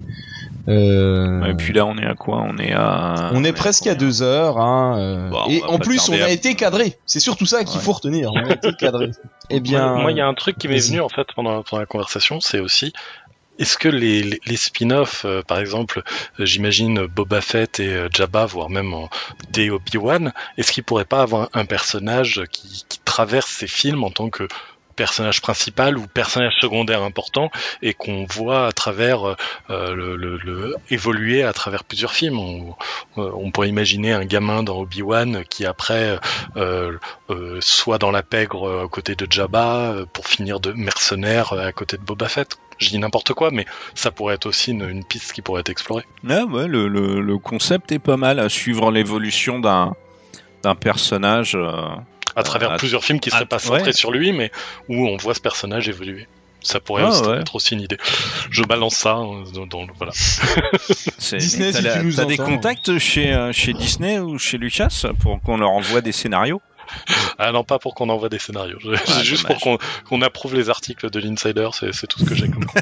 Euh... Et puis là, on est à quoi? On est à. On est presque à deux heures, hein. Euh... Bon, et en plus, on a à... été cadré. C'est surtout ça qu'il ouais. faut retenir. On a été cadré. Eh bien. Moi, il y a un truc qui m'est venu en fait pendant, pendant la conversation, c'est aussi. Est-ce que les, les, les spin-offs, euh, par exemple, euh, j'imagine Boba Fett et euh, Jabba, voire même euh, des Obi-Wan, est-ce qu'ils pourraient pas avoir un personnage qui, qui traverse ces films en tant que personnage principal ou personnage secondaire important et qu'on voit à travers euh, le, le, le évoluer à travers plusieurs films? On, euh, on pourrait imaginer un gamin dans Obi-Wan qui après euh, euh, soit dans la pègre à côté de Jabba euh, pour finir de mercenaire à côté de Boba Fett. Je dis n'importe quoi, mais ça pourrait être aussi une, une piste qui pourrait être explorée. Ah ouais, le, le, le concept est pas mal, à suivre l'évolution d'un, d'un personnage. Euh, à travers euh, plusieurs films qui seraient à, pas centrés ouais. sur lui, mais où on voit ce personnage évoluer. Ça pourrait ah, aussi ouais. être aussi une idée. Je balance ça hein, dans, dans voilà. C'est, Disney, t'as, si tu nous t'as des contacts chez, euh, chez Disney ou chez Lucas pour qu'on leur envoie des scénarios? Ah non, pas pour qu'on envoie des scénarios. Ah, c'est juste dommage. pour qu'on, qu'on approuve les articles de l'Insider, c'est, c'est tout ce que j'ai comme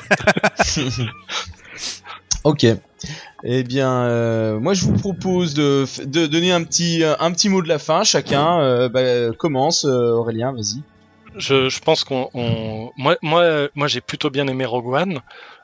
Ok. Eh bien, euh, moi je vous propose de, de donner un petit, un petit mot de la fin. Chacun euh, bah, commence. Euh, Aurélien, vas-y. Je, je pense qu'on, on... moi, moi, moi, j'ai plutôt bien aimé Rogue One.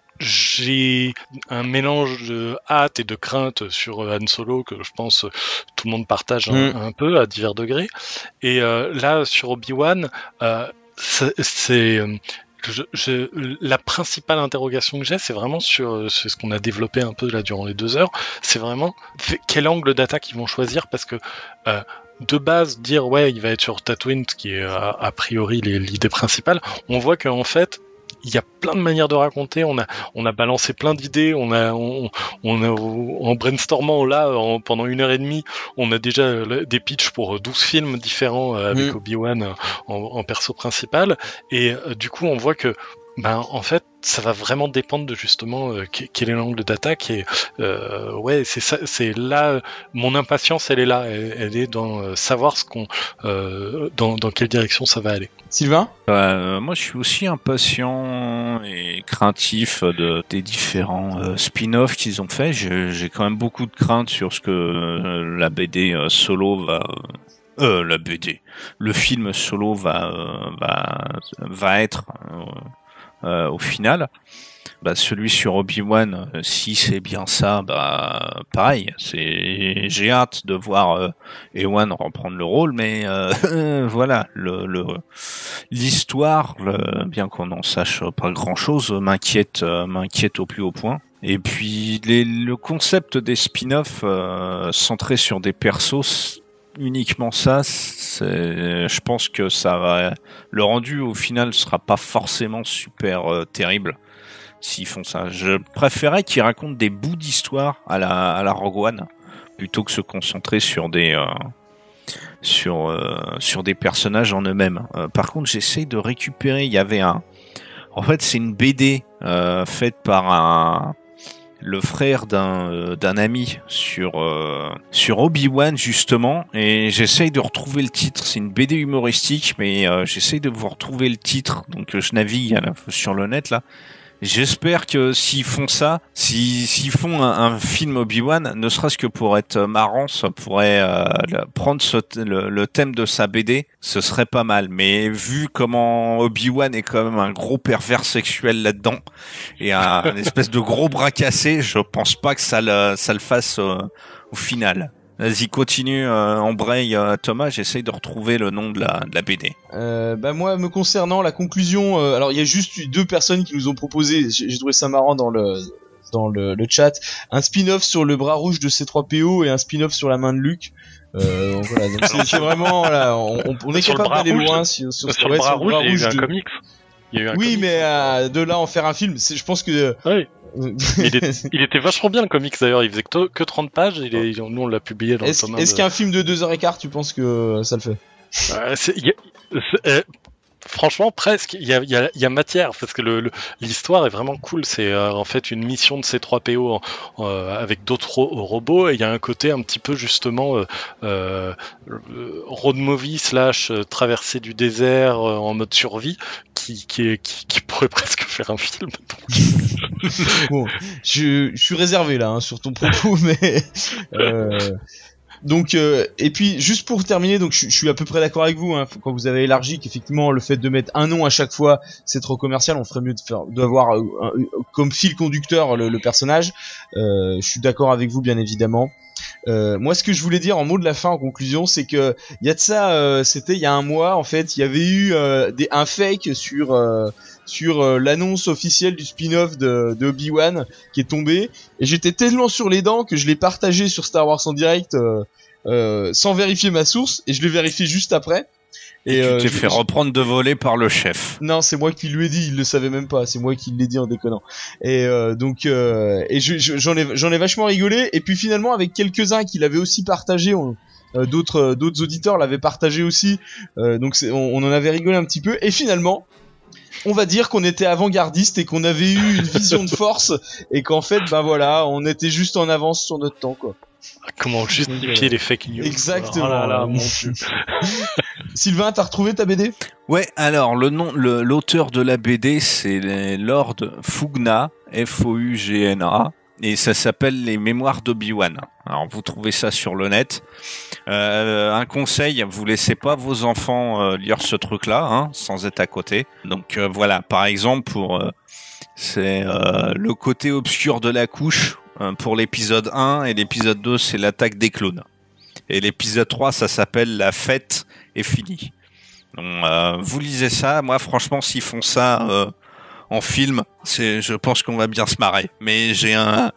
J'ai un mélange de hâte et de crainte sur Han Solo que je pense tout le monde partage un, mmh. un peu à divers degrés. Et euh, là, sur Obi-Wan, euh, c'est, c'est je, je, la principale interrogation que j'ai, c'est vraiment sur c'est ce qu'on a développé un peu là durant les deux heures. C'est vraiment quel angle d'attaque ils vont choisir, parce que euh, de base, dire ouais, il va être sur Tatooine, ce qui est a, a priori les, l'idée principale, on voit qu'en fait, il y a plein de manières de raconter. On a, on a balancé plein d'idées. On a, on, on a, en brainstormant là, en, pendant une heure et demie, on a déjà des pitchs pour douze films différents avec mmh. Obi-Wan en, en perso principal. Et euh, du coup, on voit que, ben, en fait, ça va vraiment dépendre de justement euh, quel est l'angle d'attaque. Et euh, ouais, c'est ça, c'est là, mon impatience, elle est là. Elle, elle est dans euh, savoir ce qu'on, euh, dans, dans quelle direction ça va aller. Sylvain ? euh, Moi, je suis aussi impatient et craintif de, des différents euh, spin-offs qu'ils ont fait. J'ai, j'ai quand même beaucoup de craintes sur ce que euh, la B D euh, Solo va... Euh, la B D. Le film Solo va, euh, va, va être... Euh, Euh, au final, bah, celui sur Obi-Wan, euh, si c'est bien ça, bah pareil, c'est j'ai hâte de voir euh, Ewan reprendre le rôle, mais euh, voilà, le, le l'histoire, le, bien qu'on en sache pas grand-chose, m'inquiète, euh, m'inquiète au plus haut point. Et puis les, le concept des spin-offs euh, centrés sur des persos, uniquement ça, c'est, je pense que ça va, le rendu au final sera pas forcément super euh, terrible s'ils font ça. Je préférais qu'ils racontent des bouts d'histoire à la à la Rogue One plutôt que se concentrer sur des euh, sur euh, sur des personnages en eux-mêmes. Euh, par contre, j'essaye de récupérer. Il y avait un, en fait, c'est une B D euh, faite par un le frère d'un euh, d'un ami sur euh, sur Obi-Wan justement, et j'essaye de retrouver le titre. C'est une B D humoristique, mais euh, j'essaye de vous retrouver le titre. Donc je navigue à la, sur le net là, J'espère que s'ils font ça, si, s'ils font un, un film Obi-Wan, ne serait-ce que pour être marrant, ça pourrait euh, prendre ce, le, le thème de sa B D, ce serait pas mal. Mais vu comment Obi-Wan est quand même un gros pervers sexuel là-dedans et un, un espèce de gros bras cassé, je pense pas que ça le, ça le fasse euh, au final. Vas-y, continue, euh, embraye euh, Thomas, j'essaye de retrouver le nom de la, de la B D. Euh, bah moi, me concernant, la conclusion, euh, alors il y a juste eu deux personnes qui nous ont proposé, j'ai, j'ai trouvé ça marrant dans le dans le, le chat, un spin-off sur le bras rouge de C trois P O et un spin-off sur la main de Luke. Euh, donc voilà, donc c'est, c'est vraiment, voilà, on, on est capable d'aller loin sur, sur, sur, ouais, le, bras sur le bras rouge, rouge il y a eu de... un comics. Il y a eu un oui, comics. mais euh, de là en faire un film, c'est, je pense que... Oui. il, est, il était vachement bien le comics d'ailleurs, il faisait que, que trente pages, et il, nous on l'a publié dans est-ce, le tome. Est-ce de... qu'un film de deux heures quinze, tu penses que ça le fait? euh, c'est, y a, c'est, euh, Franchement, presque, il y a, y, a, y a matière, parce que le, le, l'histoire est vraiment cool. C'est euh, en fait une mission de C trois P O en, euh, avec d'autres ro- robots, et il y a un côté un petit peu justement euh, euh, road movie slash euh, traversée du désert euh, en mode survie, qui, qui, est, qui, qui pourrait presque faire un film. Bon, je, je suis réservé là hein, sur ton propos, mais... Euh... Donc euh, et puis juste pour terminer, donc je, je suis à peu près d'accord avec vous hein, quand vous avez élargi qu'effectivement le fait de mettre un nom à chaque fois c'est trop commercial, on ferait mieux de faire d'avoir euh, un, comme fil conducteur le, le personnage. Euh, je suis d'accord avec vous bien évidemment. Euh, moi ce que je voulais dire en mot de la fin en conclusion, c'est que il y a de ça, euh, c'était il y a un mois en fait, il y avait eu euh, des, un fake sur euh, sur euh, l'annonce officielle du spin-off de, de Obi-Wan qui est tombé, et j'étais tellement sur les dents que je l'ai partagé sur Star Wars en direct euh, euh, sans vérifier ma source, et je l'ai vérifié juste après. Et, et tu euh, t'es je, fait je... reprendre de voler par le chef. Non, c'est moi qui lui ai dit, il le savait même pas, c'est moi qui l'ai dit en déconnant. Et euh, donc euh, et je, je, j'en ai j'en ai vachement rigolé, et puis finalement avec quelques-uns qui l'avaient aussi partagé, on, euh, d'autres euh, d'autres auditeurs l'avaient partagé aussi. Euh, donc c'est, on, on en avait rigolé un petit peu, et finalement on va dire qu'on était avant-gardiste et qu'on avait eu une vision de force, et qu'en fait ben voilà, on était juste en avance sur notre temps quoi. Comment justifier euh, les fake news? Exactement. Oh là là, mon Dieu. Sylvain, t'as retrouvé ta B D? Ouais, alors le nom, le, l'auteur de la B D, c'est Lord Fugna, F O U G N A, et ça s'appelle Les Mémoires d'Obi-Wan. Alors vous trouvez ça sur le net. Euh, un conseil, vous laissez pas vos enfants euh, lire ce truc-là, hein, sans être à côté. Donc euh, voilà, par exemple, pour euh, c'est euh, le côté obscur de la couche. Pour l'épisode un, et l'épisode deux c'est l'attaque des clones, et l'épisode trois ça s'appelle La fête est finie. Donc euh, vous lisez ça, moi franchement s'ils font ça euh, en film, c'est, je pense qu'on va bien se marrer, mais j'ai un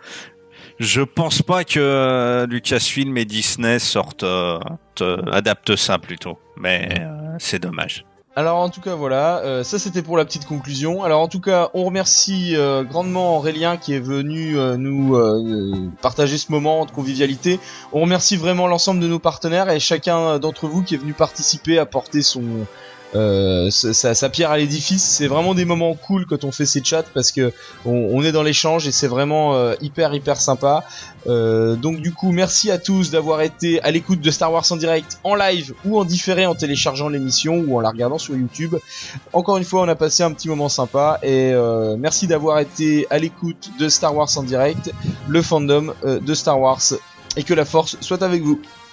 je pense pas que euh, Lucasfilm et Disney sortent euh, adaptent ça plutôt, mais euh, c'est dommage. Alors en tout cas voilà, euh, ça c'était pour la petite conclusion. Alors en tout cas on remercie euh, grandement Aurélien qui est venu euh, nous euh, partager ce moment de convivialité. On remercie vraiment l'ensemble de nos partenaires et chacun d'entre vous qui est venu participer, apporter son euh, sa, sa pierre à l'édifice. C'est vraiment des moments cool quand on fait ces chats parce que on, on est dans l'échange et c'est vraiment euh, hyper hyper sympa. Euh, donc du coup merci à tous d'avoir été à l'écoute de Star Wars en direct, en live ou en différé en téléchargeant l'émission ou en la regardant sur YouTube. Encore une fois on a passé un petit moment sympa et euh, merci d'avoir été à l'écoute de Star Wars en direct, le fandom euh, de Star Wars, et que la force soit avec vous.